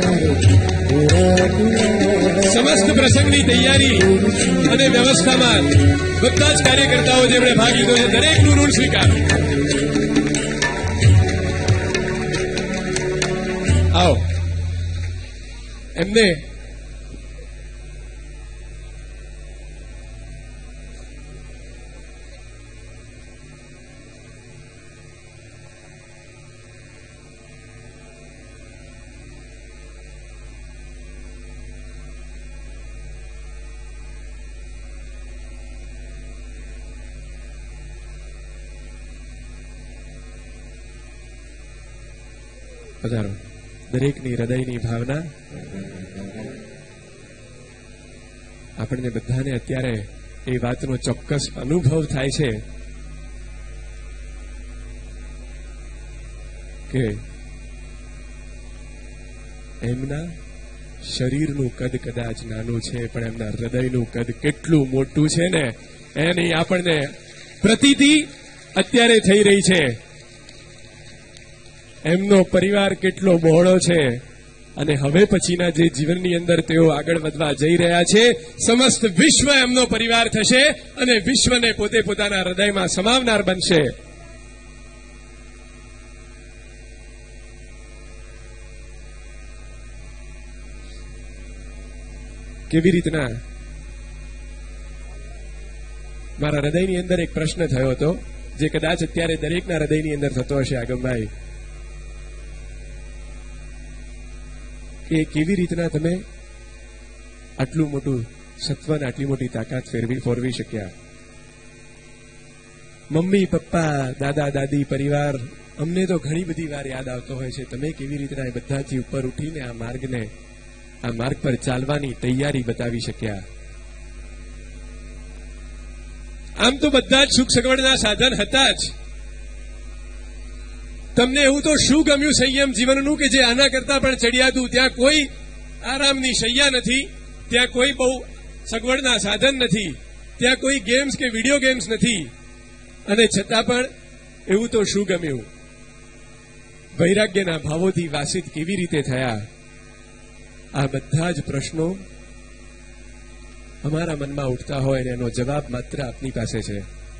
સમસ્ત પ્રસંગની તૈયારી અને વ્યવસ્થામાં બધા જ કાર્યકર્તાઓ જેમણે ભાગ લીધો છે દરેકનું ઋણ સ્વીકાર આવો એમને પધારો દરેકની હૃદયની ભાવના આપણને બધાને અત્યારે એ વાતનો ચોક્કસ અનુભવ થાય છે કે એમના શરીરનું કદ કદાચ નાનું છે પણ એમના હૃદયનું કદ કેટલું મોટું છે ને એની આપણને પ્રતીતિ અત્યારે થઈ રહી છે એમનો પરિવાર કેટલો બહોળો છે અને હવે પછીના જે જીવનની અંદર તેઓ આગળ વધવા જઈ રહ્યા છે સમસ્ત વિશ્વ એમનો પરિવાર થશે અને વિશ્વને પોતે પોતાના હૃદયમાં સમાવનાર બનશે કેવી રીતના મારા હૃદયની અંદર એક પ્રશ્ન થયો હતો જે કદાચ અત્યારે દરેકના હૃદયની અંદર થતો હશે આગમભાઈ કે કેવી રીતના તમે આટલું મોટું સત્વન આટલી મોટી તાકાત ફોરવી શક્યા મમ્મી પપ્પા દાદા દાદી પરિવાર અમને તો ઘણી બધી વાર યાદ આવતો હોય છે તમે કેવી રીતના એ બધાથી ઉપર ઉઠીને આ માર્ગ પર ચાલવાની તૈયારી બતાવી શક્યા આમ તો બધા જ સુખ સગવડના સાધન હતા જ તમને એવું તો શું ગમ્યું સંયમ જીવનનું કે જે આના કરતા પણ ચડિયાતું ત્યાં કોઈ આરામની શૈયા નથી ત્યાં કોઈ બહુ સગવડના સાધન નથી ત્યાં કોઈ ગેમ્સ કે વિડીયો ગેમ્સ નથી અને છતાં પણ એવું તો શું ગમ્યું વૈરાગ્યના ભાવોથી વાસિત કેવી રીતે થયા આ બધા જ પ્રશ્નો અમારા મનમાં ઉઠતા હોય અને એનો જવાબ માત્ર આપની પાસે છે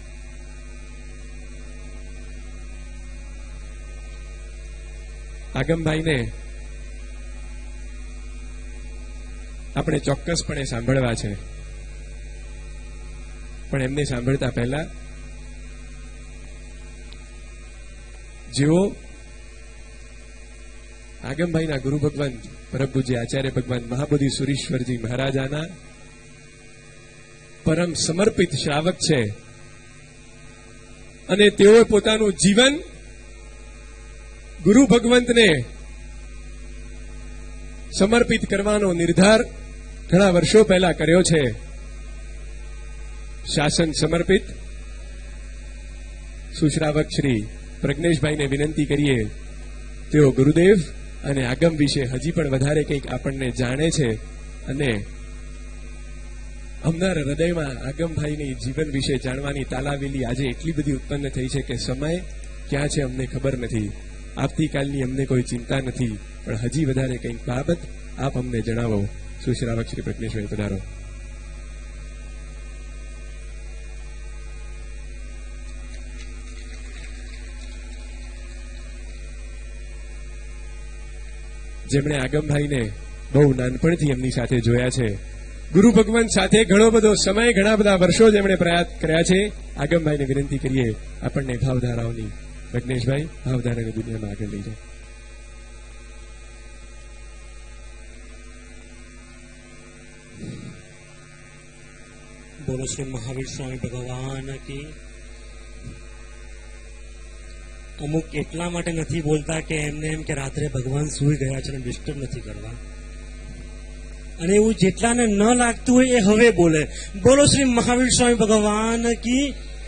આગમભાઈને આપણે ચોક્કસપણે સાંભળવા છે પણ એમને સાંભળતા પહેલા જેઓ આગમભાઈના ગુરુ ભગવાન પરમ પૂજ્ય આચાર્ય ભગવાન મહાબોધિ સુરીશ્વરજી મહારાજાના પરમ સમર્પિત શ્રાવક છે અને તેઓએ પોતાનું જીવન ગુરુ ભગવંતને સમર્પિત કરવાનો નિર્ધાર ઘણા વર્ષો પહેલા કર્યો છે શાસન સમર્પિત સુશ્રાવક શ્રી પ્રજ્ઞેશભાઈને વિનંતી કરીએ તેઓ ગુરુદેવ અને આગમ વિશે હજી પણ વધારે કંઈક આપણને જાણે છે અને અમનાર હૃદયમાં આગમભાઈની જીવન વિશે જાણવાની તાલાવેલી આજે એટલી બધી ઉત્પન્ન થઈ છે કે સમય ક્યાં છે અમને ખબર નથી આવતીકાલની અમને કોઈ ચિંતા નથી પણ હજી વધારે કંઈક બાબત આપ અમને જણાવો સુશ્રાવક શ્રી પ્રજ્ઞેશભાઈ પધારો જેમણે આગમભાઈને બહુ નાનપણથી એમની સાથે જોયા છે. ગુરુ ભગવાન સાથે ઘણો બધો સમય, ઘણા બધા વર્ષો જેમણે પ્રયાસ કર્યા છે. આગમભાઈને વિનંતી કરીએ આપણને ભાવધારાઓની, વિઘ્નેશભાઈ ભાવધારાની દુનિયામાં આગળ લઈ જાય. બોલો શ્રી મહાવીર સ્વામી ભગવાન કી. અમુક એટલા માટે નથી બોલતા કે એમને એમ કે રાત્રે ભગવાન સૂઈ ગયા છે અને ડિસ્ટર્બ નથી કરવા, અને એવું જેટલાને ન લાગતું હોય એ હવે બોલે. બોલો શ્રી મહાવીર સ્વામી ભગવાન કી.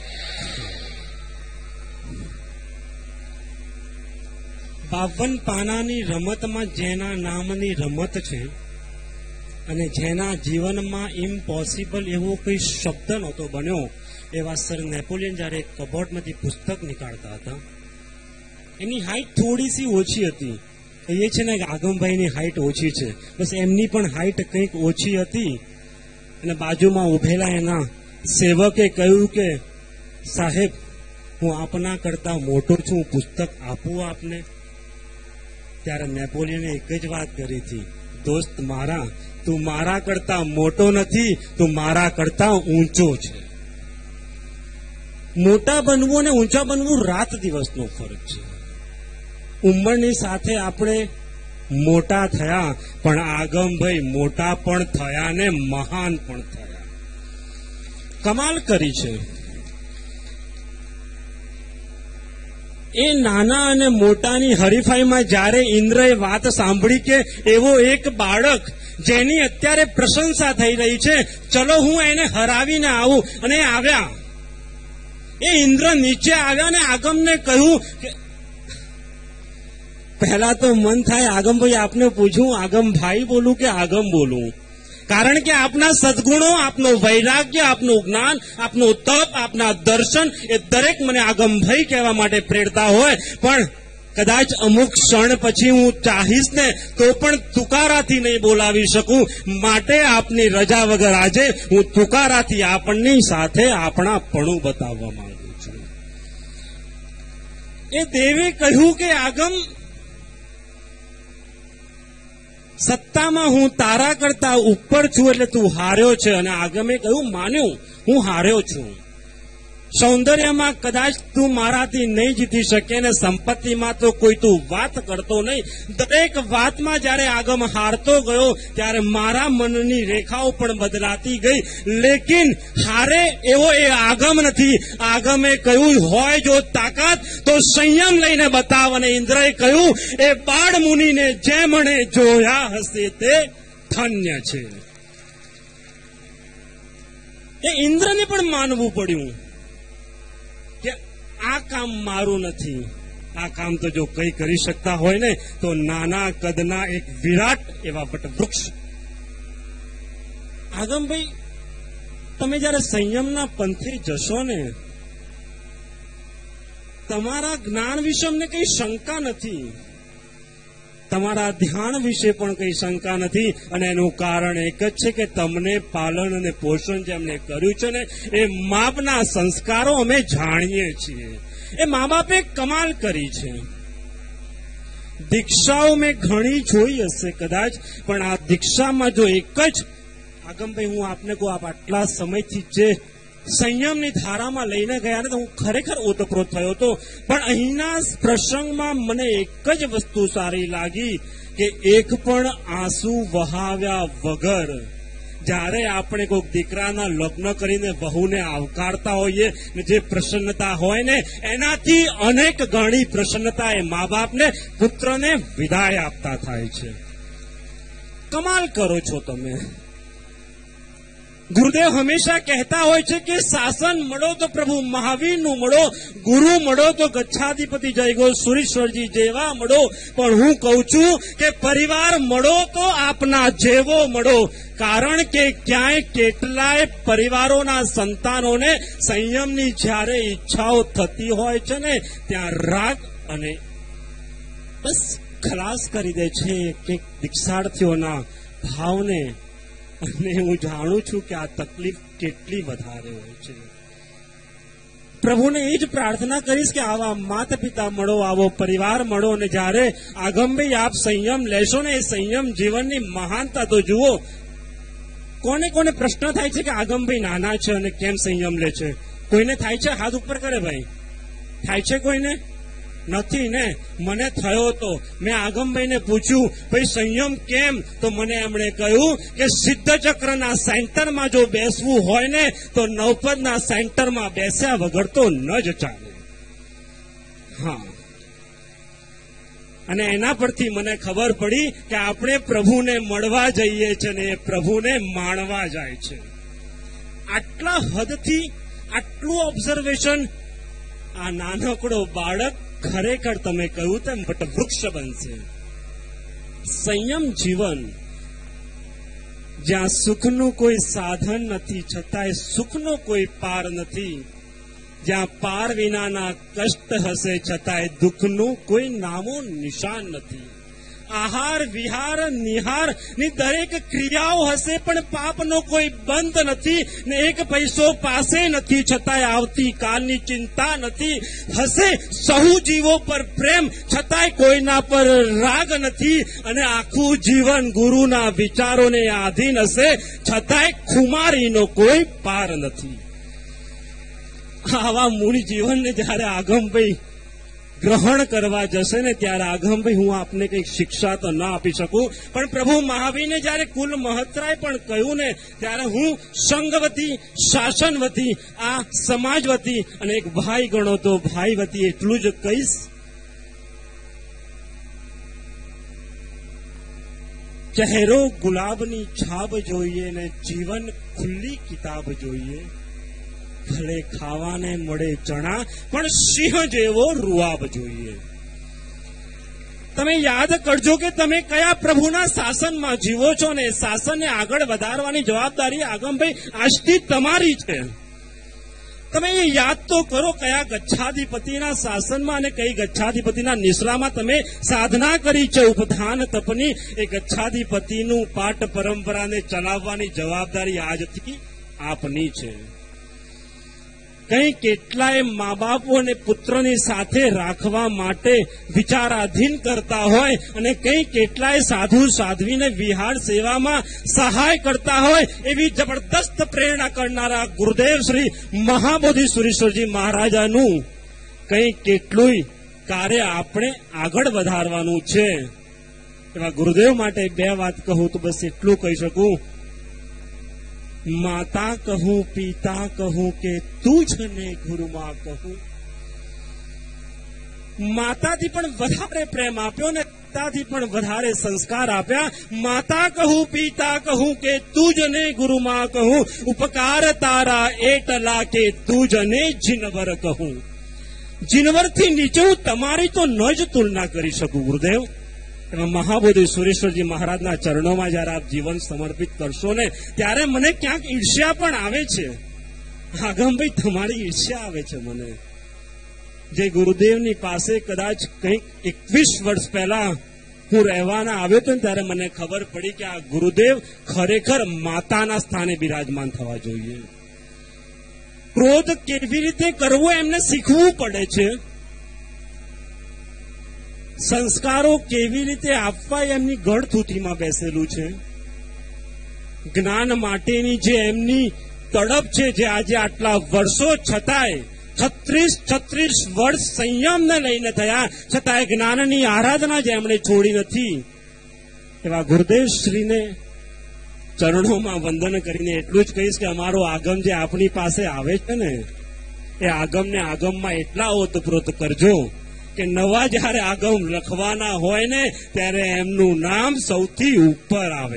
52 પાનાની રમતમાં જેના નામની રમત છે અને જેના જીવનમાં ઇમ્પોસિબલ એવો કોઈ શબ્દ નહોતો બન્યો, એવા સર નેપોલિયન જયારે કબોર્ડમાંથી પુસ્તક નીકાળતા હતા, એની હાઈટ થોડી સી ઓછી હતી. એ છે ને આગમભાઈની હાઈટ ઓછી છે, બસ એમની પણ હાઈટ કંઈક ઓછી હતી. અને બાજુમાં ઉભેલા એના સેવકે કહ્યું કે સાહેબ, હું આપના કરતા મોટો છું, પુસ્તક આપું આપને. ત્યારે નેપોલિયને એક જ વાત કરી હતી, દોસ્ત મારા, તું મારા કરતા મોટો નથી, તું મારા કરતા ઊંચો છે. મોટા બનવું અને ઊંચા બનવું રાત દિવસનો ફરક છે. ઉંમરની સાથે આપણે મોટા થયા, પણ આગમભાઈ મોટા પણ થયા ને મહાન પણ થયા. કમાલ કરી છે. એ નાના અને મોટાની હરીફાઈમાં જ્યારે ઇન્દ્રએ વાત સાંભળી કે એવો એક બાળક જેની અત્યારે પ્રશંસા થઈ રહી છે, ચલો હું એને હરાવીને આવું, અને આવ્યા. એ ઇન્દ્ર નીચે આવ્યા ને આગમને કહ્યું કે પહેલા તો મન થાય આગમભાઈ આપને પૂછું, આગમભાઈ બોલું કે આગમ બોલું, કારણ કે આપના સદગુણો, આપનો વૈરાગ્ય, આપનું જ્ઞાન, આપનું તપ, આપના દર્શન એ દરેક મને આગમભાઈ કહેવા માટે પ્રેરતા હોય. પણ કદાચ અમુક ક્ષણ પછી હું ચાહીશ ને તો પણ તુકારાથી નહીં બોલાવી શકું, માટે આપની રજા વગર આજે હું તુકારાથી આપણની સાથે આપણાપણું બતાવવા માંગુ છું. એ દેવે કહ્યું કે આગમ, સત્તામાં હું તારા કરતા ઉપર છું એટલે તું હાર્યો છે. અને આગમે કહ્યું માન્યું, હું હાર્યો છું. સૌંદર્યમાં કદાચ તું મારાથી નહીં જીતી શકે ને સંપત્તિમાં તો કોઈ તું વાત કરતો નહીં. દરેક વાતમાં જ્યારે આગમ હારતો ગયો ત્યારે મારા મનની રેખાઓ પણ બદલાતી ગઈ. લેકિન હારે એવો એ આગમ નથી. આગમે કહ્યું હોય જો તાકાત તો સંયમ લઈને બતાવ. અને ઇન્દ્રએ કહ્યું એ બાળ મુનિને જે મને જોયા હશે તે ધન્ય છે. એ ઇન્દ્રને પણ માનવું પડ્યું કે આ કામ મારું નથી. આ કામ તો જો કઈ કરી શકતા હોય ને તો નાના કદના એક વિરાટ એવા વટવૃક્ષ. આગમભાઈ, તમે જયારે સંયમના પંથે જશો ને, તમારા જ્ઞાન વિશે અમને કઈ શંકા નથી, તમારા ધ્યાન વિશે પણ કઈ શંકા નથી. અને એનું કારણ એક જ છે કે તમને પાલન અને પોષણ જે અમને કર્યું છે ને એ માપના સંસ્કારો અમે જાણીએ છીએ. એ મા બાપે કમાલ કરી છે. દીક્ષાઓ મેં ઘણી જોઈ હશે કદાચ, પણ આ દીક્ષામાં જો એક જ આગમભાઈ હું આપને કહું, આપ આટલા સમયથી જે સંયમની ધારામાં લઈને ગયા ને તો હું ખરેખર ઓતપ્રોત થયો હતો. પણ અહીંના પ્રસંગમાં મને એક જ વસ્તુ સારી લાગી કે એક પણ આંસુ વહાવ્યા વગર જ્યારે આપણે કોઈક દીકરાના લગ્ન કરીને વહુને આવકારતા હોઈએ ને જે પ્રસન્નતા હોય ને એનાથી અનેક ગણી પ્રસન્નતા એ મા બાપને, પુત્રને વિદાય આપતા થાય છે. કમાલ કરો છો તમે. ગુરુદેવ હંમેશા કહેતા હોય છે કે શાસન મળો તો પ્રભુ મહાવીરનું મળો, ગુરુ મળો તો ગચ્છાધિપતિ જય ગોસુરીશ્વરજી જેવા મળો. પણ હું કહું છું કે પરિવાર મળો તો આપના જેવો મળો. કારણ કે ક્યાંય કેટલાય પરિવારોના સંતાનોને સંયમની જ્યારે ઈચ્છાઓ થતી હોય છે ને ત્યાં રાગ અને બસ ખલાસ કરી દે છે કે દીક્ષાર્થીઓના ભાવને. અને હું જાણું છું કે આ તકલીફ કેટલી વધારે હોય છે. પ્રભુને એ જ પ્રાર્થના કરીશ કે આવા માતા પિતા મળો, આવો પરિવાર મળો, અને જ્યારે આગમભાઈ આપ સંયમ લેશો ને, એ સંયમ જીવનની મહાનતા તો જુઓ. કોને કોને પ્રશ્ન થાય છે કે આગમભાઈ નાના છે અને કેમ સંયમ લે છે? કોઈને થાય છે? હાથ ઉપર કરે ભાઈ. થાય છે કોઈને? નથી ને. મને થયો તો મેં આગમભાઈને પૂછ્યું, ભાઈ સંયમ કેમ? તો મને એમણે કહ્યું કે સિદ્ધચક્રના સેન્ટરમાં જો બેસવું હોય ને તો નવપદના સેન્ટરમાં બેસ્યા વગર તો ન જ ચાલે. હા, અને એના પરથી મને ખબર પડી કે આપણે પ્રભુને મળવા જઈએ છીએ ને એ પ્રભુને માણવા જાય છે. આટલા હદથી આટલું ઓબ્ઝર્વેશન આ નાનકડો બાળક ખરેખર તમે કહ્યું તેમ વૃક્ષ બનશે. સંયમ જીવન જ્યાં સુખનું કોઈ સાધન નથી છતાંય સુખનો કોઈ પાર નથી, જ્યાં પાર વિનાના કષ્ટ હશે છતાંય દુઃખનું કોઈ નામો નિશાન નથી. આહાર વિહાર નિહાર ની દરેક ક્રિયાઓ હશે પણ પાપનો કોઈ બંધ નથી, ને એક પૈસો પાસે નથી છતાંય આવતીકાલની ચિંતા નથી. હશે સહુ જીવો પર પ્રેમ છતાંય કોઈના પર રાગ નથી, અને આખું જીવન ગુરુના વિચારોને આધીન હશે છતાંય ખુમારીનો કોઈ પાર નથી. આવા મૂળ જીવનને જયારે આગમભાઈ ગ્રહણ કરવા જશે ને ત્યારે આગમભાઈ હું આપને કંઈક શિક્ષા તો ના આપી શકું, પણ પ્રભુ મહાવીરને જયારે કુલ મહત્રાય પણ કહ્યું ને ત્યારે હું સંઘવતી, શાસનવતી, આ સમાજવતી અને એક ભાઈ ગણો તો ભાઈ વતી એટલું જ કહીશ. ચહેરો ગુલાબની છાબ જોઈએ ને જીવન ખુલ્લી કિતાબ જોઈએ. ભલે ખાવાને મળે ચણા પણ સિંહ જેવો રૂઆબ જોઈએ. તમે યાદ કરજો કે તમે કયા પ્રભુના શાસનમાં જીવો છો ને શાસનને આગળ વધારવાની જવાબદારી આગમભાઈ આજથી તમારી છે. તમે એ યાદ તો કરો કયા ગચ્છાધિપતિના શાસનમાં અને કઈ ગચ્છાધિપતિના નિશ્રામાં તમે સાધના કરી છે ઉપધાન તપની. એ ગચ્છાધિપતિનું પાઠ પરંપરાને ચલાવવાની જવાબદારી આજથી આપની છે. કઈ કેટલાય મા બાપો અને પુત્રની સાથે રાખવા માટે વિચારાધીન કરતા હોય, અને કઈ કેટલાય સાધુ સાધ્વીને વિહાર સેવામાં સહાય કરતા હોય, એવી જબરદસ્ત પ્રેરણા કરનારા ગુરુદેવ શ્રી મહાબોધિ સુરેશ્વરજી મહારાજાનું કઈ કેટલું કાર્ય આપણે આગળ વધારવાનું છે. એવા ગુરુદેવ માટે બે વાત કહું તો બસ એટલું કહી શકું. માતા કહું, પિતા કહું કે તુજને ગુરુમાં કહું. માતાથી પણ વધારે પ્રેમ આપ્યો ને પિતાથી પણ વધારે સંસ્કાર આપ્યા. માતા કહું, પિતા કહું કે તુજને ગુરુમાં કહું. ઉપકાર તારા એટલા કે તુજને જીનવર કહું. જીનવરથી નીચે હું તમારી તો ન જ તુલના કરી શકું ગુરુદેવ. એમાં મહાબોધિ સુરેશ્વરજી મહારાજના ચરણોમાં જયારે આપ જીવન સમર્પિત કરશો ને ત્યારે મને ક્યાંક ઈર્ષ્યા પણ આવે છે. આગમભાઈ તમારી ઈર્ષ્યા આવે છે મને. જે ગુરુદેવની પાસે કદાચ કંઈક 21 વર્ષ પહેલા હું રહેવાના આવ્યો હતો ને ત્યારે મને ખબર પડી કે આ ગુરુદેવ ખરેખર માતાના સ્થાને બિરાજમાન થવા જોઈએ. ક્રોધ કેવી રીતે કરવો એમને શીખવું પડે છે. સંસ્કારો કેવી રીતે આપવા એમની ગળથૂથીમાં બેસેલું છે. જ્ઞાન માટેની જે એમની તડપ છે, જે આજે આટલા વર્ષો છતાંય 36 વર્ષ સંયમને લઈને થયા છતાંય જ્ઞાનની આરાધના જે એમણે છોડી નથી. એવા ગુરુદેવ શ્રીને ચરણોમાં વંદન કરીને એટલું જ કહીશ કે અમારો આગમ જે આપણી પાસે આવે છે ને એ આગમને આગમમાં એટલા ઓતપ્રોત કરજો કે નવા જયારે આગમ લખવાના હોય ને ત્યારે એમનું નામ સૌથી ઉપર આવે.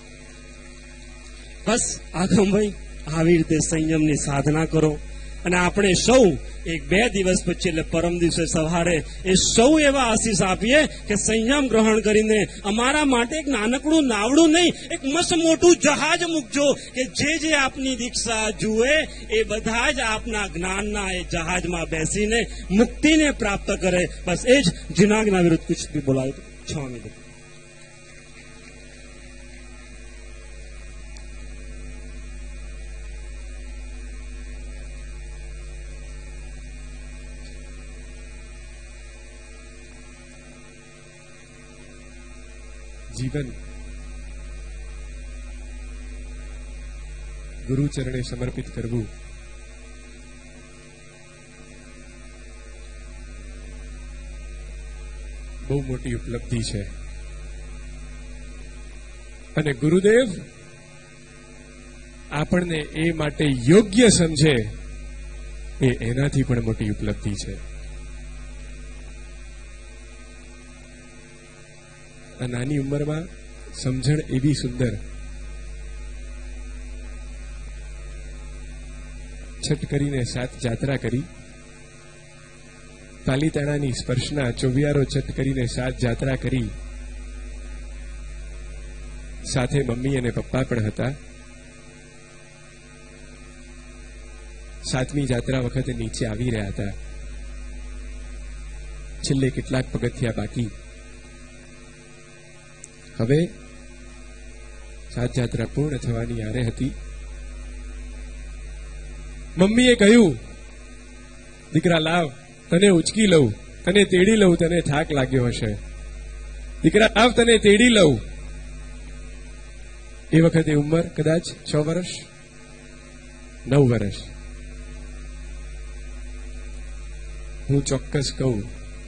બસ આગમભાઈ આવી રીતે સંયમની સાધના કરો. અને આપણે સૌ 1-2 દિવસ પછી એટલે પરમ દિવસે સવારે એ સૌ એવા આશીષ આપીએ કે સંયમ ગ્રહણ કરીને અમારા માટે એક નાનકડું નાવડું નહીં, એક મસ્ત મોટું જહાજ મૂકજો કે જે આપની દીક્ષા જુએ એ બધા જ આપના જ્ઞાનના એ જહાજમાં બેસીને મુક્તિને પ્રાપ્ત કરે. બસ એ જ જીનાગના વિરુદ્ધ કુછ ભી બોલાય 6 મિનિટ. જીવન ગુરુચરણે સમર્પિત કરવું બહુ મોટી ઉપલબ્ધિ છે. અને ગુરુદેવ આપણને એ માટે યોગ્ય સમજે એ એનાથી પણ મોટી ઉપલબ્ધિ છે. આ નાની ઉંમરમાં સમજણ એવી સુંદર, છઠ કરીને 7 જાત્રા કરી, પાલીતાણાની સ્પર્શના 24 છઠ કરીને 7 જાત્રા કરી, સાથે મમ્મી અને પપ્પા પણ હતા. 7મી જાત્રા વખતે નીચે આવી રહ્યા હતા. છેલ્લે કેટલાક પગથિયા બાકી. હવે 7 જાત્રા પૂર્ણ થવાની આરે હતી. મમ્મીએ કહ્યું, દીકરા લાવ, તને ઉચકી લઉં, તને તેડી લઉં, તને થાક લાગ્યો હશે. દીકરા લાવ, તને તેડી લઉં. એ વખતે ઉંમર કદાચ 6 વર્ષ, 9 વર્ષ. હું ચોક્કસ કહું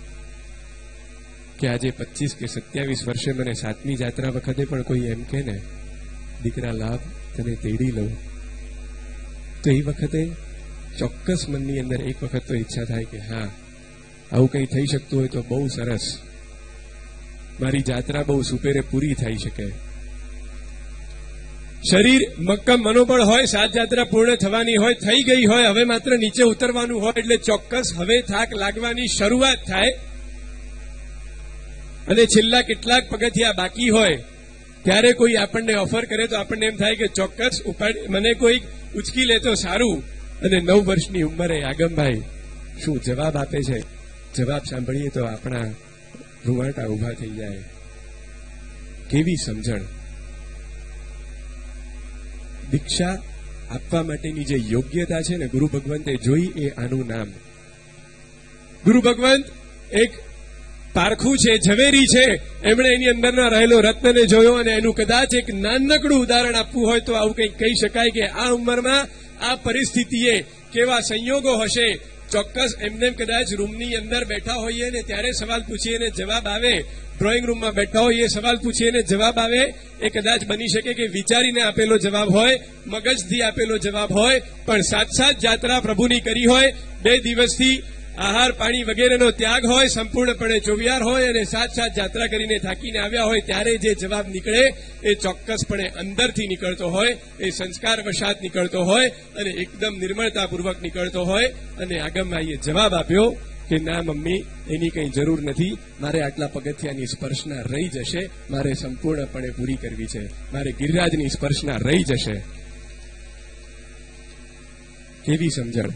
કે આજે 25 કે 27 વર્ષે મને 7મી જાત્રા વખતે પણ કોઈ એમ કહે ને, દીકરા લાવ, તને તેડી લઉં, તો એ વખતે ચોક્કસ મનની અંદર એક વખત તો ઈચ્છા થાય કે હા, આવું કંઈ થઈ શકતું હોય તો બહુ સરસ, મારી જાત્રા બહુ સુપેરે પૂરી થઈ શકે. શરીર મક્કમ મનોબળ હોય, 7 જાત્રા પૂર્ણ થવાની હોય, થઈ ગઈ હોય, હવે માત્ર નીચે ઉતરવાનું હોય, એટલે ચોક્કસ હવે થાક લાગવાની શરૂઆત થાય. અને છેલ્લા કેટલાક પગથિયા બાકી હોય ત્યારે કોઈ આપણને ઓફર કરે તો આપણને એમ થાય કે ચોક્કસ મને કોઈ ઉચકી લે તો સારું. અને 9 વર્ષની ઉંમરે આગમભાઈ શું જવાબ આપે છે, જવાબ સાંભળીએ તો આપણા રૂવાટા ઉભા થઈ જાય. કેવી સમજણ! દીક્ષા આપવા માટેની જે યોગ્યતા છે ને, ગુરુ ભગવંતે જોઈ એ આનું નામ. ગુરુ ભગવંત એક પારખું છે, ઝવેરી છે. એમણે એની અંદરના રહેલો રત્નને જોયો અને એનું કદાચ એક નાનકડું ઉદાહરણ આપવું હોય તો આવું કંઈક કહી શકાય કે આ ઉંમરમાં આ પરિસ્થિતિએ કેવા સંયોગો હશે. ચોક્કસ એમને કદાચ રૂમની અંદર બેઠા હોઈએ ને ત્યારે સવાલ પૂછીએ ને જવાબ આવે, ડ્રોઈંગ રૂમમાં બેઠા હોઈએ, સવાલ પૂછીએ ને જવાબ આવે, એ કદાચ બની શકે કે વિચારીને આપેલો જવાબ હોય, મગજથી આપેલો જવાબ હોય. પણ 7 જાત્રા પ્રભુની કરી હોય, 2 દિવસથી આહાર પાણી વગેરેનો ત્યાગ હોય, સંપૂર્ણપણે ચોવિયાર હોય અને 7 જાત્રા કરીને થાકીને આવ્યા હોય, ત્યારે જે જવાબ નીકળે એ ચોક્કસપણે અંદરથી નીકળતો હોય, એ સંસ્કાર વશાત નીકળતો હોય અને એકદમ નિર્મળતાપૂર્વક નીકળતો હોય. અને આગમભાઈએ જવાબ આપ્યો કે ના મમ્મી, એની કંઈ જરૂર નથી, મારે આટલા પગથિયાની સ્પર્શના રહી જશે, મારે સંપૂર્ણપણે પૂરી કરવી છે, મારે ગિરિરાજની સ્પર્શના રહી જશે. કેવી સમજણ!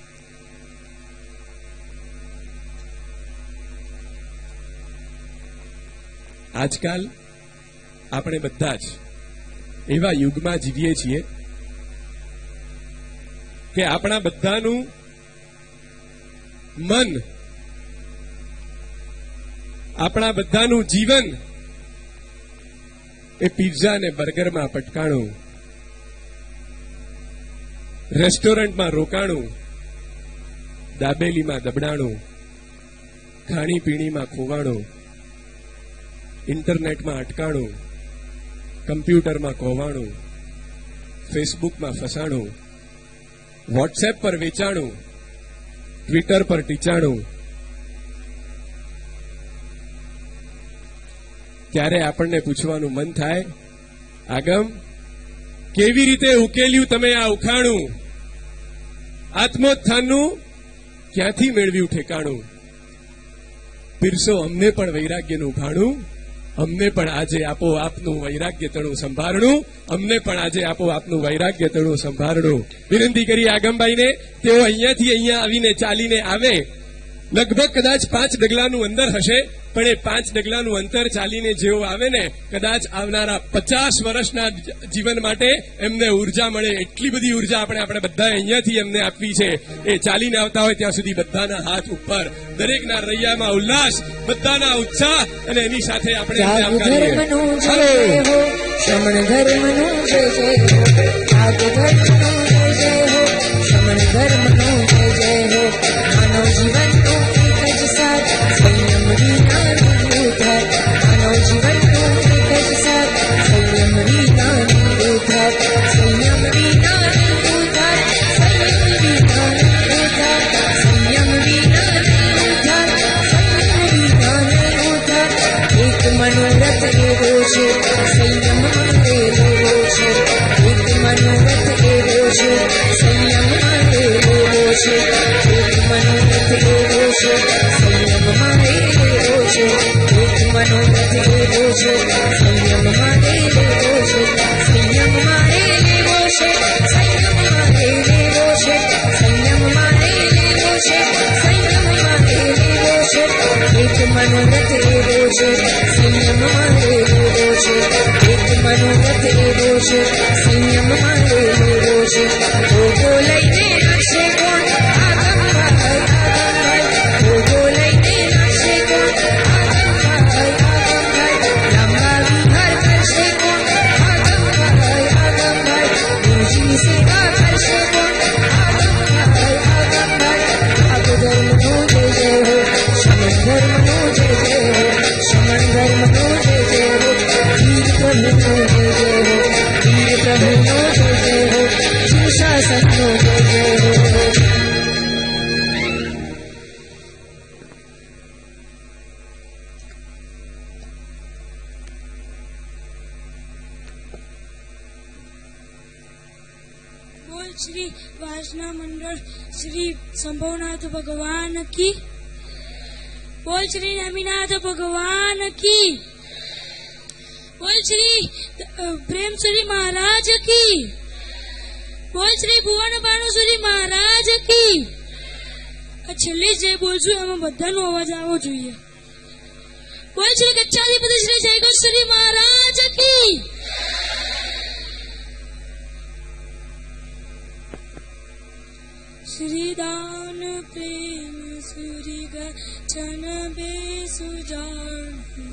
આજકાલ આપણે બધા જ એવા યુગમાં જીવીએ છીએ કે આપણા બધાનું મન, આપણા બધાનું જીવન એ પિઝા અને બર્ગરમાં પટકાણું, રેસ્ટોરન્ટમાં રોકાણું, દાબેલીમાં દબડાણું, ખાણીપીણીમાં ખોવાણું, ઇન્ટરનેટમાં અટકાણું, કમ્પ્યુટરમાં કોવાણું, ફેસબુકમાં ફસાણું, વોટ્સએપ પર વેચાણું, ટ્વિટર પર ટીચાણું. ત્યારે આપણને પૂછવાનું મન થાય, આગમ, કેવી રીતે ઉકેલ્યું તમે આ ઉખાણું? આત્મોત્થાનનું ક્યાંથી મેળવ્યું ઠેકાણું? પીરસો અમને પણ વૈરાગ્યનું ભાણું, અમને પણ આજે આપો આપનું વૈરાગ્ય તણું સંભારણું, અમને પણ આજે આપો આપનું વૈરાગ્ય તણું સંભારણું. વિનંતી કરી આગમભાઈને, તેઓ અહીંયાથી અહીંયા આવીને ચાલીને આવે લગભગ કદાચ 5 ડગલાનું અંતર હશે, પણ એ 5 ડગલાનું અંતર ચાલીને જેવો આવે ને, કદાચ આવનારા 50 વર્ષના જીવન માટે એમને ઉર્જા મળે. એટલી બધી ઉર્જા આપણે બધા અહીંયાથી એમને આપવી છે. એ ચાલીને આવતા હોય ત્યાં સુધી બધાના હાથ ઉપર, દરેકના રૈયામાં ઉલ્લાસ, બધાના ઉત્સાહ, અને એની સાથે આપણે ત્યાગ ધર્મનો જય હો, શ્રમણ ધર્મનો જય જય હો, ત્યાગ ધર્મનો જય જય હો, શ્રમણ ધર્મનો જય જય હો. માનવ જીવનનો એક જ સાથ, સંયમ વિના નિર્ધાર. માનવ જીવનનો એક જ સાથ, સંયમ વિના નિર્ધાર. સંયમ વિના નિર્ધાર, સંયમ વિના નિર્ધાર, સંયમ વિના નિર્ધાર, સંયમ વિના નિર્ધાર. એક મનોરથ એવો છે, સંયમમાં રહેલો છે. એક મનોરથ એવો છે, સંયમમાં રહેલો છે. એક મનોરથ એવો છે, સંયમમાં રહેલો છે. એક મનોરથ એવો છે, સંયમમાં રહેલો છે. સંયમમાં રહેલો છે, સંયમમાં રહેલો છે. સંયમમાં રહેલો છે, સંયમમાં રહેલો છે. એક મનોરથ એવો છે, સંયમમાં રહેલો છે. એક મનોરથ એવો છે, સંયમમાં રહેલો છે. ભોગો લઈને નાશે કોણ? આગમભાઈ, આગમભાઈ. ભોગો લઈને નાશે કોણ? આગમભાઈ, આગમભાઈ. લાંબા વિહાર કરશે કોણ? આગમભાઈ, આગમભાઈ. ગુરુજીની સેવા કરશે કોણ? આગમભાઈ, આગમભાઈ. ત્યાગ ધર્મનો જય જય હો, શ્રમણ ધર્મનો જય જય હો, શ્રમણ ધર્મનો જય જય હો. વીર પ્રભુનો જય જય હો, વીર પ્રભુનો જય જય હો, શિવ શાસનનો જય જય હો. बोल श्री वासना मंडल श्री संभवनाथ भगवान की। बोल श्री नमीनाथ भगवान की। बोल श्री प्रेमश्री महाराज की। बोल श्री भुवन भानुश्री महाराज की। छेल्ली जे बोलशु एमां बधानो अवाज आवવો જોઈએ। बोल श्री गच्छाधिपति श्री जयगोश्री महाराज की। श्री दान प्रेम सूरी गचन बेसुजान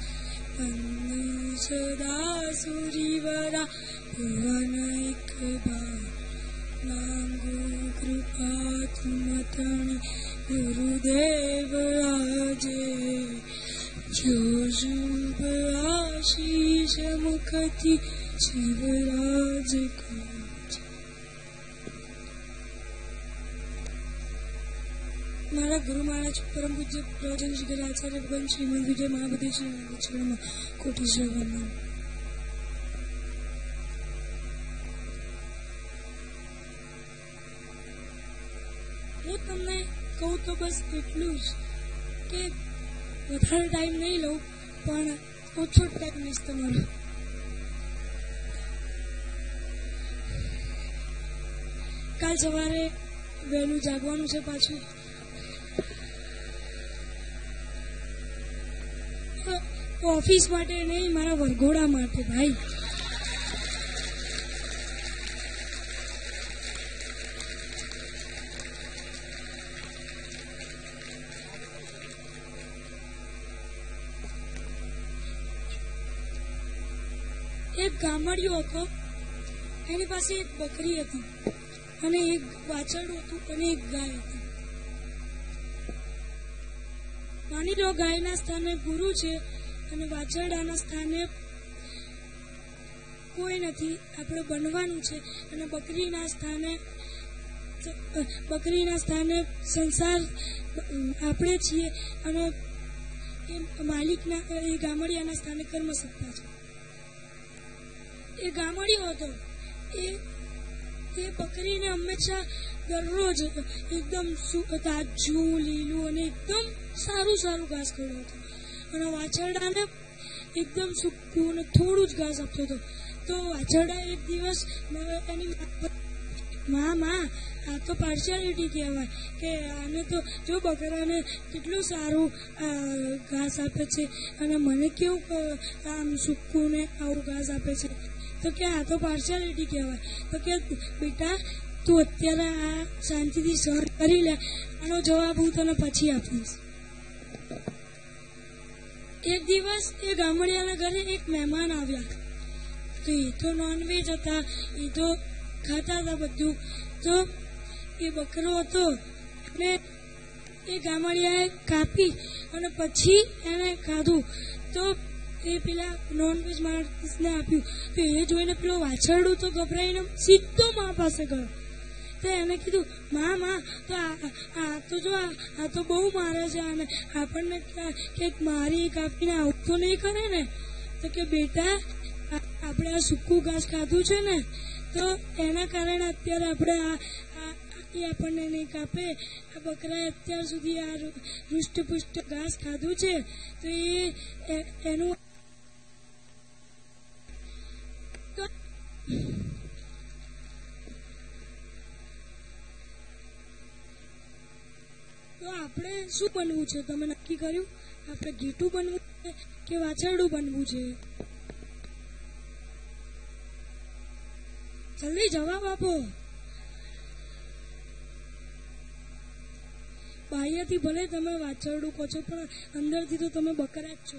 सदा सूरीवरा भुवन एक बार नांगो कृपा तुम तणी गुरुदेव आजे जो शुभ आशीष मुखती शिवराज का। मारा गुरु महाराज परम पूज्य प्रवचन शिखर आचार्य भगवान श्रीमद विजय महाबोधि श्री चरण कोटि वंदन। હું તમને કહું તો બસ એટલું જ કે વધારે ટાઈમ નહીં લઉં, પણ ઓછો ટાઈમ લઈશ તમારો. કાલ સવારે વહેલું જાગવાનું છે પાછું. ઓફિસ માટે નહીં, મારા વરઘોડા માટે ભાઈ. એક ગામડિયો હતો, એની પાસે એક બકરી હતી અને એક વાછરડું હતું અને એક ગાય હતી. માની લો ગાયના સ્થાને ગુરુ છે અને વાછરડાના સ્થાને કોઈ નથી, આપણે બનવાનું છે. અને બકરીના સ્થાને સંસાર આપણે છીએ અને એ માલિકના એ ગામડિયાના સ્થાને કર્મ સત્તા છે. એ ગામડિયો હતો, એ બકરીને હંમેશા દરરોજ એકદમ તાજું લીલું અને એકદમ સારું સારું ઘાસ ખવડાવતો અને વાછરડાને એકદમ સૂકું અને થોડું જ ઘાસ આપતો હતો. તો વાછરડા એક દિવસ એની માં આ તો પાર્શિયાલિટી કહેવાય કે આને તો જો બકરાને કેટલું સારું ઘાસ આપે છે અને મને કેવું આમ સૂકું ને આવું ઘાસ આપે છે, તો કે આ તો પાર્શિયાલિટી કહેવાય. તો કે બેટા તું અત્યારે આ શાંતિથી સહન કરી લે, આનો જવાબ હું તને પછી આપીશ. એક દિવસ એ ગામડિયાના ઘરે એક મહેમાન આવ્યા. તો એ તો નોનવેજ હતા, એ તો ખાતા હતા બધું. તો એ બકરો હતો અને એ ગામડિયાએ કાપી અને પછી એને ખાધું. તો એ પેલા નોનવેજ માણસને આપ્યું. તો એ જોઈને પેલો વાછરડું તો ગભરાઈને સીધો મા પાસે ગયો. તો એને કીધું, માં તો આ તો જો આ તો બહુ મારે છે, અને આપણને કંઈક મારી કાપીને આવું તો નહીં કરે ને. તો કે બેટા આપણે આ સૂકું ઘાસ ખાધું છે ને, તો એના કારણે અત્યારે આપણે એ આપણને નહીં કાપે. આ બકરાએ અત્યાર સુધી આ હૃષ્ટપુષ્ટ ઘાસ ખાધું છે, તો એનું તો આપણે શું બનવું છે તમે નક્કી કર્યું? આપણે ઘેટું બનવું છે કે વાછરડું બનવું છે? જલ્દી જવાબ આપો. બાહ્યથી ભલે તમે વાછરડું કહો છો, પણ અંદરથી તો તમે બકરા જ છો.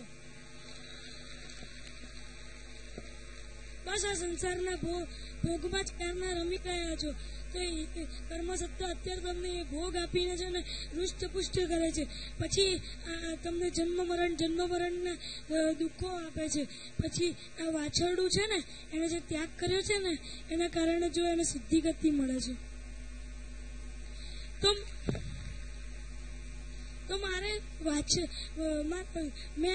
બસ આ સંસારના ભોગમાં જ ક્યારના રમી ગયા છો. તો કર્મસત્તા અત્યારે તમને એ ભોગ આપીને છે ને હૃષ્ટપુષ્ટ કરે છે. પછી તમને જન્મ મરણના દુઃખો આપે છે. પછી આ વાછરડું છે ને, એને જે ત્યાગ કર્યો છે ને, એના કારણે જો એને સિદ્ધિ ગતિ મળે છે. તો મારે મેં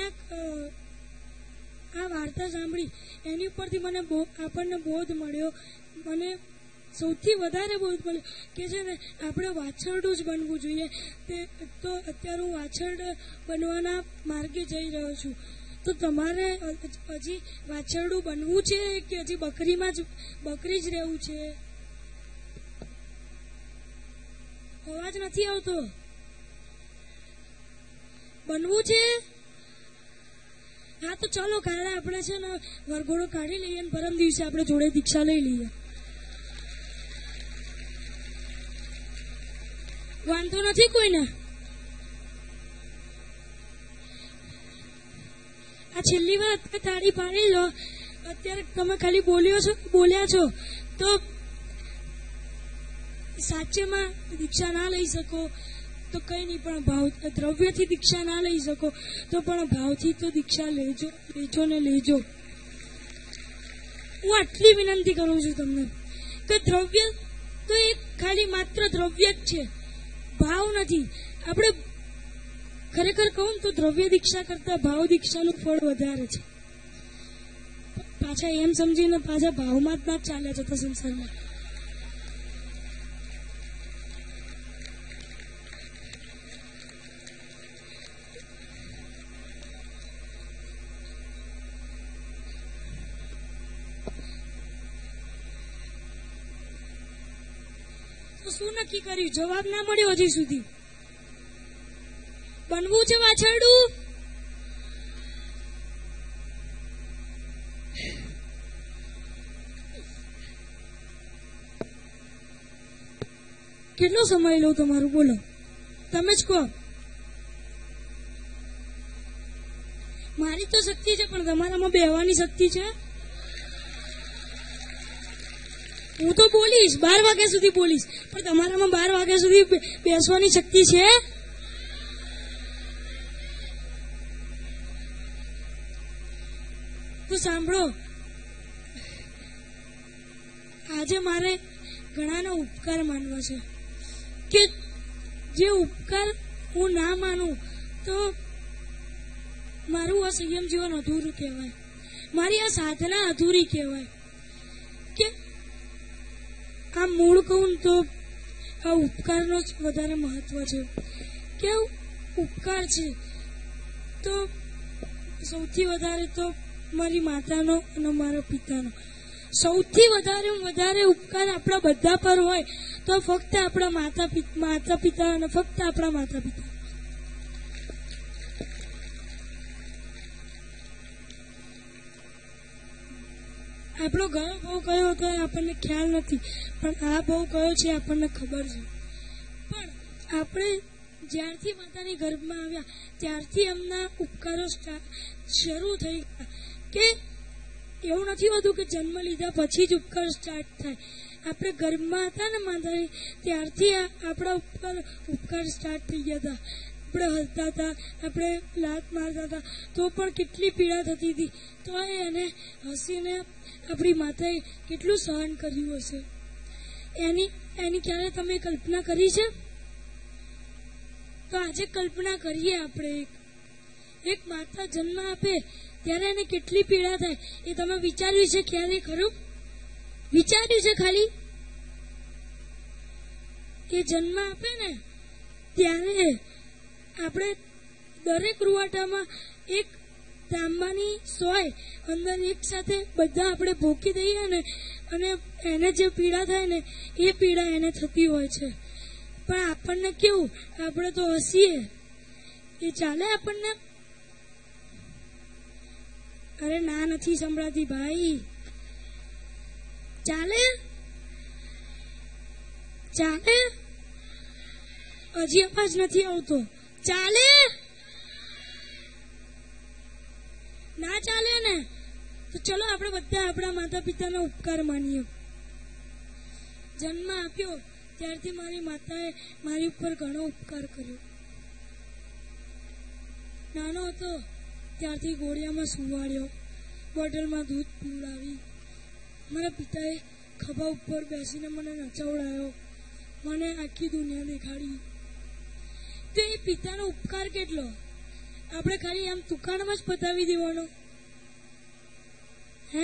આ વાર્તા સાંભળી, એની ઉપરથી મને આપણને બોધ મળ્યો. મને સૌથી વધારે બોધ મળ્યો કે છે ને આપણે વાછરડું જ બનવું જોઈએ. તો અત્યારે હું વાછરડ બનવાના માર્ગે જઈ રહ્યો છું. તો તમારે હજી વાછરડું બનવું છે કે હજી બકરી જ રહેવું છે? અવાજ નથી આવતો. બનવું છે? હા, તો ચાલો કાલે આપણે છે ને વરઘોડો કાઢી લઈએ અને પરમ દિવસે આપણે જોડે દીક્ષા લઈ લઈએ. વાંધો નથી કોઈને? આ છેલ્લી વાર તાળી પાડી લો. અત્યારે તમે ખાલી બોલ્યા છો તો સાચેમાં દીક્ષા ના લઈ શકો તો કઈ નહીં, પણ દ્રવ્યથી દીક્ષા ના લઈ શકો તો પણ ભાવથી તો દીક્ષા લેજો ને લેજો. હું આટલી વિનંતી કરું છું તમને કે દ્રવ્ય તો એ ખાલી માત્ર દ્રવ્ય જ છે, ભાવ નથી. આપણે ખરેખર કહું તો દ્રવ્ય દીક્ષા કરતા ભાવ દીક્ષાનું ફળ વધારે છે. પાછા એમ સમજીને પાછા ભાવમાં જ ના ચાલ્યા જતા સંસારમાં. શું નક્કી કર્યું? જવાબ ના મળ્યો હજી સુધી. બનવું છે વાછરડું? કેટલો સમય લઉં તમારું? બોલો, તમે જ કહો. મારી તો શક્તિ છે, પણ તમારામાં બેહવાની શક્તિ છે? હું તો બોલીશ 12 વાગ્યા સુધી બોલીશ, પણ તમારામાં 12 વાગ્યા સુધી બેસવાની શક્તિ છે? તો સાંભળો, આજે મારે ઘણાનો ઉપકાર માનવો છે કે જે ઉપકાર હું ના માનું તો મારું આ સંયમ જીવન અધૂરું કહેવાય, મારી આ સાધના અધૂરી કહેવાય. કે આ મૂળ કહું તો આ ઉપકારનો જ વધારે મહત્વ છે કે ઉપકાર છે તો સૌથી વધારે તો મારી માતાનો અને મારા પિતાનો. સૌથી વધારે ઉપકાર આપણા બધા પર હોય તો ફક્ત આપણા માતા પિતા અને ફક્ત આપણા માતા પિતા. આપણો ગયો ભાવ કયો હતો આપણને ખ્યાલ નથી, પણ આ ભાવ કયો છે આપણને ખબર છે. પણ આપણે જ્યારથી માતાની ગર્ભમાં આવ્યા ત્યારથી એમના ઉપકારો શરૂ થઈ ગયા. કે એવું નથી હોતું કે જન્મ લીધા પછી જ ઉપકાર સ્ટાર્ટ થાય. આપણે ગર્ભમાં હતા ને માતાની ત્યારથી આપણા ઉપકાર સ્ટાર્ટ થઈ ગયા હતા. આપણે હસતા હતા, આપણે લાત મારતા હતા તો પણ કેટલી પીડા થતી હતી, તો એને હસીને આપણી માતાએ કેટલું સહન કર્યું હશે. એની ક્યારે તમે કલ્પના કરી છે? તો આજે કલ્પના કરીએ આપણે. એક માતા જન્મ આપે ત્યારે એને કેટલી પીડા થાય એ તમે વિચાર્યું છે ક્યારે ખરું? વિચાર્યું છે ખાલી? કે જન્મ આપે ને ત્યારે આપણે દરેક રૂવાટામાં એક તાંબાની સોય અંદર એક સાથે બધા આપણે ભોકી દઈએ ને, અને એને જે પીડા થાય ને એ પીડા એને થતી હોય છે. પણ આપણને કેવું, આપણે તો હસીએ, એ ચાલે આપણને? અરે ના, નથી સંભળાતી ભાઈ. ચાલે? ચાલે? હજી અવાજ નથી આવતો. ચાલે? ના ચાલે ને? તો ચલો આપણે બધા આપણા માતા પિતાનો ઉપકાર માનીએ. જન્મ આપ્યો ત્યારથી મારી માતાએ મારી ઉપર ઘણો ઉપકાર કર્યો. નાનો હતો ત્યારથી ઘોડિયામાં સુવાડ્યો, બોટલમાં દૂધ પીવડાવી, મારા પિતાએ ખભા ઉપર બેસીને મને નચાવડાયો, મને આખી દુનિયા દેખાડી. તો એ પિતાનો ઉપકાર કેટલો! આપણે ખાલી આમ દુકાનમાં જ પતાવી દેવાનો? હે?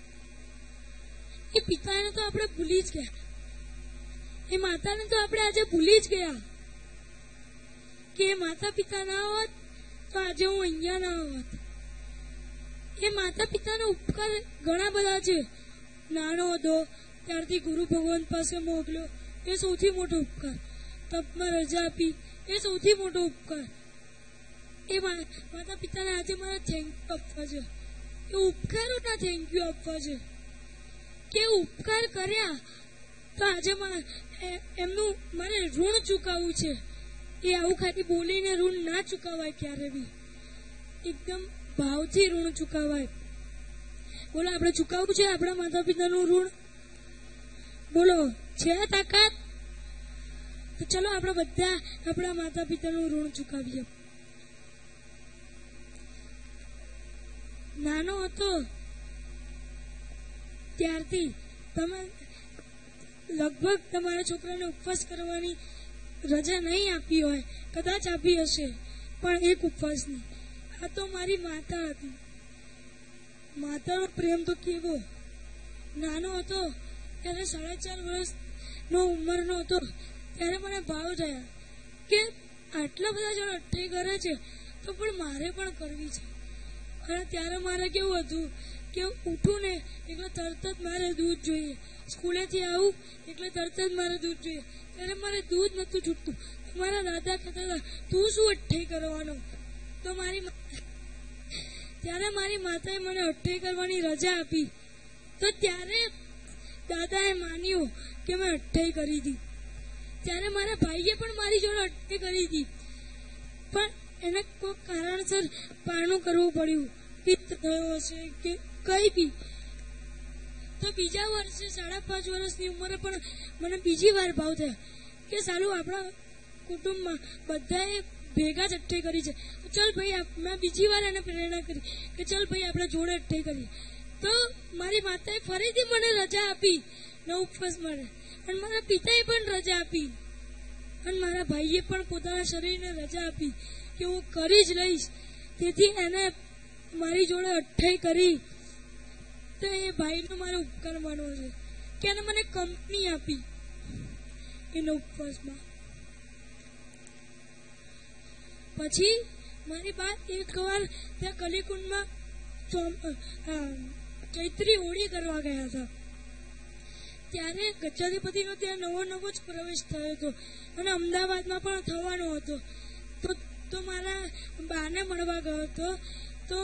એ પિતાને તો આપણે ભૂલી જ ગયા, એ માતાને તો આપણે આજે ભૂલી જ ગયા. કે એ માતા પિતા ના હોત તો આજે હું અહીંયા ના હોત. એ માતા પિતાનો ઉપકાર ઘણા બધા છે. નાનો હતો ત્યારથી ગુરુ ભગવાન પાસે મોકલ્યો, એ સૌથી મોટો ઉપકાર. તપમાં રજા આપી, એ સૌથી મોટો ઉપકાર. એ માતા પિતાને આજે મારે થેન્ક યુ આપવા છે. એ ઉપકારોના થેન્ક યુ આપવા છે કે ઉપકાર કર્યા તો આજે એમનું મારે ઋણ ચૂકવવું છે. એ આવું ખાલી બોલીને ઋણ ના ચૂકવાય ક્યારે બી, એકદમ ભાવથી ઋણ ચૂકવાય. બોલો, આપણે ચૂકવવું છે આપણા માતા પિતાનું ઋણ? બોલો, છે તાકાત? તો ચલો આપણે બધા આપણા માતા પિતાનું ઋણ ચૂકવીએ. નાનો હતો ત્યારથી તમે લગભગ તમારા છોકરાને ઉપવાસ કરવાની રજા નહીં આપી હોય, કદાચ આપી હશે, પણ એક ઉપવાસની. આ તો મારી માતા હતી. માતાનો પ્રેમ તો કેવો! નાનો હતો ત્યારે 4.5 વર્ષનો ઉંમરનો હતો ત્યારે મને ભાવ થયા કે આટલા બધા જણ અઠ્ઠાઈ કરે છે તો પણ મારે પણ કરવી છે. અને ત્યારે મારે કેવું હતું કે ઉઠું ને એટલે તરત જ મારે દૂધ જોઈએ, સ્કૂલેથી આવું એટલે તરત જ મારે દૂધ જોઈએ. ત્યારે મારે દૂધ નતું છૂટતું. મારા દાદા કહેતા હતા, તું શું અઠ્ઠાઈ કરવાનો? તો ત્યારે મારી માતાએ મને અઠ્ઠાઈ કરવાની રજા આપી. તો ત્યારે દાદાએ માન્યું કે મેં અઠ્ઠાઈ કરી હતી. ત્યારે મારા ભાઈએ પણ મારી જોડે અઠ્ઠાઈ કરી હતી, પણ એને કોઈ કારણસર પારણું કરવું પડ્યું, પિત્ત થયો હશે કે કઈ બી. તો બીજા વર્ષે 5.5 વર્ષની ઉંમરે પણ મને બીજી વાર ભાવ થયા કે સાલું આપણા કુટુંબમાં બધાએ ભેગા જ અઠ્ઠાઈ કરી છે, ચલ ભાઈ. મેં બીજી વાર એને પ્રેરણા કરી કે ચલ ભાઈ આપણે જોડે અઠ્ઠાઈ કરીએ. તો મારી માતાએ ફરીથી મને રજા આપી નવ ઉપવાસ માટે, અને મારા પિતાએ પણ રજા આપી, અને મારા ભાઈએ પણ પોતાના શરીરને રજા આપી કે હું કરી જ લઈશ. તેથી એને મારી જોડે અઠ્ઠાઈ કરી. તો એ ભાઈનો મારો ઉપકાર માનવો છે કે એને મને કંપની આપી એના ઉપવાસમાં. પછી મારી બા એક વાર ત્યાં કલીકુંડમાં ચૈત્રી હોળી કરવા ગયા હતા. ત્યારે ગચ્છાધિપતિનો ત્યાં નવો જ પ્રવેશ થયો હતો અને અમદાવાદમાં પણ થવાનો હતો. તો મારા બાને મળવા ગયો હતો. તો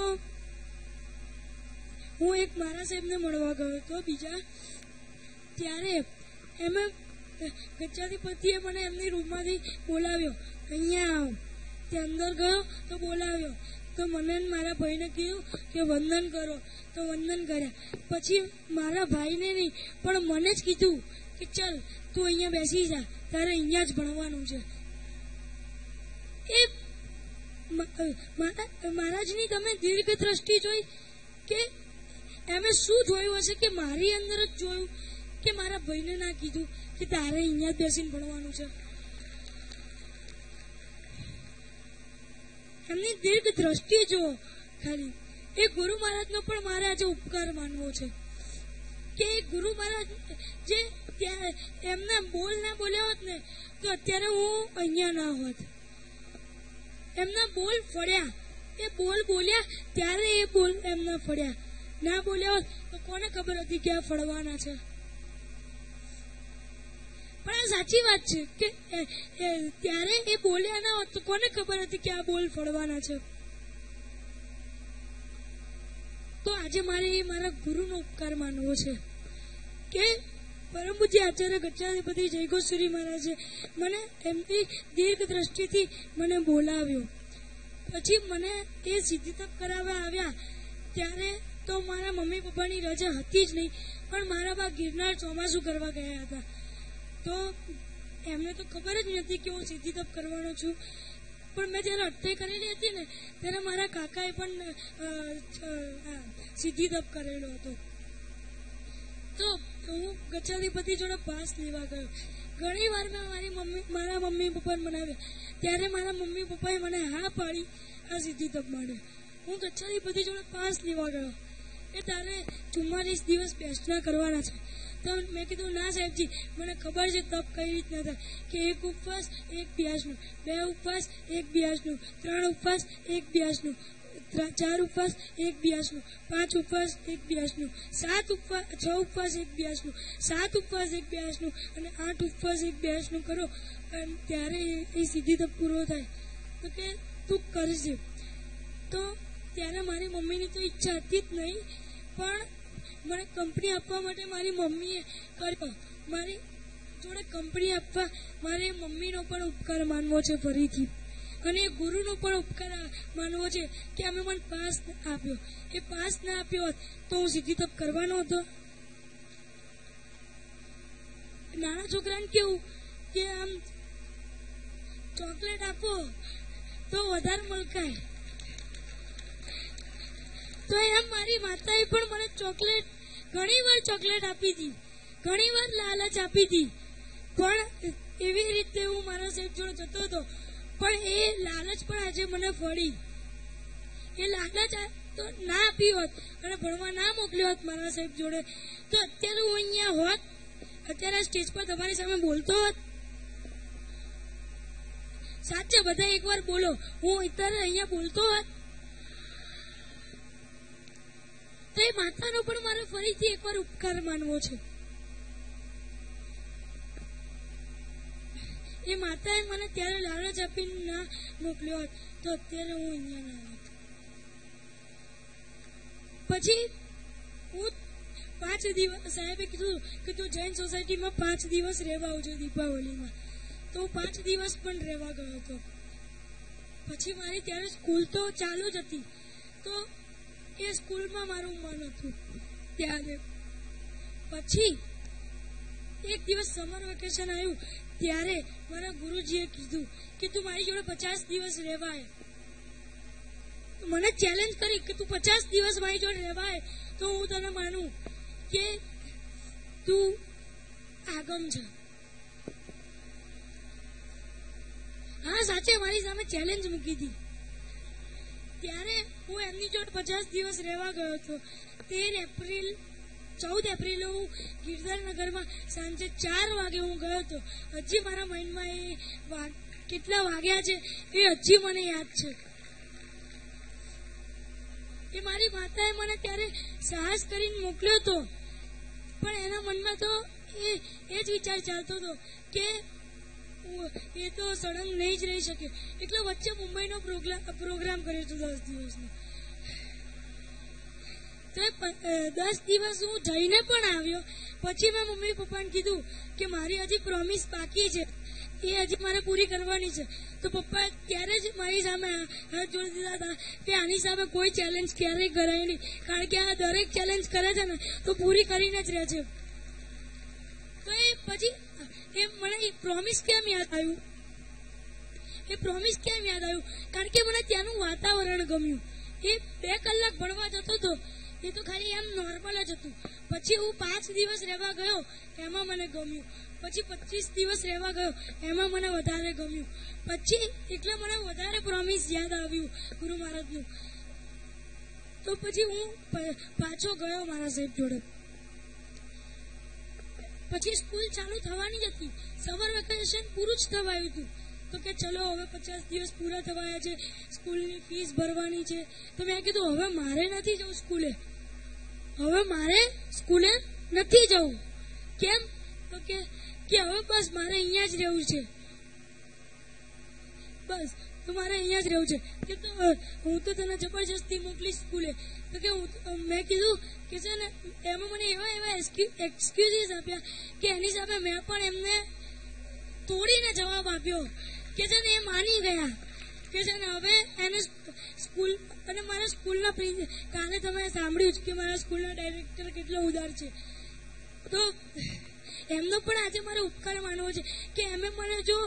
હું એક મારા સાહેબને મળવા ગયો હતો બીજા. ત્યારે એમે ગચ્છાધિપતિએ મને એમની રૂમમાંથી બોલાવ્યો, અહીંયા આવો. તે અંદર ગયો તો બોલાવ્યો. તો મને મારા ભાઈને કહ્યું કે વંદન કરો, તો વંદન કર્યા. પછી મારા ભાઈને નહીં પણ મને જ કીધું કે ચાલ તું અહીંયા બેસી જા, તારે અહીંયા જ ભણવાનું છે. એ મહારાજની તમે દીર્ઘ દ્રષ્ટિ જોઈ કે એમે શું જોયું હશે કે મારી અંદર જ જોયું કે મારા ભાઈને ના કીધું કે તારે અહીંયા જ બેસીને ભણવાનું છે. એમની દીર્ઘ દ્રષ્ટિ જુઓ ખાલી. એ ગુરુ મહારાજનો પણ મારે આજે ઉપકાર માનવો છે કે ગુરુ મહારાજ જે એમને બોલ ના બોલ્યા હોત ને તો અત્યારે હું અહીંયા ના હોત. એમના બોલ ફળ્યા, એ બોલ બોલ્યા ત્યારે એ બોલ એમના ફળ્યા. ના બોલ્યા હોત તો કોને ખબર હતી કે આ ફળવાના છે. પણ આ સાચી વાત છે કે ત્યારે એ બોલ્યા ના હોત તો કોને ખબર હતી કે આ બોલ ફળવાના છે. તો આજે મારે એ મારા ગુરુનો ઉપકાર માનવો છે કે પરમ પૂજ્ય આચાર્ય ગચ્છાધિપતિ જયઘોષસુરી મહારાજે મને એમની દીર્ઘ દ્રષ્ટિથી મને બોલાવ્યો. પછી મને એ સિદ્ધિ તપ કરાવવા આવ્યા ત્યારે તો મારા મમ્મી પપ્પાની રજા હતી જ નહીં, પણ મારા બા ગિરનાર ચોમાસું કરવા ગયા હતા. તો એમને તો ખબર જ નથી કે હું સિદ્ધિ તપ કરવાનો છું. પણ મેં જ્યારે અટકાઈ કરેલી હતી ને ત્યારે મારા કાકાએ પણ સિદ્ધિ તપ કરેલો હતો. તો હું ગચ્છાધિપતિ જોડે પાસ લેવા ગયો. ઘણી વાર મેં મારા મમ્મી પપ્પાને મનાવ્યા ત્યારે મારા મમ્મી પપ્પાએ મને હા પાડી આ સિદ્ધિ તપ માટે. હું ગચ્છાધિપતિ જોડે પાસ લેવા ગયો. એ તારે 44 દિવસ બેસના કરવાના છે. તો મેં કીધું ના સાહેબજી, મને ખબર છે તપ કઈ રીતના થાય કે 1 ઉપવાસ 1 બ્યાસનું, 2 ઉપવાસ 1 બ્યાસનું, 3 ઉપવાસ 1 બ્યાસનું, 4 ઉપવાસ 1 બ્યાસનું, 5 ઉપવાસ 1 બ્યાસનું, 6 ઉપવાસ 1 બ્યાસનું, 7 ઉપવાસ 1 બ્યાસનું અને 8 ઉપવાસ 1 બ્યાસનું કરો ત્યારે એ સિદ્ધિ તપ પૂરો થાય. તો કે તું કરજે. તો ત્યારે મારી મમ્મીની તો ઈચ્છા હતી જ નહીં, પણ મને કંપની આપવા માટે મારી મમ્મીએ કર્યો. મારી જોડે કંપની આપવા મારે મમ્મીનો પણ ઉપકાર માનવો છે ફરીથી, અને ગુરુનો પણ ઉપકાર માનવો છે કે અમે મને પાસ આપ્યો. એ પાસ ના આપ્યો હોત તો હું સિદ્ધિ તપ કરવાનો હતો. નાના છોકરાને કેવું કે આમ ચોકલેટ આપો તો વધારે મલકાય. તો એમ મારી માતાએ પણ મને ઘણી વાર ચોકલેટ આપી હતી, ઘણી વાર લાલચ આપી હતી. પણ એવી રીતે હું મારા સાહેબ જોડે જતો હતો, પણ એ લાલચ પણ આજે મને ફળી. એ લાલચ તો ના આપી હોત અને ભણવા ના મોકલ્યો હોત મારા સાહેબ જોડે તો અત્યારે હું અહીંયા હોત, અત્યારે સ્ટેજ પર તમારી સામે બોલતો હોત. સાચે બધા એકવાર બોલો, હું અત્યારે અહીંયા બોલતો હોત. તો એ માતાનો પણ મારે ફરીથી એકવાર ઉપકાર માનવો છે. એ માતાએ મને ત્યારે લાલચ આપીને ના મોકલ્યો હોત તો અત્યારે હું અહીંયા ના હોત. પછી હું 5 દિવસ સાહેબે કીધું કે તું જૈન સોસાયટીમાં 5 દિવસ રહેવા આવજો દીપાવલીમાં. તો 5 દિવસ પણ રહેવા ગયો હતો. પછી મારી ત્યારે સ્કૂલ તો ચાલુ જ હતી, તો એ સ્કૂલમાં મારું મન હતું ત્યારે. પછી એક દિવસ સમર વેકેશન આવ્યું ત્યારે મારા ગુરુજીએ કીધું કે તું મારી જોડે 50 દિવસ રહેવાય. મને ચેલેન્જ કરી કે તું 50 દિવસ મારી જોડે રહેવાય તો હું તને માનું કે તું આગમ છે. હા સાચે મારી સામે ચેલેન્જ મૂકી હતી. ત્યારે હું એમની જોડે 50 દિવસ રહેવા ગયો હતો. 14 એપ્રિલ હું ગિરધરનગરમાં સાંજે 4 વાગે હું ગયો હતો. હજી મારા માઇન્ડમાં એ કેટલા વાગ્યા છે એ હજી મને યાદ છે. એ મારી માતાએ મને ત્યારે સાહસ કરીને મોકલ્યો હતો, પણ એના મનમાં તો એ જ વિચાર ચાલતો હતો કે એ તો સળંગ નહીં જ રહી શકે. એટલે વચ્ચે મુંબઈનો પ્રોગ્રામ કર્યો હતો 10 દિવસનો. તો 10 દિવસ હું જઈને પણ આવ્યો. પછી મેં મમ્મી પપ્પાને કીધું કે મારી હજી પ્રોમિસ બાકી છે, એ હજી મારે પૂરી કરવાની છે. તો પપ્પા ત્યારે જ મારી સામે હાથ જોડી દીધા હતા કે આની સામે કોઈ ચેલેન્જ ક્યારેય કરાય નહીં, કારણ કે આ દરેક ચેલેન્જ કરે છે ને તો પૂરી કરીને જ રહે છે. તો એ પછી મને એ પ્રોમિસ કેમ યાદ આવ્યું? કારણ કે મને ત્યાંનું વાતાવરણ ગમ્યું. એ 2 કલાક ભણવા જતો હતો, એ તો ખાલી એમ નોર્મલ જ હતું. પછી હું 5 દિવસ રહેવા ગયો, એમાં મને ગમ્યું. પછી 25 દિવસ રહેવા ગયો, એમાં મને વધારે ગમ્યું. પછી એટલે મને વધારે પ્રોમિસ યાદ આવ્યું ગુરુ મહારાજનું. તો પછી હું પાછો ગયો મારા સાહેબ જોડે. પછી સ્કૂલ ચાલુ થવાની જ હતી, સમર વેકેશન પૂરું જ થવાયું હતું. તો કે ચલો હવે 50 દિવસ પૂરા થવાયા છે, સ્કૂલની ફીસ ભરવાની છે. તો મેં કીધું હવે મારે નથી જવું સ્કૂલે, નથી જવું. કેમ? તો કે હવે બસ મારે અહીંયા જ રહેવું છે, બસ તો મારે અહીંયા જ રહેવું છે. કે તો હું તો તને જબરજસ્તી મોકલીશ સ્કૂલે. તો કે મેં કીધું કે છે ને એમાં મને એવા એક્સક્યુઝીસ આપ્યા કે એની સામે મેં પણ એમને તોડીને જવાબ આપ્યો કે છે ને એ માની ગયા કે છે ને હવે એને સ્કૂલ. અને મારા સ્કૂલના કાલે તમે સાંભળ્યું જ કે મારા સ્કૂલના ડાયરેક્ટર કેટલો ઉદાર છે. તો એમનો પણ આજે મારે ઉપકાર માનવો છે કે એમે મને જો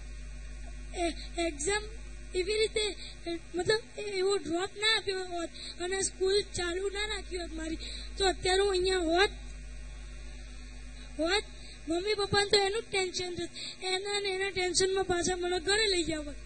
એક્ઝામ એવી રીતે મતલબ એવો ડ્રોપ ના આપ્યો હોત અને સ્કૂલ ચાલુ ના રાખી હોત મારી, તો અત્યારે હું અહીંયા હોત. મમ્મી પપ્પાને તો એનું જ ટેન્શન છે, એના ટેન્શનમાં પાછા મને ઘરે લઈ ગયા હોત.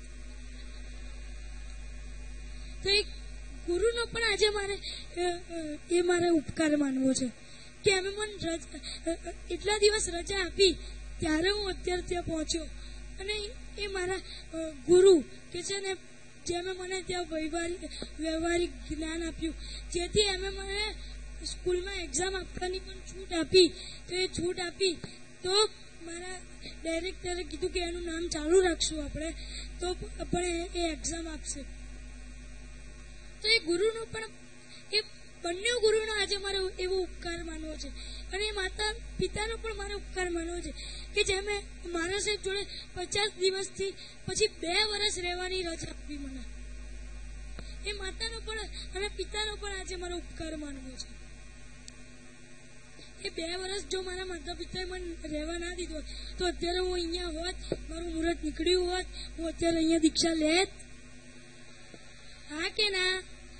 તો એક ગુરુનો પણ આજે મારે ઉપકાર માનવો છે કે અમે મને એટલા દિવસ રજા આપી, ત્યારે હું અત્યારે ત્યાં પહોંચ્યો. અને એ મારા ગુરુ કે છે ને જેમે મને ત્યાં વ્યવહારિક જ્ઞાન આપ્યું, જેથી અમે મને સ્કૂલમાં એક્ઝામ આપવાની પણ છૂટ આપી. તો એ છૂટ આપી તો મારા ડાયરેક્ટરે કીધું કે એનું નામ ચાલુ રાખશું આપણે, તો આપણે એ એક્ઝામ આપશે. તો એ ગુરુનો પણ એ બંને ગુરુનો આજે મારે એવો ઉપકાર માનવો છે. અને એ માતા પિતાનો પણ મારે ઉપકાર માનવો છે કે જેમે મારા સાહેબ જોડે 50 દિવસથી પછી 2 વર્ષ રહેવાની રજા આપી મને. એ માતાનો પણ અને પિતાનો પણ આજે મારો ઉપકાર માનવો છે. એ 2 વર્ષ જો મારા માતા પિતાએ મને રહેવા ના દીધો તો અત્યારે હું અહીંયા હોત, મારું મુહૂર્ત નીકળ્યું હોત, હું અત્યારે અહીંયા દીક્ષા લેત. હા કે ના?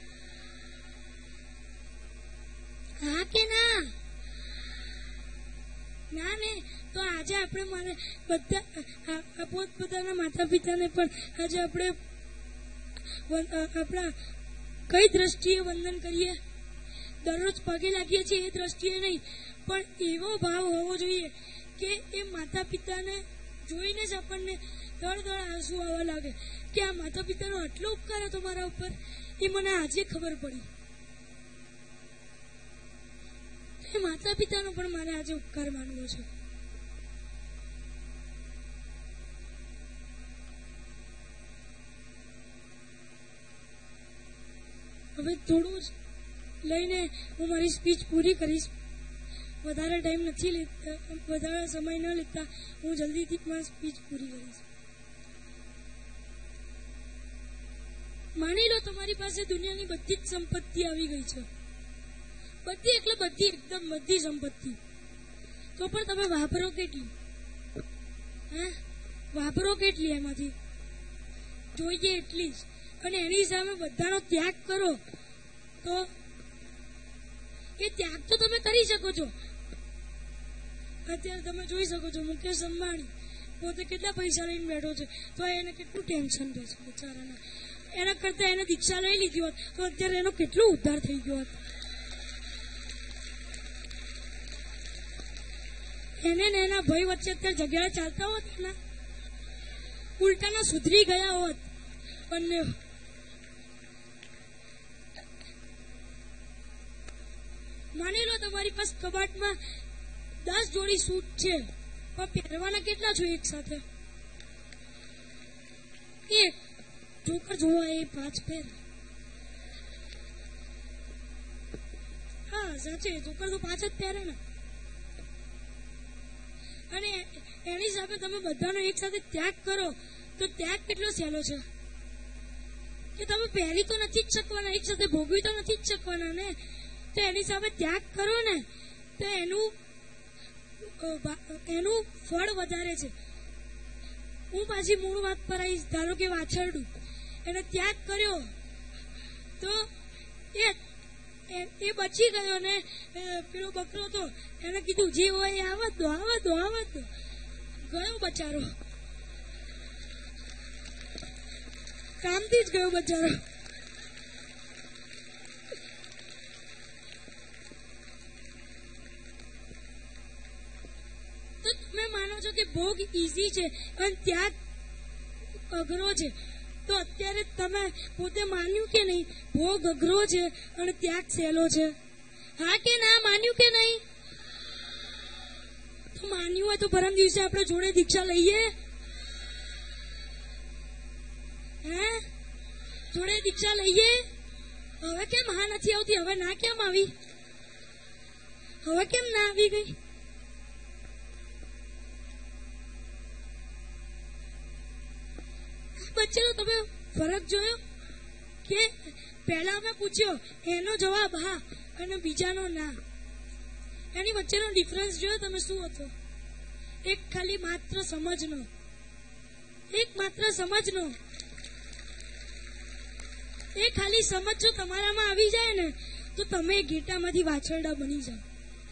ના ને? તો આજે આપણે મારે બધા પોતપોતાના માતા પિતાને પણ આજે આપણે આપણા કઈ દ્રષ્ટિએ વંદન કરીએ? દરરોજ પગે લાગીએ છીએ એ દ્રષ્ટિએ નહીં, પણ એવો ભાવ હોવો જોઈએ કે એ માતા પિતાને જોઈને જ આપણને દળ આંસુ આવવા લાગે કે આ માતા પિતાનો આટલો ઉપકાર હતો મારા ઉપર, એ મને આજે ખબર પડી. એ માતા પિતાનો પણ મારે આજે ઉપકાર માનવો છે. હવે થોડું જ લઈને હું મારી સ્પીચ પૂરી કરીશ. વધારે ટાઈમ નથી લેતા, વધારે સમય ન લેતા હું જલ્દીથી મારી સ્પીચ પૂરી કરીશ. માની લો તમારી પાસે દુનિયાની બધી જ સંપત્તિ આવી ગઈ છે, બધી એટલે બધી, એકદમ બધી સંપત્તિ. તો પણ તમે વાપરો કેટલી? વાપરો કેટલી? એમાંથી જોઈએ એટલી જ. અને એની સામે બધાનો ત્યાગ કરો તો એ ત્યાગ તો તમે કરી શકો છો. અત્યારે તમે જોઈ શકો છો મુકેશ અંબાણી પોતે કેટલા પૈસા લઈને બેઠો છે, તો એને કેટલું ટેન્શન રહે છે બિચારાને. એના કરતા એને દીક્ષા લઈ લીધી હોત તો અત્યારે એનો કેટલો ઉદ્ધાર થઈ ગયો હોત. એને ને એના ભાઈ વચ્ચે અત્યારે ઝઘડા ચાલતા હોત ને, ઉલટાના સુધરી ગયા હોત બંને. માની લો તમારી પાસે કબાટમાં 10 જોડી સૂટ છે, પણ પહેરવાના કેટલા છો એક સાથે? એક. જોકર જોવા એ 5 પહેર. હા સાચે, જોકર તો 5 જ પહેરે ને. અને એની સામે તમે બધાનો એક સાથે ત્યાગ કરો તો ત્યાગ કેટલો સહેલો છે કે તમે પહેરી તો નથી જ શકવાના, એક સાથે ભોગવી તો નથી જ શકવાના ને. તો એની સામે ત્યાગ કરો ને તો એનું ફળ વધારે છે. હું પાછી મૂળ વાત પર આવીશ. ધારો કે વાછરડું, એને ત્યાગ કર્યો તો એ બચી ગયો ને પેલો બકરો તો એને કીધું જે હોય એ આવત દો ગયો બચારો, કામથી જ ગયો બચારો. તો તમે માનો છો કે ભોગ ઈઝી છે અને ત્યાગ અઘરો છે, તો અત્યારે તમે પોતે માન્યું કે નહીં ભોગ અઘરો છે અને ત્યાગ સહેલો છે? હા કે ના? માન્યું કે નહીં? તો માન્યું હોય તો પરમ દિવસે આપણે જોડે દીક્ષા લઈએ. હે, જોડે દીક્ષા લઈએ. હવે કેમ હા નથી આવતી? હવે ના કેમ આવી? હવે કેમ ના આવી ગઈ? વચ્ચેનો તમે ફરક જોયો કે પહેલા અમે પૂછ્યો એનો જવાબ હા અને બીજાનો ના. એની વચ્ચેનો ડિફરન્સ જોયો તમે શું હતો? એક ખાલી માત્ર સમજનો. એ ખાલી સમજ જો તમારામાં આવી જાય ને તો તમે ઘેટામાંથી વાછરડા બની જાઓ.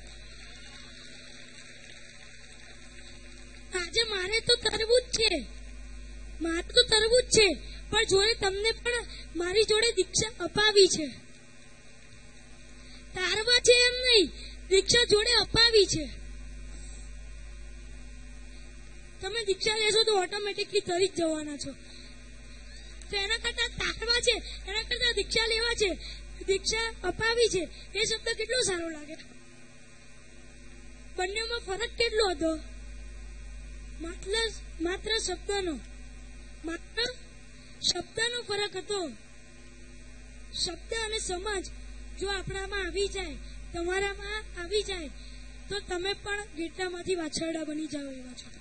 આજે મારે તો તરવું જ છે, પણ જોડે તમને પણ મારી જોડે દીક્ષા અપાવી છે. તારવા છે એમ નહીં, દીક્ષા જોડે અપાવી છે. તમે દીક્ષા લેશો તો ઓટોમેટિકલી તરી જ જવાના છો. તો એના કરતા તારવા છે, એના કરતા દીક્ષા લેવા છે, દીક્ષા અપાવી છે, એ શબ્દ કેટલો સારો લાગે. બંનેમાં ફરક કેટલો હતો? માત્ર શબ્દનો ફરક હતો. શબ્દ અને સમજ જો આપણામાં આવી જાય, તમારામાં આવી જાય તો તમે પણ ઘેટામાંથી વાછરડા બની જાઓ એવા છો.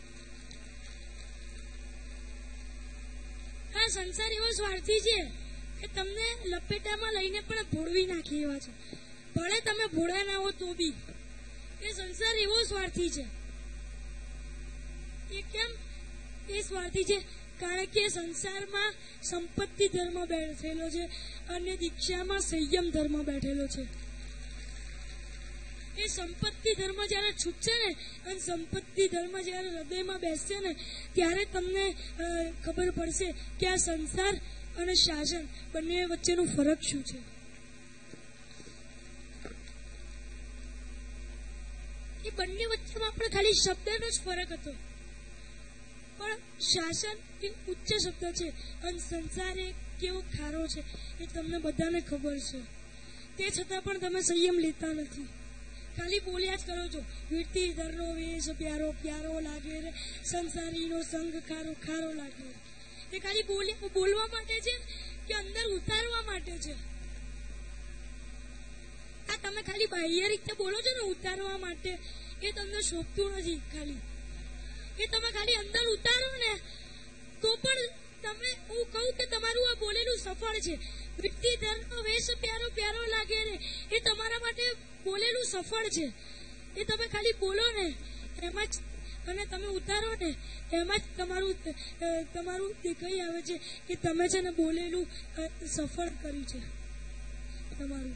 આ સંસાર એવો સ્વાર્થી છે કે તમને લપેટામાં લઈને પણ ભોળવી નાખી એવા છે. ભલે તમે ભોળા ના હો તો બી એ સંસાર એવો સ્વાર્થી છે. એ કેમ એ સ્વાર્થી છે? કારણ કે સંસારમાં સંપત્તિ ધર્મ બેઠેલો છે અને દીક્ષામાં સંયમ ધર્મ બેઠેલો છે. એ સંપત્તિ ધર્મ જયારે છૂટશે ને અને સંપત્તિ ધર્મ જયારે હૃદયમાં બેસશે ને ત્યારે તમને ખબર પડશે કે આ સંસાર અને શાસન બંને વચ્ચેનો ફરક શું છે. એ બંને વચ્ચેમાં આપણે ખાલી શબ્દનો જ ફરક હતો, પણ શાસન એ ઉચ્ચ શબ્દ છે અને સંસાર એ કેવો ખારો છે એ તમને બધાને ખબર છે. તે છતાં પણ તમે સંયમ લેતા નથી, ખાલી બોલ્યા જ કરો છો. વીરતી ધરનો વેશ પ્યારો પ્યારો લાગે રે, સંસારીનો સંગ ખારો ખારો લાગે. એ ખાલી બોલવા માટે છે કે અંદર ઉતારવા માટે છે? આ તમે ખાલી બાહ્ય રીતે બોલો છો ને ઉતારવા માટે, એ તમને શોભતું નથી. ખાલી એ તમે ખાલી અંદર ઉતારો ને તો પણ તમે, હું કહું કે તમારું આ બોલેલું સફળ છે. વીરતી ધરનો વેશ પ્યારો પ્યારો લાગે રે, એ તમારા માટે બોલેલું સફળ છે. એ તમે ખાલી બોલો ને એમાં જ, અને તમે ઉતારો ને એમાં જ તમારું દેખાઈ આવે છે કે તમે છે ને બોલેલું સફળ કર્યું છે તમારું.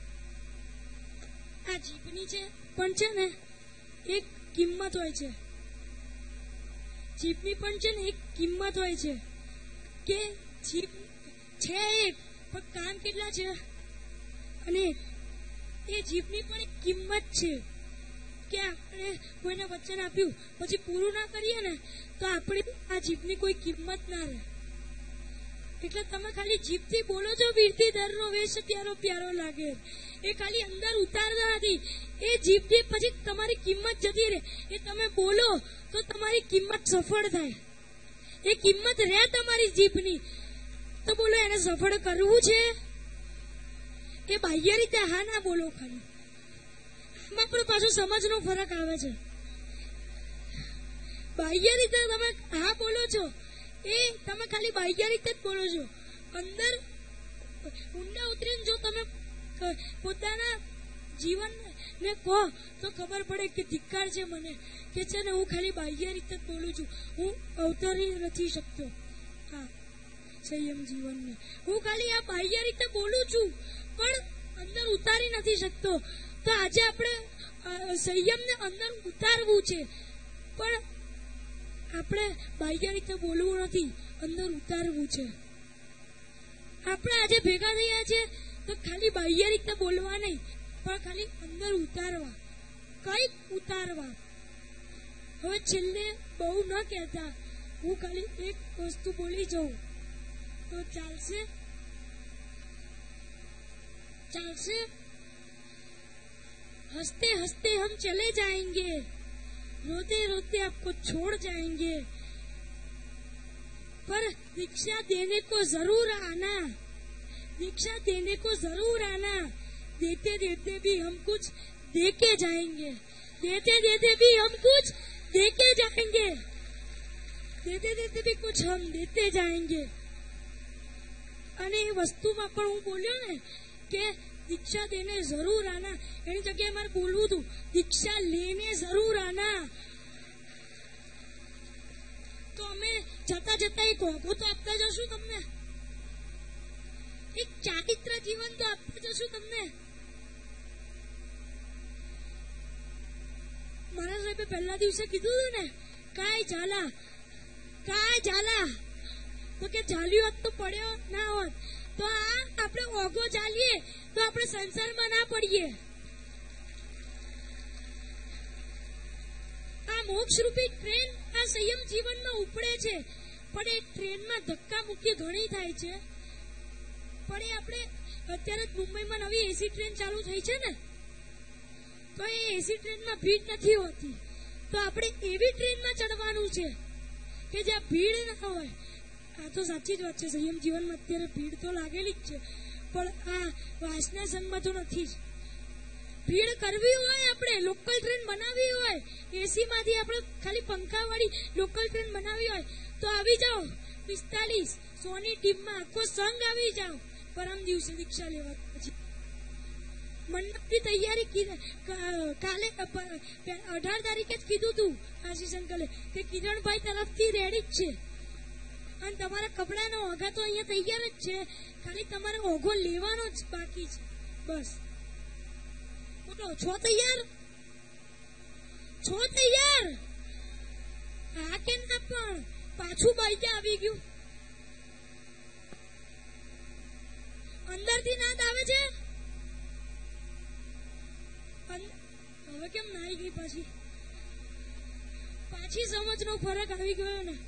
આ જીભની છે પણ છે ને એક કિંમત હોય છે. જીભની પણ છે ને એક કિંમત હોય છે કે જીભ છે એક, પણ કાન કેટલા છે? અને એ જીભની પણ એક કિંમત છે કે આપણે કોઈને વચન આપ્યું પછી પૂરું ના કરીએ ને તો આપણી આ જીભની કોઈ કિંમત ના રહે. એટલે તમે ખાલી જીભથી બોલો છો વીરથી દરનો વેશ ત્યારો પ્યારો લાગે, એ ખાલી અંદર ઉતારતા નથી. એ જીભથી પછી તમારી કિંમત જતી રહે. એ તમે બોલો તો તમારી કિંમત સફળ થાય. એ કિંમત રહે તમારી જીભની તો બોલો એને સફળ કરવું છે. એ બાહ્ય રીતે હા ના બોલો ખાલી. આમાં પણ પાછો સમજનો ફરક આવે છે. બાહ્ય રીતે તમે હા બોલો છો એ તમે ખાલી બાહ્ય રીતે જ બોલો છો. અંદર ઊંડા ઉતરીને જો તમે પોતાના જીવનને કહો તો ખબર પડે કે ધિક્કાર છે મને કે છે ને હું ખાલી બાહ્ય રીતે જ બોલું છું, હું અવતરી નથી શકતો હા સંયમ જીવનને. હું ખાલી આ બાહ્ય રીતે બોલું છું પણ અંદર ઉતારી નથી શકતો. તો આજે આપણે સંયમને અંદર ઉતારવું છે પણ આપણે બાહ્ય રીતે બોલવું નથી, અંદર ઉતારવું છે. આપણે આજે ભેગા થયા છે તો ખાલી બાહ્ય રીતે બોલવા નહીં પણ ખાલી અંદર ઉતારવા, કઈક ઉતારવા. હવે છેલ્લે બહુ ન કહેતા, હું ખાલી એક વસ્તુ બોલી જાઉં તો ચાલશે? ચાલશે? हंसते हंसते हम चले जाएंगे, रोते रोते आपको छोड़ जाएंगे, पर दीक्षा देने को जरूर आना, दीक्षा देने को जरूर आना. देते देते भी हम कुछ देके जाएंगे, देते देते भी हम कुछ देके जाएंगे, देते देते भी कुछ हम देते जाएंगे. અને એ વસ્તુમાં પણ હું બોલ્યો ને કે दीक्षा देने जरूर आना, એની જગ્યાએ મારે બોલવું હતું दीक्षा लेने जरूर आना. તો અમે જતા જતા એક ઓઘો તો આપતા જશું તમને, એક ચારિત્ર જીવન તો આપતા જશું તમને. મારા સાહેબે પહેલા દિવસે કીધું હતું ને કાય ઝાલા તો કે ઝાલ્યું હોત તો પડ્યો ના હોત. તો આ આપણે ઓઘો ચાલીએ તો આપણે સંસારમાં ના પડીએ. આ મોક્ષરૂપી ટ્રેન આ સંયમ જીવનમાં ઉપડે છે પણ એ ટ્રેનમાં ધક્કા મુક્કી ઘણી થાય છે. પણ એ આપણે અત્યારે મુંબઈમાં નવી એસી ટ્રેન ચાલુ થઈ છે ને, તો એ એસી ટ્રેનમાં ભીડ નથી હોતી. તો આપણે એવી ટ્રેનમાં ચડવાનું છે કે જ્યાં ભીડ ના હોય. આ તો સાચી જ વાત છે, સંયમ જીવનમાં અત્યારે ભીડ તો લાગેલી જ છે પણ આ વાસના સંગમાં તો નથી જ. ભીડ કરવી હોય, આપણે લોકલ ટ્રેન બનાવવી હોય, એસી માંથી આપણે ખાલી પંખાવાળી લોકલ ટ્રેન બનાવવી હોય તો આવી જાઓ 45 ટીમમાં આખો સંઘ આવી જાઓ. પરમ દિવસે દીક્ષા લેવા પછી મંડપની તૈયારી કાલે 18 તારીખે જ કીધું તું આશીષ અંકલે કે કિરણભાઈ તરફથી રેડી જ છે અને તમારા કપડાનો ઓઘા તો અહીંયા તૈયાર જ છે, ખાલી તમારે ઓઘો લેવાનો જ બાકી છે બસ. બોલો છો તૈયાર? છો તૈયાર? હા કે ના? પણ પાછું બાઈજા આવી ગયું, અંદરથી નાદ આવે છે. હવે કેમ ના આવી ગઈ પાછી સમજનો ફરક આવી ગયો ને.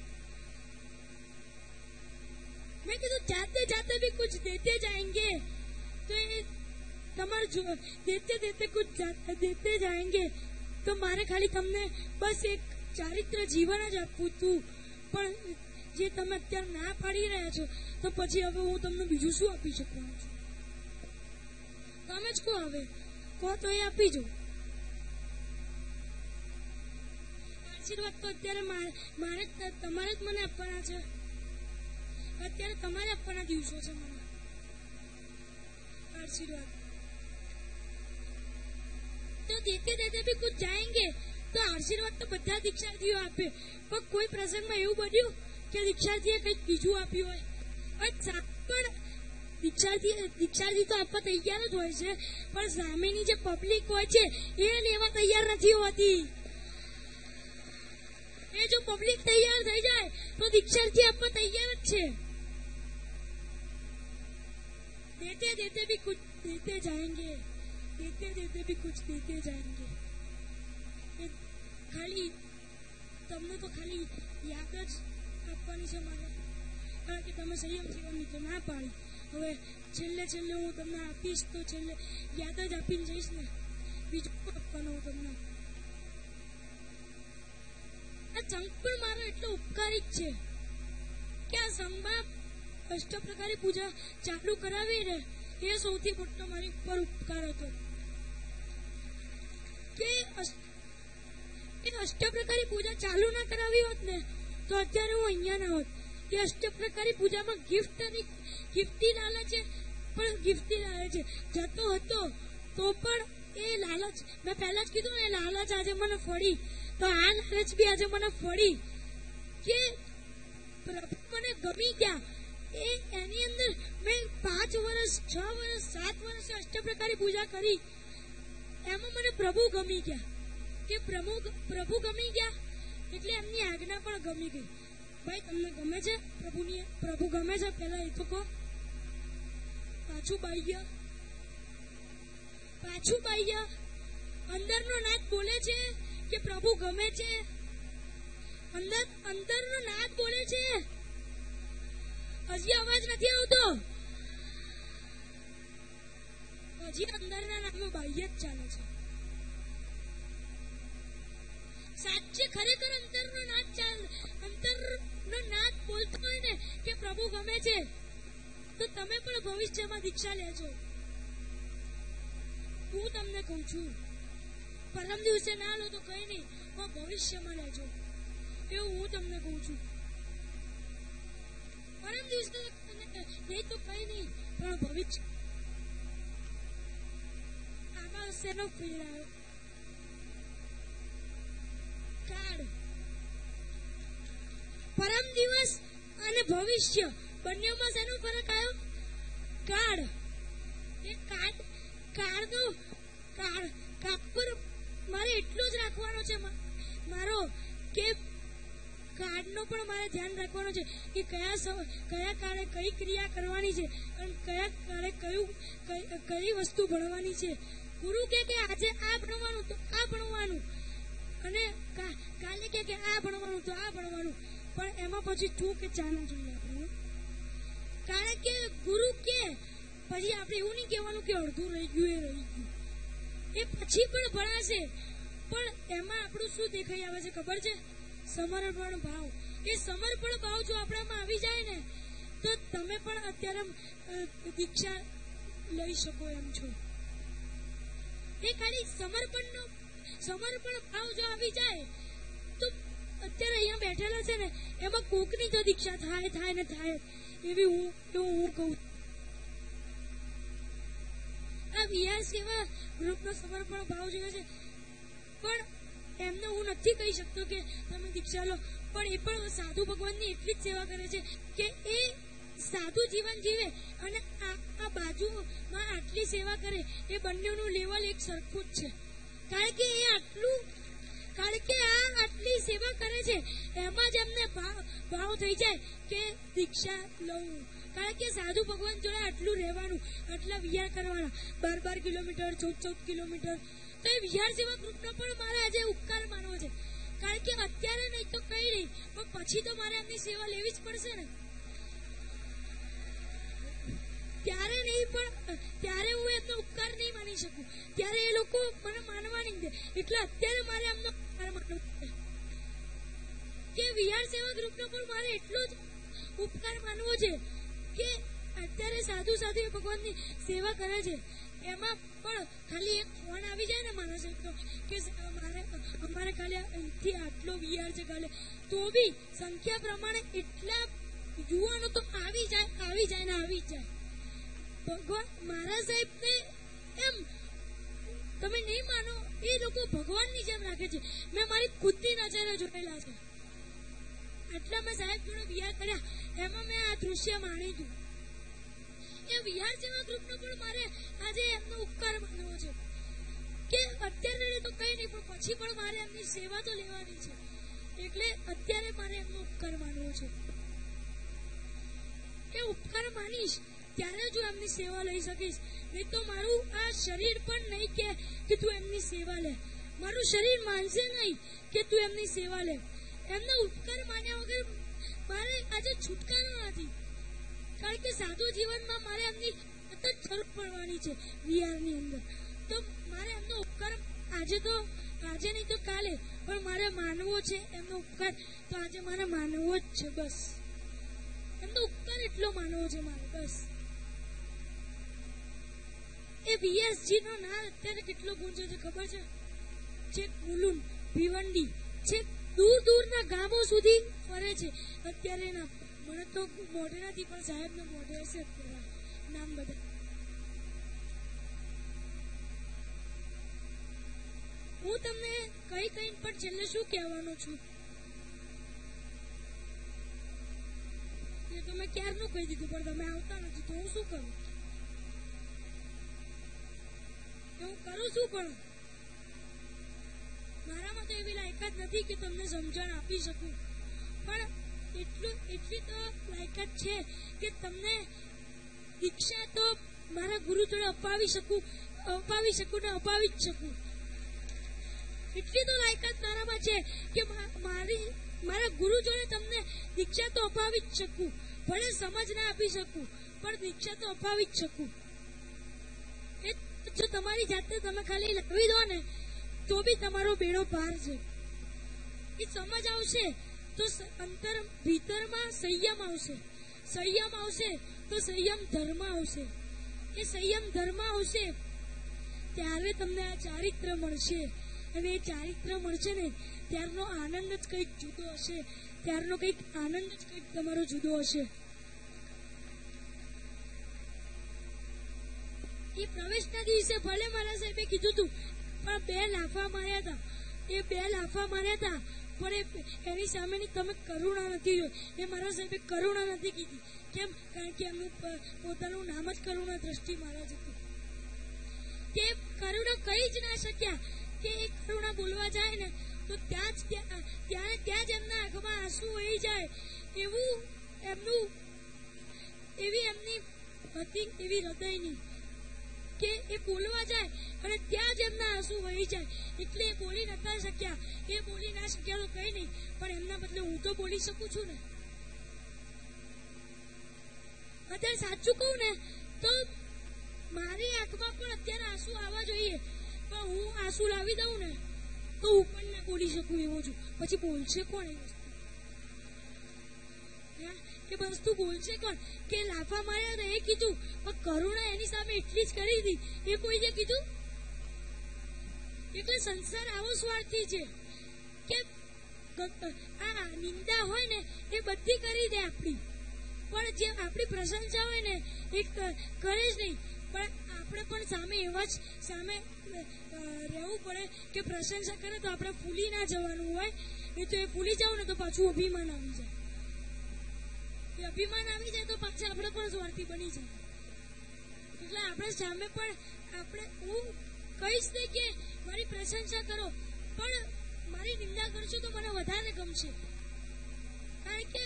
मैं कहा जाते जाते भी कुछ देते जाएंगे, तो તમારે देते देते कुछ देते जाएंगे. તો મારે ખાલી તમને બસ એક ચારિત્ર જીવન જ આપવું હતું પણ જે તમે અત્યારે ના પાડી રહ્યા છો તો પછી હવે હું તમને બીજું શું આપી શકવાનું છું? તમે જ કહો, હવે કહો તો એ આપી જો. આશીર્વાદ તો અત્યારે મારે તમારે જ મને આપવાના છે, અત્યારે તમારે આપવાના દિવસો છે મને આશીર્વાદ. તો દેતે દેતે ભી કુછ જાએંગે. તો આશીર્વાદ તો બધા દીક્ષાર્થીઓ આપે પણ કોઈ પ્રસંગમાં એવું બન્યું કે દીક્ષાર્થીએ કંઈક બીજું આપ્યું હોય પણ દીક્ષાર્થી તો આપવા તૈયાર જ હોય છે પણ સામેની જે પબ્લિક હોય છે એ લેવા તૈયાર નથી હોતી. એ જો પબ્લિક તૈયાર થઈ જાય તો દીક્ષાર્થી આપવા તૈયાર જ છે. देते देते भी कुछ देते जाएंगे, देते देते भी कुछ देते जाएंगे. ખાલી તમને તો ખાલી યાદ જ આપવાની છે મારે. કારણ કે તમે સંયમ જીવનની તો ના પાડી. હવે છેલ્લે હું તમને આપીશ તો છેલ્લે યાદ જ આપીને જઈશ ને, બીજું પણ આપવાનું હું તમને. આ ચંક પણ મારો એટલો ઉપકારી જ છે કે આ સંઘમાં અષ્ટપ્રકારી પૂજા ચાલુ કરાવી ને એ સૌથી મોટો મારી ઉપર ઉપકાર હતો. કે અષ્ટપ્રકારી પૂજા ચાલુ ના કરાવી હોત ને તો અત્યારે હું અહીંયા ના હોત. એ અષ્ટપ્રકારી પૂજામાં ગિફ્ટની લાલચ પણ ગિફ્ટની લાલચ જતો હતો તો પણ એ લાલચ મેં પહેલા જ કીધું ને, લાલચ આજે મને ફળી તો આ લાલચ બી આજે મને ફળી કે પ્રભુ મને ગમી ગયા. એની અંદર મેં 5 વર્ષ 6 વર્ષ 7 વર્ષ અષ્ટપ્રકારી પૂજા કરી, એમાં મને પ્રભુ ગમી ગયા. કે પ્રભુ ગમી ગયા એટલે એમની આજ્ઞા પણ ગમી ગઈ. ભાઈ તમને ગમે છે પ્રભુ ગમે છે? પેલા એ તો કહો. પાછું બાહ્ય અંદરનો નાદ બોલે છે કે પ્રભુ ગમે છે. અંદરનો નાદ બોલે છે. હજી અવાજ નથી આવતો. હજી અંદરના નાદમાં બાહ્ય જ ચાલે છે. સાચે ખરેખર અંતરનો નાદ બોલતો હોય ને કે પ્રભુ ગમે છે તો તમે પણ ભવિષ્યમાં દીક્ષા લેજો. હું તમને કહું છું, પરમ દિવસે ના લો તો કઈ નહીં, પણ ભવિષ્યમાં લેજો એવું હું તમને કહું છું. પરમ દિવસે નહીં તો કઈ નહીં, પણ ભવિષ્ય. આમાં શેનો ફેર આવ્યો? પરમ દિવસ અને ભવિષ્ય બંનેમાં શેનો ફરક આવ્યો? કાળ. એ કાળ પર મારે એટલો જ રાખવાનો છે મારો કે કાળનો પણ મારે ધ્યાન રાખવાનો છે કે કયા કાળે કઈ ક્રિયા કરવાની છે અને કયા કાળે કઈ વસ્તુ ભણવાની છે. ગુરુ કે આજે આ ભણવાનું તો આ ભણવાનું, અને કાલે કે આ ભણવાનું તો આ ભણવાનું, પણ એમાં પછી તું કે ચાના જોઈએ આપણે. કારણ કે ગુરુ કે પછી આપણે એવું નહીં કહેવાનું કે અડધું રહી ગયું, એ રહી ગયું. એ પછી પણ ભણાશે, પણ એમાં આપણું શું દેખાઈ આવે છે ખબર છે? સમર્પણ ભાવ. એ સમર્પણ ભાવ જો આપણામાં આવી જાય ને તો તમે પણ અત્યારે દીક્ષા લઈ શકો એમ છો. એ ખાલી સમર્પણ ભાવ જો આવી જાય તો અત્યારે અહીંયા બેઠેલા છે ને એમાં કોકની તો દીક્ષા થાય ને થાય એવી હું કહું. આ વિહાર સેવા ગ્રુપનો સમર્પણ ભાવ જોવે છે, પણ એમને હું નથી કહી શકતો કે તમે દીક્ષા લો, પણ એ પણ સાધુ ભગવાનની એટલી જ સેવા કરે છે કે એ સાધુ જીવન જીવે અને આ બાજુમાં આટલી સેવા કરે. એ બંનેનું લેવલ એક સરખું જ છે. કારણ કે આ આટલી સેવા કરે છે એમાં જ એમને ભાવ થઈ જાય કે દીક્ષા લઉં. કારણ કે સાધુ ભગવાન જોડે આટલું રહેવાનું, આટલા વિહાર કરવાના, 12 કિલોમીટર 14 કિલોમીટર. તો એ વિહાર સેવા ગ્રુપનો પણ મારે આજે ઉપકાર માનવો છે. કારણ કે અત્યારે નહીં તો કઈ નહીં, પણ પછી તો મારે એમની સેવા લેવી જ પડશે ને. ત્યારે નહીં, પણ ત્યારે હું એમનો ઉપકાર નહીં માની શકું, ત્યારે એ લોકો મને માનવા નહીં દે. એટલે અત્યારે મારે એમનો ઉપકાર માનવો છે કે વિહાર સેવા ગ્રુપનો પણ મારે એટલો જ ઉપકાર માનવો છે કે અત્યારે સાધુ ભગવાનની સેવા કરે છે. એમાં પણ ખાલી એક ફોન આવી જાય ને મારા સાહેબનો કે અમારે ખાલી અહીંથી આટલો વિહાર છે ખાલી, તો બી સંખ્યા પ્રમાણે એટલા યુવાનો તો આવી જાય. ભગવાન મારા સાહેબને એમ તમે નહીં માનો, એ લોકો ભગવાનની જેમ રાખે છે. મેં મારી ખુદની નજરે જોયેલા છે. આટલા મેં સાહેબ જોડે વિહાર કર્યા, એમાં મેં આ દૃશ્ય માણી હતું. એ વિહાર સેવા ગ્રુપનો પણ મારે આજે એમનો ઉપકાર માનવો છે કે અત્યારે તો કઈ નહીં, પણ પછી પણ મારે એમની સેવા તો લેવાની છે. એટલે અત્યારે મારે એમનો ઉપકાર માનવો છે. એ ઉપકાર માનીશ ત્યારે જો એમની સેવા લઈ શકીશ. નહીં તો મારું આ શરીર પણ નહીં કે તું એમની સેવા લે. મારું શરીર માનશે નહીં કે તું એમની સેવા લે. એમનો ઉપકાર માન્યા વગર મારે આજે છુટકારો નથી, કારણ કે સાધુ જીવનમાં મારે એમની સતત જરૂર પડવાની છે વિહારની અંદર. તો મારે એમનો ઉપકાર આજે નહીં તો કાલે પણ મારે માનવો છે. એમનો ઉપકાર તો આજે મારે માનવો જ છે. બસ એમનો ઉપકાર એટલો માનવો છે મારે. બસ એ VSG નો નાદ અત્યારે કેટલો ગુંજે છે ખબર છે? છેક મુલુંડ, ભિવંડી, છેક દૂર દૂરના ગામો સુધી ફરે છે અત્યારે. ના મને તો મોઢે નથી, પણ સાહેબ ને મોઢે હશે અત્યારે નામ બધા. હું તમને કઈ પણ છેલ્લે શું કહેવાનો છું એ તો મેં ક્યારનું કહી દીધું, પણ તમે આવતા નથી તો હું શું કરું? હું કરું શું? પણ મારામાં તો એવી લાયકાત નથી કે તમને સમજણ આપી શકું, પણ એટલી તો લાયકાત છે કે તમને દીક્ષા તો મારા ગુરુ જોડે અપાવી શકું ને અપાવી જ શકું. એટલી તો લાયકાત મારામાં છે કે મારા ગુરુ જોડે તમને દીક્ષા તો અપાવી જ શકું. ભલે સમજ ના આપી શકું, પણ દીક્ષા તો અપાવી જ શકું. જો તમારી જાતે તમે ખાલી લાવી દો ને તો બી તમારો બેડો પાર છે. એ સમજ આવશે તો અંતર ભીતરમાં સંયમ આવશે. સંયમ આવશે તો સંયમ ધર્મ આવશે. એ સંયમ ધર્મ આવશે ત્યારે તમને આ ચારિત્ર મળશે. અને એ ચારિત્ર મળશે ને ત્યારનો આનંદ જ કંઈક જુદો હશે. ત્યારનો કંઈક આનંદ જ કંઈક તમારો જુદો હશે. એ પ્રવેશના દિવસે ભલે મારા સાહેબે કીધું હતું, પણ 2 લાફા માર્યા હતા. એ 2 લાફા માર્યા હતા, પણ એની સામેની તમે કરુણા નથી જોઈ. એ મારા સાહેબે કરુણા નથી કીધી. કેમ? કારણ કે એમનું પોતાનું નામ જ કરુણા દ્રષ્ટિ મહારાજ હતું. તે કરુણા કહી જ ના શક્યા કે એ કરુણા બોલવા જાય ને તો ત્યાં જ એમના આંખમાં આંસુ વહી જાય. એવી એમની હતી, એવી હૃદયની કે એ બોલવા જાય અને ત્યાં જ એમના આંસુ વહી જાય. એટલે એ બોલી નતા શક્યા. એ બોલી ના શક્યા તો કઈ નહીં, પણ એમના બદલે હું તો બોલી શકું છું ને. અત્યારે સાચું કહું ને તો મારી આંખમાં પણ અત્યારે આંસુ આવવા જોઈએ, પણ હું આંસુ લાવી દઉં ને તો હું પણ ના બોલી શકું એવો છું. પછી બોલશે કોણ એ વસ્તુ? એ વસ્તુ બોલશે કોણ? કે લાફા માર્યા ને એ કીધું, પણ કરુણા એની સામે એટલી જ કરી હતી. એ કોઈએ કીધું? એટલે સંસાર આવો સ્વાર્થી છે કે આ નિંદા હોય ને એ બધી કરી દે આપણી, પણ જે આપણી પ્રશંસા હોય ને એ કરે જ નહીં. પણ આપણે પણ સામે એવા જ સામે રહેવું પડે કે પ્રશંસા કરે તો આપણે ફૂલી ના જવાનું હોય. એ તો એ ફૂલી જાવ ને તો પાછું અભિમાન આવી જાય. એ અભિમાન આવી જાય તો પાછા આપણે પણ સ્વાર્થી બની જાય. એટલે આપણે સામે પણ હું કહીશ નહીં કે મારી પ્રશંસા કરો, પણ મારી નિંદા કરશો તો મને વધારે ગમશે. કારણ કે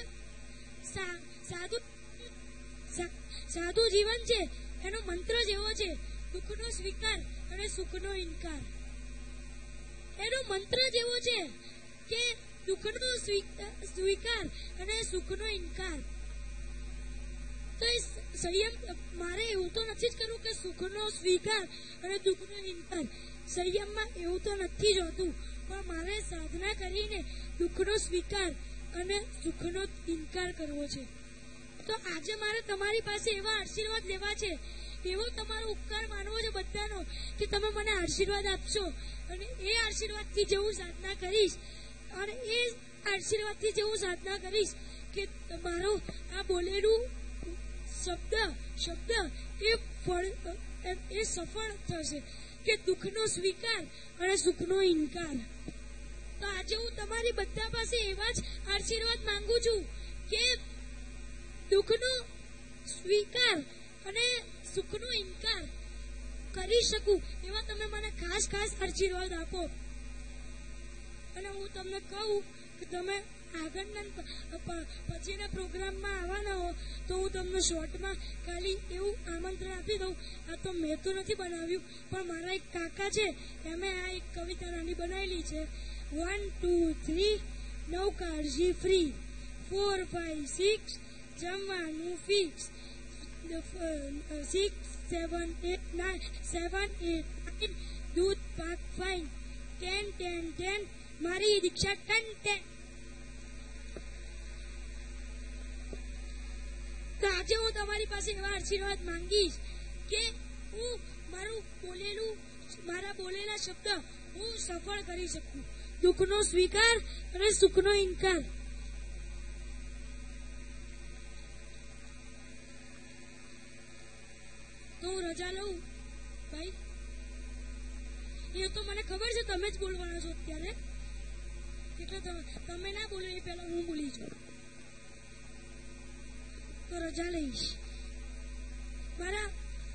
સાધુ જીવન છે એનો મંત્ર જ એવો છે, દુઃખનો સ્વીકાર અને સુખનો ઇનકાર. એનો મંત્ર જ એવો છે કે દુઃખનો સ્વીકાર અને સુખનો ઇનકાર. તો એ સંયમ મારે એવું તો નથી જ કરવું કે સુખનો સ્વીકાર અને દુઃખનો ઇનકાર. સંયમમાં એવું તો નથી જ હોતું, પણ મારે સાધના કરીને દુઃખનો સ્વીકાર અને સુખનો ઇનકાર કરવો છે. તો આજે મારે તમારી પાસે એવા આશીર્વાદ લેવા છે, એવો તમારો ઉપકાર માનવો છે બધાનો કે તમે મને આશીર્વાદ આપશો. અને એ આશીર્વાદથી જે હું સાધના કરીશ, અને એ આશીર્વાદથી જે હું સાધના કરીશ કે મારો આ બોલેલું શબ્દ એ સફળ થશે કે દુઃખનો સ્વીકાર અને સુખનો ઇનકાર. તો આજે હું તમારી બધા પાસે એવા જ આશીર્વાદ માંગુ છું કે દુઃખનો સ્વીકાર અને સુખનો ઇનકાર કરી શકું એવા તમે મને ખાસ આશીર્વાદ આપો. અને હું તમને કહું કે તમે આગળના પછીના પ્રોગ્રામમાં આવવાના હો તો હું તમને શોર્ટમાં ખાલી એવું આમંત્રણ આપી દઉં. આ તો મેં તો નથી બનાવ્યું, પણ મારા એક કાકા છે એમે આ એક કવિતા નાની બનાવેલી છે. 1 2 3 નવ કાળજી ફ્રી. 4, 5, 6 જમવાનું ફિક્સ 6, 7, 8, 9 7, 8, 9 દૂધ પાક ફાઇન 10, 10, 10 મારી દીક્ષા 10, 10 તો આજે હું તમારી પાસે એવા આશીર્વાદ માંગીશ કે હું મારા બોલેલા શબ્દ હું સફળ કરી શકું દુઃખનો સ્વીકાર અને સુખનો ઇનકાર તો હું રજા લઉં ભાઈ એ તો મને ખબર છે તમે જ બોલવાના છો અત્યારે એટલે તમે ના બોલો એ પહેલા હું બોલી જાઉં તો રજા લઈશ મારા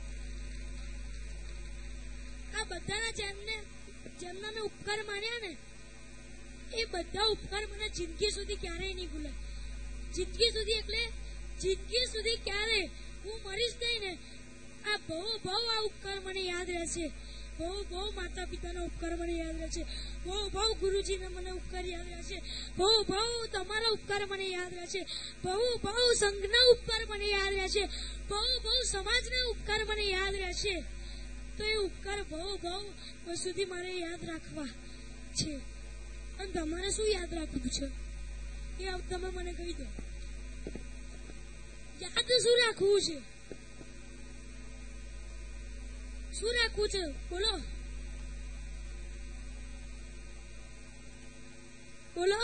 આ બધાના જેમના મેં ઉપકાર માન્યા ને એ બધા ઉપકાર મને જિંદગી સુધી ક્યારેય નહીં ભૂલાય જિંદગી સુધી એટલે જિંદગી સુધી ક્યારે હું મરીશ નહીં ને આ બહુ આ ઉપકાર મને યાદ રહેશે બહુ માતા પિતાના ઉપકાર મને યાદ રહેશે બહુ ગુરુજીના મને ઉપકાર યાદ રહેશે બહુ તમારા ઉપકાર મને યાદ રહેશે બહુ સંઘના ઉપકાર મને યાદ રહેશે બહુ સમાજના ઉપકાર મને યાદ રહેશે તો એ ઉપકાર બહુ સુધી મારે યાદ રાખવા છે અને તમારે શું યાદ રાખવું છે એ તમે મને કહી દો યાદ શું રાખવું છે શું રાખવું છે બોલો બોલો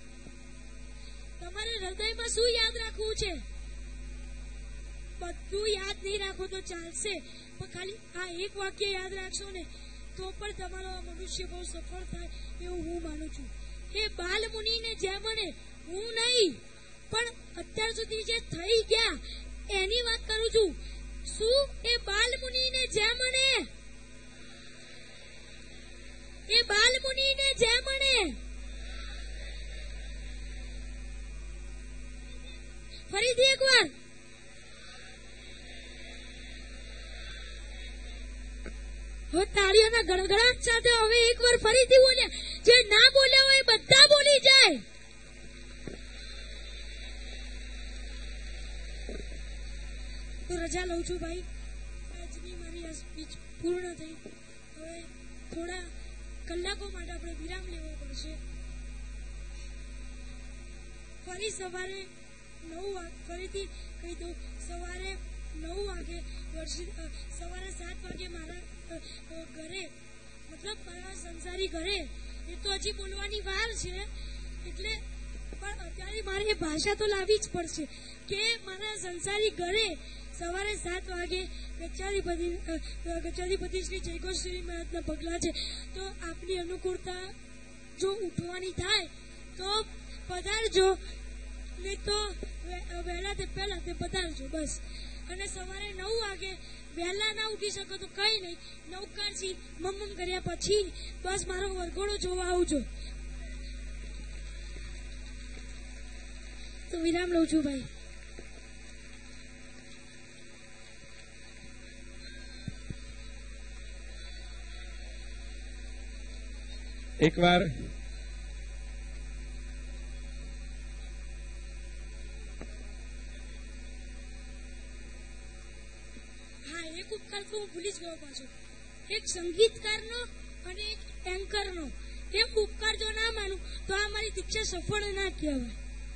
તમારે હૃદયમાં શું યાદ રાખવું છે બધું યાદ નહીં રાખો તો ચાલશે પણ ખાલી આ એક વાક્ય યાદ રાખશો ને તો પણ તમારો મનુષ્ય બહુ સફળ થાય એવું હું માનું છું એ બાલ મુનિને જેમ મને હું નહીં પણ અત્યાર સુધી જે થઈ ગયા એની વાત કરું છું શું એ બાલ મુનિને જેમ મને એ બાલ મુનિને જેમ મને ફરીથી એકવાર હવે તાળીઓના ગડગડાટ સાથે હવે એકવાર ફરીથી બોલ્યા જે ના બોલ્યા હોય બધા બોલી જાય તો રજા લઉં છું ભાઈ આજની મારી આ સ્પીચ પૂર્ણ થઈ હવે થોડા કલાકો માટે આપણે વિરામ લેવો પડશે ફરી સવારે 9 ફરીથી કહી દઉં સવારે 9 વાગે સવારે 7 વાગે મારા ઘરે મતલબ મારા સંસારી ઘરે એ તો હજી બોલવાની વાર છે એટલે પણ અત્યારે મારે એ ભાષા તો લાવવી જ પડશે કે મારા સંસારી ઘરે સવારે 7 વાગે ગચ્છાધિપતિ શ્રી જયગોશ્રી મહારાજના પગલા છે તો આપની અનુકૂળતા જો ઉઠવાની થાય તો પધારજો નહીં તો વહેલા તે પહેલા તે પધારજો બસ અને સવારે 9 વાગે વહેલા ના ઉઠી શકો તો કઈ નહીં નૌકારથી મમ્મ કર્યા પછી બસ મારો વરઘોડો જોવા આવજો તો વિરામ લઉં છું ભાઈ એકવાર એક ઉપકાર તો હું ભૂલી જ ગયો પાછો એક સંગીતકારનો અને એક એન્કરનો એક ઉપકાર જો ના માનું તો આ મારી દીક્ષા સફળ ના કહેવાય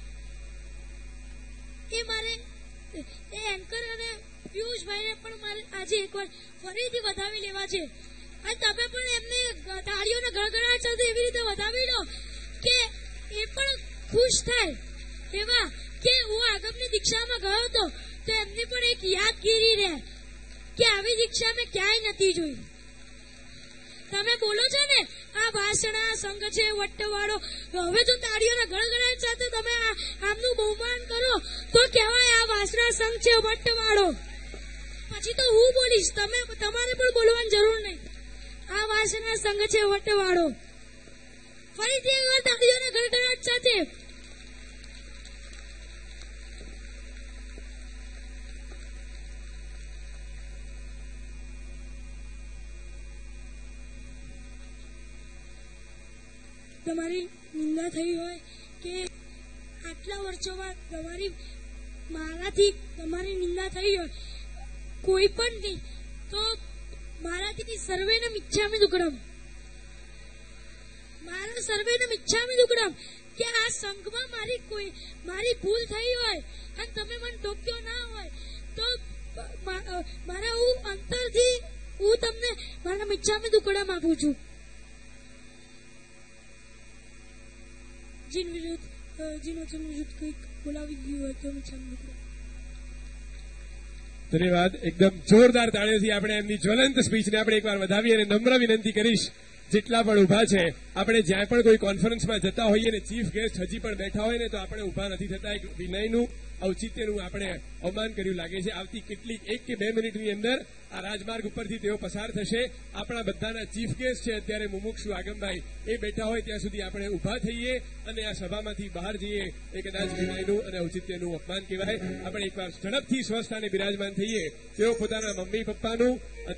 એ મારે એ એન્કર અને પિયુષભાઈને પણ મારે આજે એકવાર ફરીથી વધાવી લેવા છે અને તમે પણ એમને તાળીઓને ગળગળાટ સાથે એવી રીતે વધાવી લો કે એ પણ ખુશ થાય એવા કે હું આગમની દીક્ષામાં ગયો હતો તો એમની પણ એક યાદગીરી રહે કે આવી દીક્ષા મેં ક્યાંય નથી જોઈ તમે બોલો છો ને આ વાસણા સંઘ છે વટ્ટવાળો હવે જો તાળીઓના ગળગળાટ સાથે તમે આમનું બહુમાન કરો તો કહેવાય આ વાસણા સંઘ છે વટ્ટવાળો પછી તો હું બોલીશ તમારે પણ બોલવાની જરૂર નહીં આ વાસણા સંઘ છે વટ્ટવાળો ફરીથી એકવાર તાળીઓના ગળગળાટ સાથે તમારી નિંદા થઈ હોય કે આટલા વર્ષોમાં મારાથી તમારી નિંદા થઈ હોય કોઈ પણ થી, તો મારાથી સર્વેને મિચ્છામિ દુક્કડમ, મારા સર્વેને મિચ્છામિ દુક્કડમ, કે આ સંઘમાં મારી ભૂલ થઈ હોય અને તમે મને ટોક્યો ના હોય તો મારા હું અંતરથી હું તમને મારા મિચ્છામિ દુક્કડમ આપું છું. જીન વિરુદ્ધ કંઈક બોલાવી ગયું હોય તો મિચ્છામિ દુક્કડમ. ધન્યવાદ. એકદમ જોરદાર તાળીઓથી આપણે એમની જ્વલંત સ્પીચને આપણે એકવાર વધાવી અને નમ્ર વિનંતી કરીશ જેટલા પણ ઉભા છે, આપણે જ્યાં પણ કોઈ કોન્ફરન્સમાં જતા હોઈએ ને ચીફ ગેસ્ટ હજી પણ બેઠા હોય ને તો આપણે ઉભા નથી થતા. એક વિનયનું ઔચિત્યનું આપણે અવમાન કર્યું લાગે છે. આવતી કેટલીક 1 કે 2 મિનિટની અંદર આ રાજમાર્ગ ઉપરથી તેઓ પસાર થશે. આપણા બધાના ચીફ ગેસ્ટ છે અત્યારે મુમુક્ષુ આગમભાઈ, એ બેઠા હોય ત્યાં સુધી આપણે ઉભા થઈએ અને આ સભામાંથી બહાર જઈએ. એ કદાચ વિનયનું અને ઔચિત્યનું અપમાન કહેવાય. આપણે એકવાર ઝડપથી સ્વસ્થાને બિરાજમાન થઈએ. તેઓ પોતાના મમ્મી પપ્પાની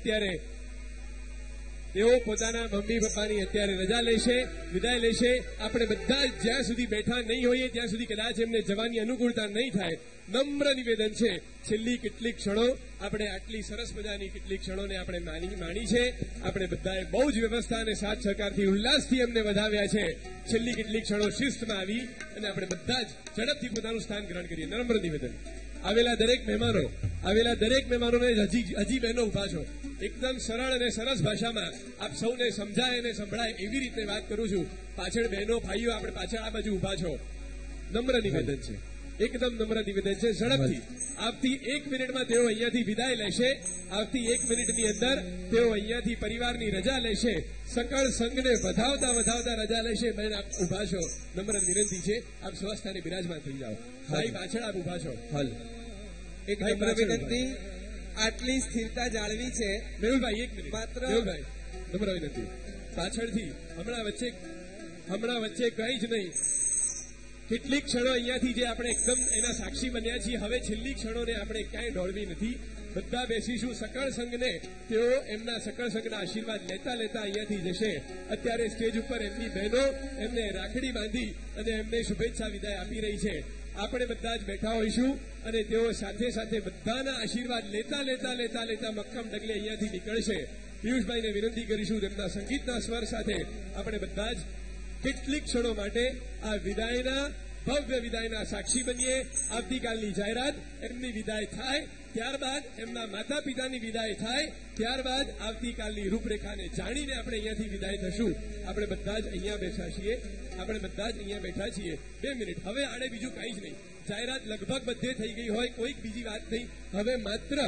અત્યારે રજા લેશે, વિદાય લેશે. આપણે બધા જ્યાં સુધી બેઠા નહીં હોઈએ ત્યાં સુધી કદાચ એમને જવાની અનુકૂળતા નહીં થાય. નમ્ર નિવેદન છે, છેલ્લી કેટલીક ક્ષણો આપણે આટલી સરસ મજાની કેટલીક ક્ષણોને આપણે માણી છે. આપણે બધાએ બહુ જ વ્યવસ્થા અને સાથ સહકારથી ઉલ્લાસથી એમને વધાવ્યા છે. છેલ્લી કેટલીક ક્ષણો શિસ્તમાં આવી અને આપણે બધા જ ઝડપથી પોતાનું સ્થાન ગ્રહણ કરીએ. નમ્ર નિવેદન. આવેલા દરેક મહેમાનોને હજી બહેનો ઉભા છો, એકદમ સરળ અને સરસ ભાષામાં આપ સૌને સમજાય અને સંભળાય એવી રીતે વાત કરું છું. પાછળ બહેનો ભાઈઓ આપણે પાછળ આ બાજુ ઉભા છો. નમ્ર નિવેદન છે, એકદમ નમ્ર નિવેદન છે. ઝડપથી આવતી 1 મિનિટમાં તેઓ અહીંયાથી વિદાય લેશે. આવતી 1 મિનિટની અંદર તેઓ અહીંયાથી પરિવારની રજા લેશે. સકળ સંઘને વધાવતા રજા લેશે. બહેન આપ ઉભા છો, નમ્ર વિનંતી છે આપ સ્વસ્થાને બિરાજમાન થઈ જાઓ. ભાઈ પાછળ આપ ઉભા છો. હાલ એક નમ્ર વિનંતી, આટલી સ્થિરતા જાળવી છે. મેહુલભાઈ 1 મિનિટ માત્ર મેહુલભાઈ, નમ્ર વિનંતી પાછળથી હમણાં વચ્ચે કંઈ જ નહીં. કેટલીક ક્ષણો અહીંયાથી જે આપણે એકદમ એના સાક્ષી બન્યા છીએ, હવે છેલ્લી ક્ષણોને આપણે ક્યાંય દોડવી નથી. બધા બેસીશું. સકળ સંઘને તેઓ એમના સકળ સંઘના આશીર્વાદ લેતા અહીંયાથી જશે. અત્યારે સ્ટેજ ઉપર એમની બહેનો એમને રાખડી બાંધી અને એમને શુભેચ્છા વિદાય આપી રહી છે. આપણે બધા જ બેઠા હોઈશું અને તેઓ સાથે સાથે બધાના આશીર્વાદ લેતા મક્કમ ડગલે અહીંયાથી નીકળશે. પિયુષભાઈને વિનંતી કરીશું તેમના સંગીતના સ્વર સાથે આપણે બધા જ કેટલીક ક્ષણો માટે આ ભવ્ય વિદાયના સાક્ષી બનીએ. આવતીકાલની જાહેરાત, એમની વિદાય થાય ત્યારબાદ એમના માતા પિતાની વિદાય થાય ત્યારબાદ આવતીકાલની રૂપરેખાને જાણીને આપણે અહીંયાથી વિદાય થશું. આપણે બધા જ અહીંયા બેઠા છીએ. 2 મિનિટ હવે આડે બીજું કંઈ જ નહીં. જાહેરાત લગભગ બધે થઈ ગઈ હોય, કોઈક બીજી વાત નહીં. હવે માત્ર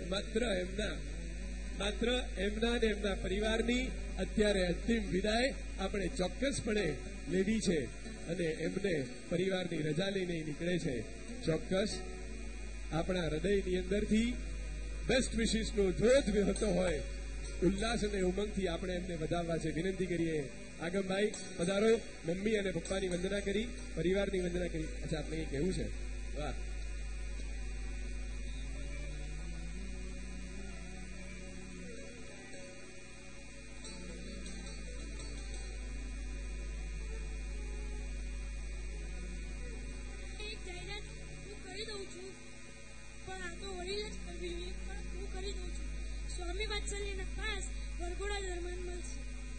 એમના ને એમના પરિવારની અત્યારે અંતિમ વિદાય આપણે ચોક્કસપણે લેવી છે અને એમને પરિવારની રજા લઈને નીકળે છે. ચોક્કસ આપણા હૃદયની અંદરથી બેસ્ટ વિશિસનો ધોધ વહેતો હોય, ઉલ્લાસ અને ઉમંગથી આપણે એમને વધાવવા છે. વિનંતી કરીએ આગમભાઈ પધારો. મમ્મી અને પપ્પાની વંદના કરી, પરિવારની વંદના કરી. અચ્છા, આપણે કંઈ કહેવું છે? વાહ. સ્વામી વાત્સલ્યના પાસ વરઘોડા દરમિયાન મળશે.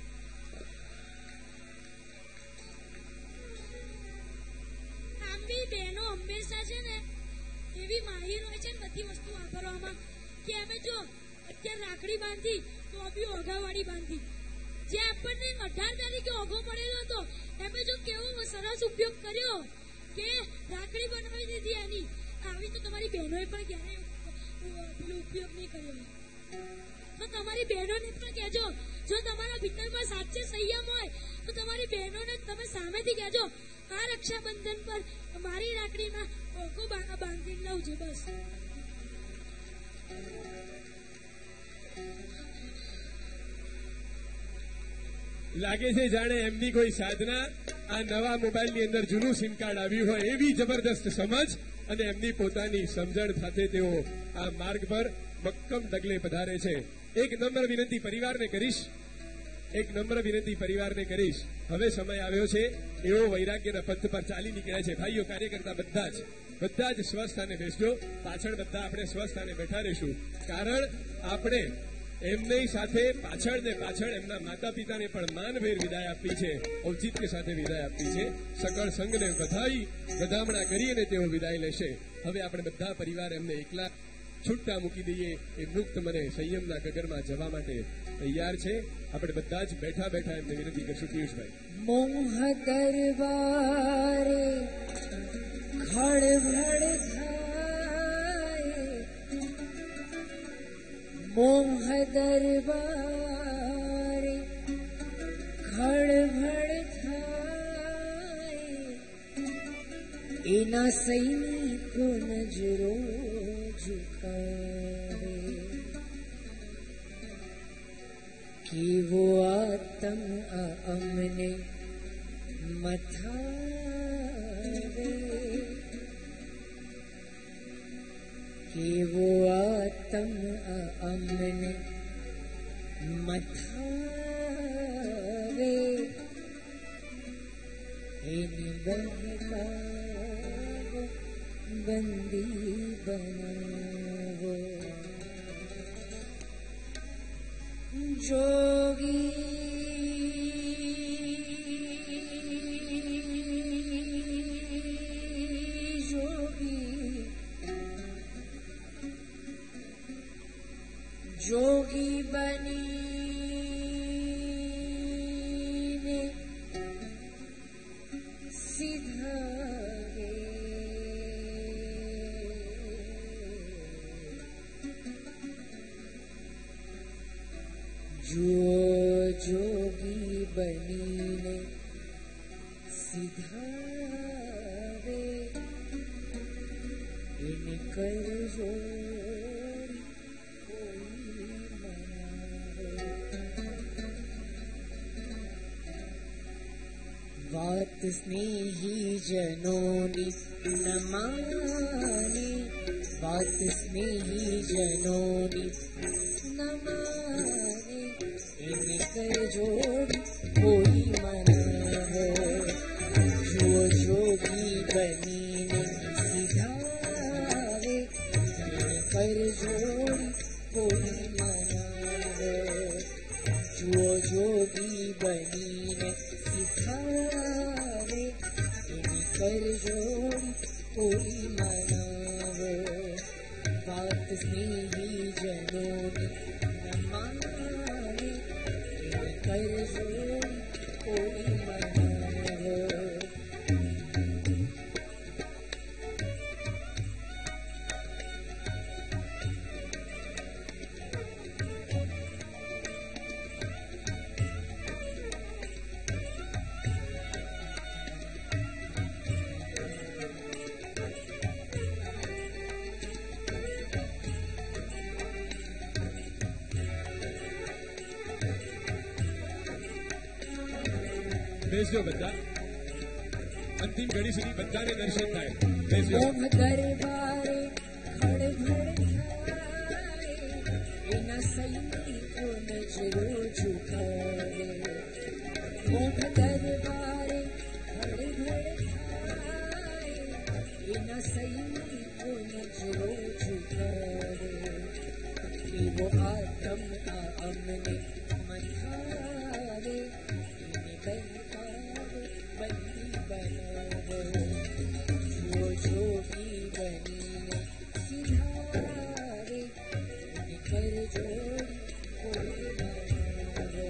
આમ બી બહેનો હંમેશા છે ને એવી માહિર હોય છે ને બધી વસ્તુ વાપરવામાં કે અમે જો અત્યારે રાખડી બાંધી તો બી ઓઘાવાળી બાંધી. જે આપણને 18 તારીખે ઓઘો પડેલો હતો એમે જો કેવો સરસ ઉપયોગ કર્યો કે રાખડી બનાવી દીધી એની. આવી તો તમારી બહેનોએ પણ ક્યારે પેલો ઉપયોગ નહીં કર્યો. તો તમારી બહેનોને પણ કહેજો, જો તમારા ભીતરમાં સાચે સંયમ હોય તો તમારી બહેનોને તમે સામેથી કહેજો આ રક્ષાબંધન પર મારી રાખડીમાં ઓઘો બાંધી લઉં છું. બસ લાગે છે જાણે એમની કોઈ સાધના આ નવા મોબાઈલની અંદર જૂનું સિમ કાર્ડ આવ્યું હોય એવી જબરદસ્ત સમજ અને એમની પોતાની સમજણ સાથે તેઓ આ માર્ગ પર મક્કમ ડગલે પધારે છે. એક નમ્ર વિનંતી પરિવારને કરીશ એક નમ્ર વિનંતી પરિવારને કરીશ, હવે સમય આવ્યો છે એવો વૈરાગ્યના પથ પર ચાલી નીકળ્યા છે ભાઈઓ કાર્યકર્તા બધા જ સ્વસ્થાને બેસજો. પાછળ બધા આપણે સ્વસ્થાને બેઠા રહીશું, કારણ આપણે એમની સાથે પાછળ ને પાછળ એમના માતા પિતાને પણ માનભેર વિદાય આપી છે, ઔચિત્ય સાથે વિદાય આપી છે. સકળ સંઘને વધામણા કરીને તેઓ વિદાય લેશે. હવે આપણે બધા પરિવાર એમને એકલા છૂટતા મૂકી દઈએ. એ મુક્ત મને સંયમના ગગરમાં જવા માટે તૈયાર છે. આપણે બધા જ બેઠા બેઠા એમને વિનંતી કરશું. પિયુષભાઈ. મોહ દરબારે ખડભડ થાય, મોહ દરબારે ખડભડ થાય, એના સૈનિકો નજરો ઝુકાવે, કેવો આતમ અમને મથાવે, કેવો આતમ અમને મથાવે, એને બહેકાવો બંદી બનાવો. જોગી જોગી બનીને સિધાવે, જોગી બનીને સિધાવે, એને કરજો વાત સ્નેહી જનોની નમાની, વાત સ્નેહી જનોની નમાની, એને કરજોડી કોઈ મનાવો. જો જોગી બનીને સિધાવે, એને કરજોડી કોઈ મનાવો. જો જોગી બનીને સિધાવે, એની કરજોડી કોઈ મનાવો. વાત સ્નેહી જનોની નમાવે, એની કરજોડી કોઈ મનાવો. બેસજો બધા, અંતિમ ઘડી સુધી બધાને દર્શન થાય. બેસજો. મોહ દરબારે ખડભડ થાય, એના સૈનિકો નજરો ઝુકાવે, મોહ દરબારે ખડભડ થાય, એના સૈનિકો નજરો ઝુકાવે, એવો આતમ અમને મથાવે, બહેકાવો બંદી બનાવો. જો જોગી બનીને સિધાવે, એને કરજોડી કોઈ મનાવો.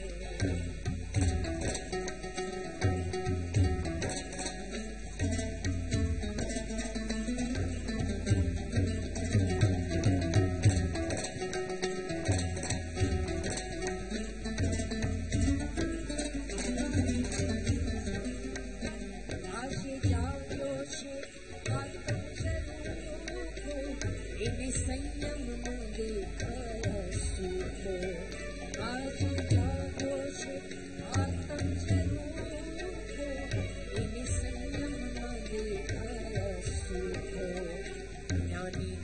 સંયમમાં દેખાયા સુખો, આજે જાગો છે આતમ સ્વરૂપો, એને સંયમમાં દેખાયા સુખો. જ્ઞાની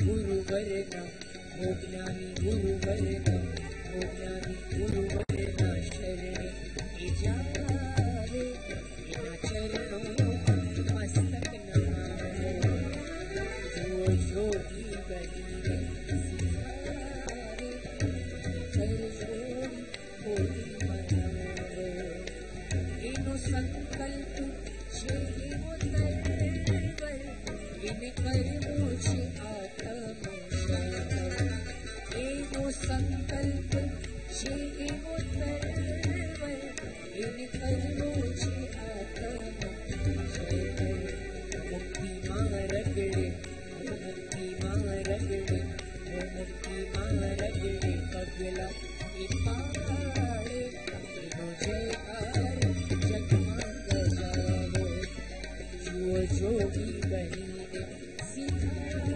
ગુરુવરના હો, જ્ઞાની ગુરુવરના હો, જ્ઞાની ગુરુવરના શરણે इन कर्मों से आत्म एवो संकल्प से एवो तर्व इन कर्मों से आत्म मुक्ति मारगड़े मुक्ति मारगड़े मुक्ति मारगड़े पगला इपाड़े मुझे जगमग जाओ जो जोगी बनी सिखा